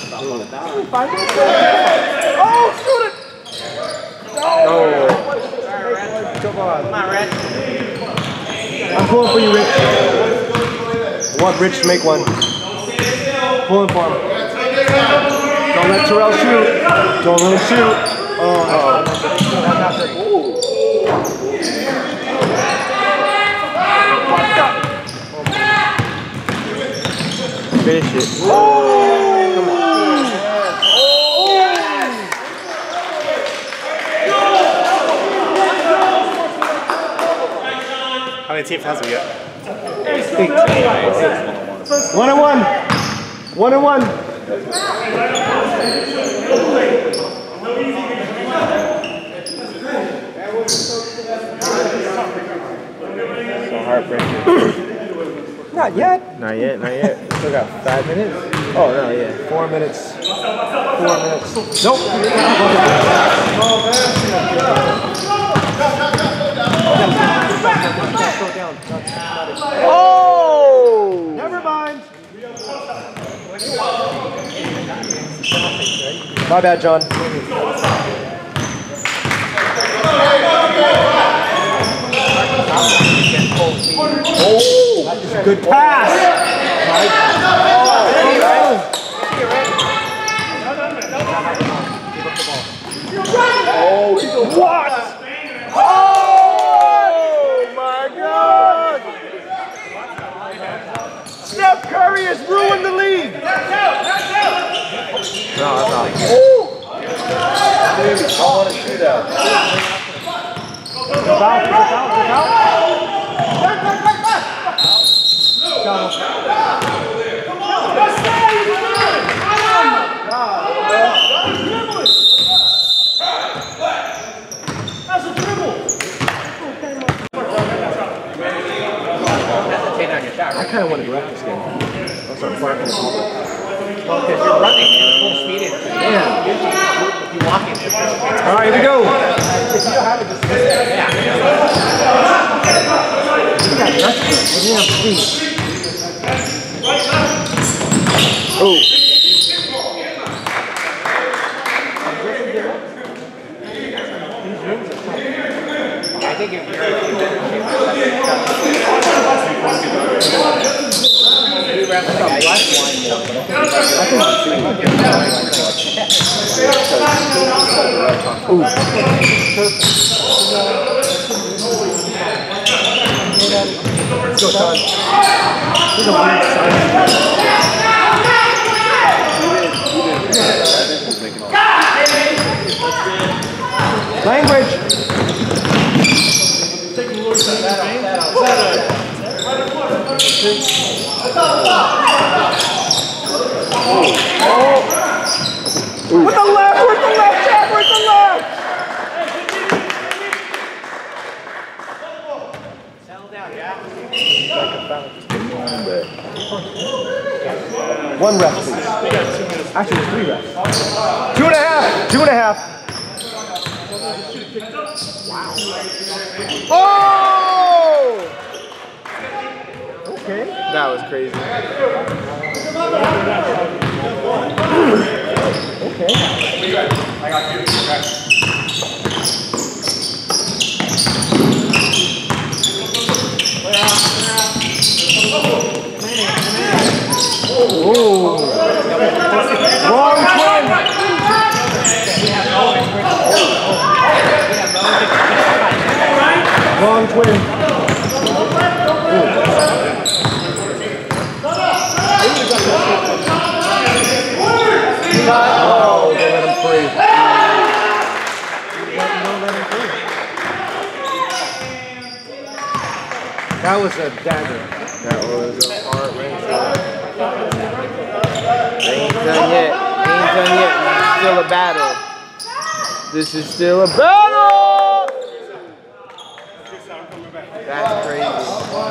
Speaker 7: Oh, shoot it! No! Come on. Come on, Rich. I'm pulling for you, Rich. I want Rich to make one. Pulling for him. Don't let Terrell shoot. Don't let him shoot. Oh,
Speaker 4: Finish it.
Speaker 7: Oh!
Speaker 4: Come on.
Speaker 5: How many team fouls we got?
Speaker 7: One and one. One and one.
Speaker 4: So heartbreaking.
Speaker 7: Not yet.
Speaker 4: Not yet, not yet. Still got five minutes. Oh no, yeah.
Speaker 7: Four minutes. Four minutes. Nope.
Speaker 4: Oh!
Speaker 7: Never mind. My bad, John. Oh, good pass. Oh, what? Oh my God! Steph Curry has ruined the league.
Speaker 4: No, that's not.
Speaker 7: Oh!
Speaker 2: I want to shoot out.
Speaker 7: I kind of want to direct this game. I'll start barking at people.
Speaker 1: Well, because you're running at full speed. And
Speaker 7: Yeah.
Speaker 1: you walk into it.
Speaker 7: All right, here we go.
Speaker 4: Oh.
Speaker 1: I think if you're
Speaker 7: Let's go, Todd. This is a weird side. Language. Oh. With the left, with the left, Jack, with the left.
Speaker 1: settle down, yeah.
Speaker 7: One ref, please. Actually, there's three refs. Two and a half. Two and a half. Wow. Oh! Okay.
Speaker 4: That was crazy.
Speaker 7: Okay.
Speaker 3: I got you.
Speaker 7: Oh. Wrong twin. Wrong twin. Oh, they let him free. That was a dagger.
Speaker 4: That was a hard wrencher. They ain't done yet. They ain't done yet. This is still a battle. This is still a battle! That's crazy.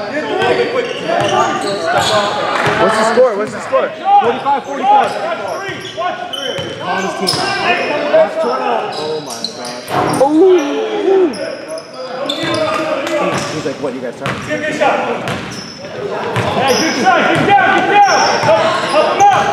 Speaker 4: What's the score? What's the score?
Speaker 7: forty-five forty-five. On his team. Oh my gosh.
Speaker 4: Ooh.
Speaker 7: He's like, what, you guys talking?
Speaker 11: Hey, good shot. Get down, get down. Help, help him out.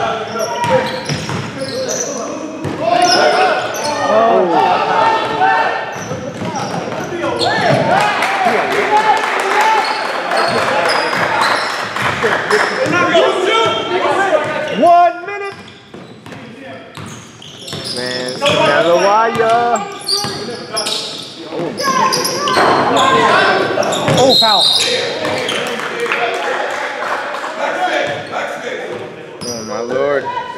Speaker 7: One minute. Man, Canelo Wire. Oh, foul.
Speaker 10: Oh my lord.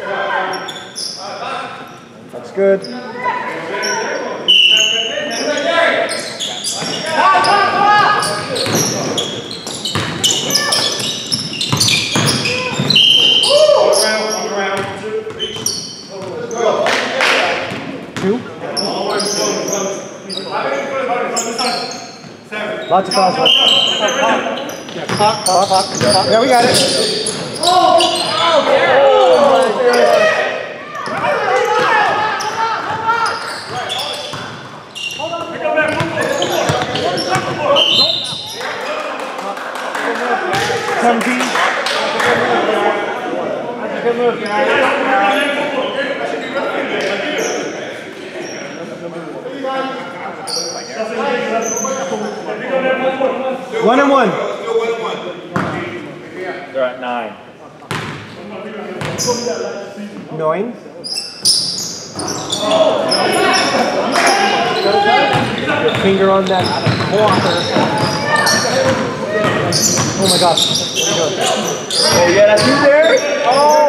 Speaker 7: That's good. Two. Lots of fouls. Clock, clock, clock, clock. Yeah, we got it. Oh, seventeen. That's a good move, guys. One and one.
Speaker 5: They're at nine.
Speaker 7: Nine. Your finger on that blocker. Oh my gosh.
Speaker 10: Oh yeah, that's you there? Oh!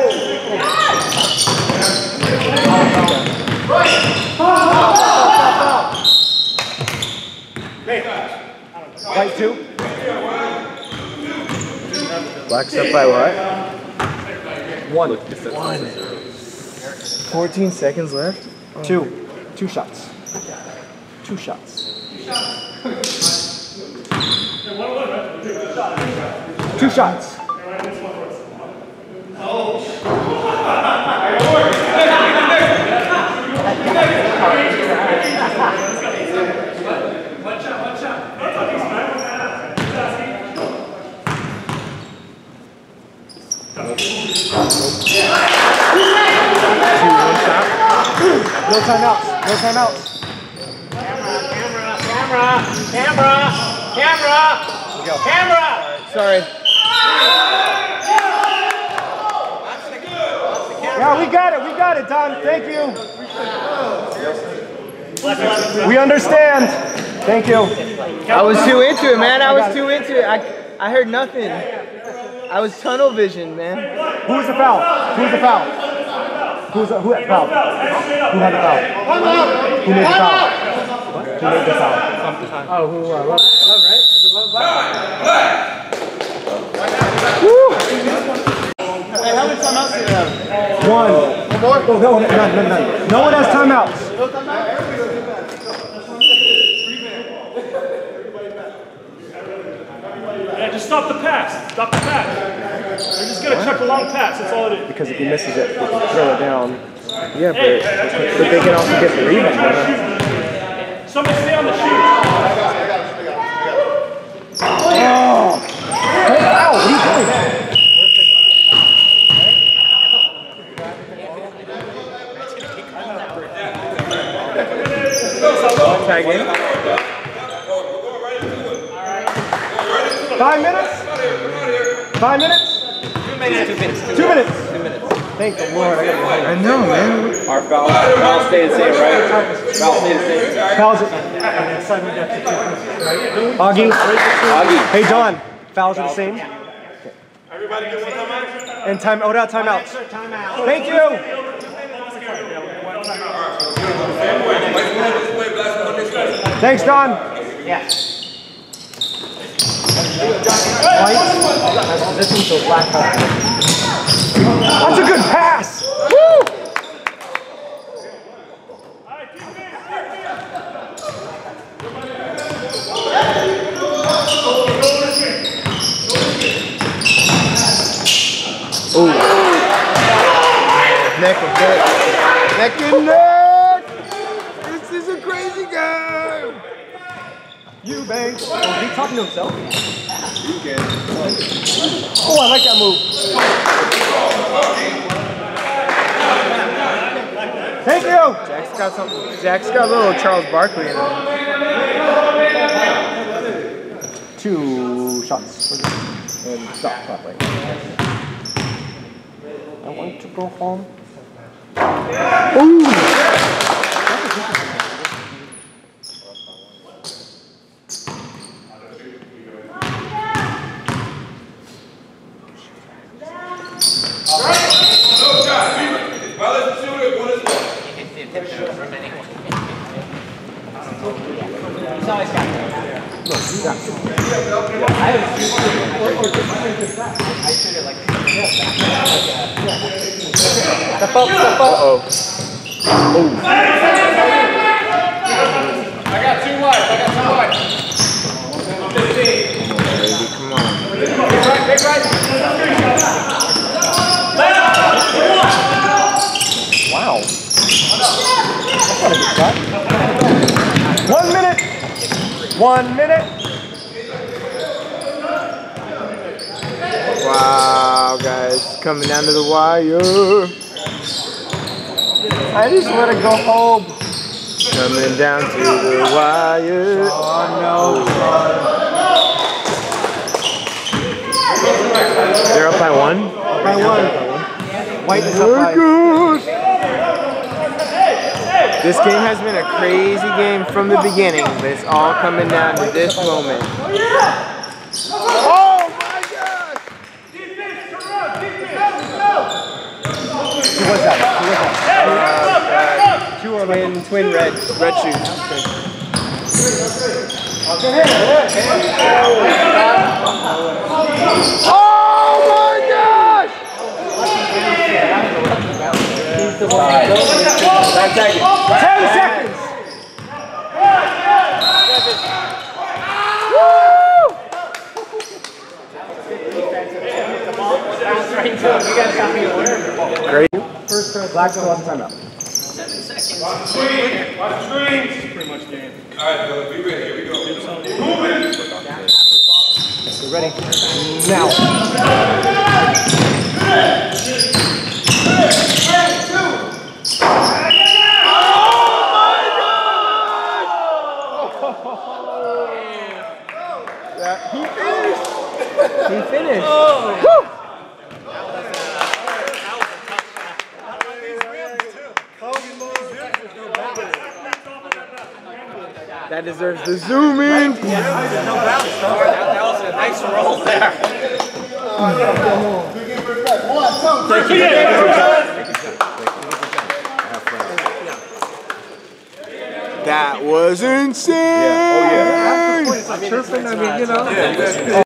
Speaker 7: White two.
Speaker 10: Black's up by what?
Speaker 7: One. One.
Speaker 10: fourteen seconds left? Oh.
Speaker 7: Two. Two shots. Two shots. Two shots. No timeouts. No timeouts.
Speaker 11: Camera, camera, camera, camera, camera.
Speaker 7: Sorry. Yeah, we got it. We got it, Don. Thank you. We understand. Thank you.
Speaker 10: I was too into it, man. I was too into it. I, I heard nothing. I was tunnel vision, man.
Speaker 7: Who's the foul? Who's the foul? Who's the, who had the foul? Who had the foul? Who made the foul? Who made the foul? Oh, who? Uh, love, love, right? Is it love, black? Woo!
Speaker 2: Hey, how many timeouts do you have?
Speaker 7: One. One more? Oh, no, none, none, none. No one has timeouts.
Speaker 11: Yeah, just stop the pass. Stop the pass. You're just gonna chuck a long pass. That's all it is.
Speaker 7: Because if he misses it, he can throw it down.
Speaker 10: Yeah, but, but they can also get the rebound. Huh?
Speaker 11: Somebody stay on the shoot.
Speaker 7: Oh! Hey, ow, what are you doing?
Speaker 10: Tag in.
Speaker 7: Five minutes? Five minutes?
Speaker 10: Two minutes. Two minutes.
Speaker 7: Two minutes.
Speaker 10: Two minutes.
Speaker 7: Thank the Lord. I gotta go.
Speaker 10: I know, man. Our foul, foul stayed the same, right? Foul stayed the same.
Speaker 7: Fouls it. Augie.
Speaker 10: Augie.
Speaker 7: Hey, Don. Fouls are the same.
Speaker 11: Everybody get some timeouts?
Speaker 7: And time, oh, no, timeouts. Thank you. Thanks, Don.
Speaker 1: Yes.
Speaker 7: White. This one's a black hole. That's a good pass. Woo!
Speaker 10: Ooh. Neck and neck. Neck and neck. This is a crazy game.
Speaker 7: You bang. Oh, is he talking to himself? Oh, I like that move. Thank you.
Speaker 10: Jack's got some. Jack's got a little Charles Barkley in him.
Speaker 7: Two shots. And stop properly. I want to go home. Ooh.
Speaker 1: hip shoot from anyone. He's always got that. No, you got it. I haven't used it. I shoot it like step up, step up.
Speaker 4: Uh-oh. Oh.
Speaker 2: I got two wide. I got two wide.
Speaker 10: Baby, come on.
Speaker 2: Big right, big right.
Speaker 5: Wow. That's not a good shot. One minute. One minute.
Speaker 10: Wow, guys, coming down to the wire. I just want to go home. Coming down to the wire. Oh no.
Speaker 4: They're up by one?
Speaker 10: By one. White is up by. This game has been a crazy game from the beginning, but it's all coming down to this moment. Oh my gosh!
Speaker 7: Who was that? Who was that?
Speaker 10: Uh, uh, twin, twin red, red shoes. Oh my gosh!
Speaker 1: Ten seconds.
Speaker 10: Ten seconds!
Speaker 4: Great.
Speaker 7: First turn, Black still has timeout.
Speaker 1: Seven seconds.
Speaker 3: Watch the screen. Watch the screen.
Speaker 11: Pretty much game.
Speaker 3: All right, Billy, be ready. Here we go. Moving.
Speaker 7: We're ready. Now.
Speaker 10: He finished! He finished!
Speaker 1: Oh.
Speaker 10: Woo. That deserves the zoom in!
Speaker 1: No bounce. That was a nice roll there.
Speaker 10: That was insane!
Speaker 7: Yeah. Oh yeah. Chirping, I mean, you know.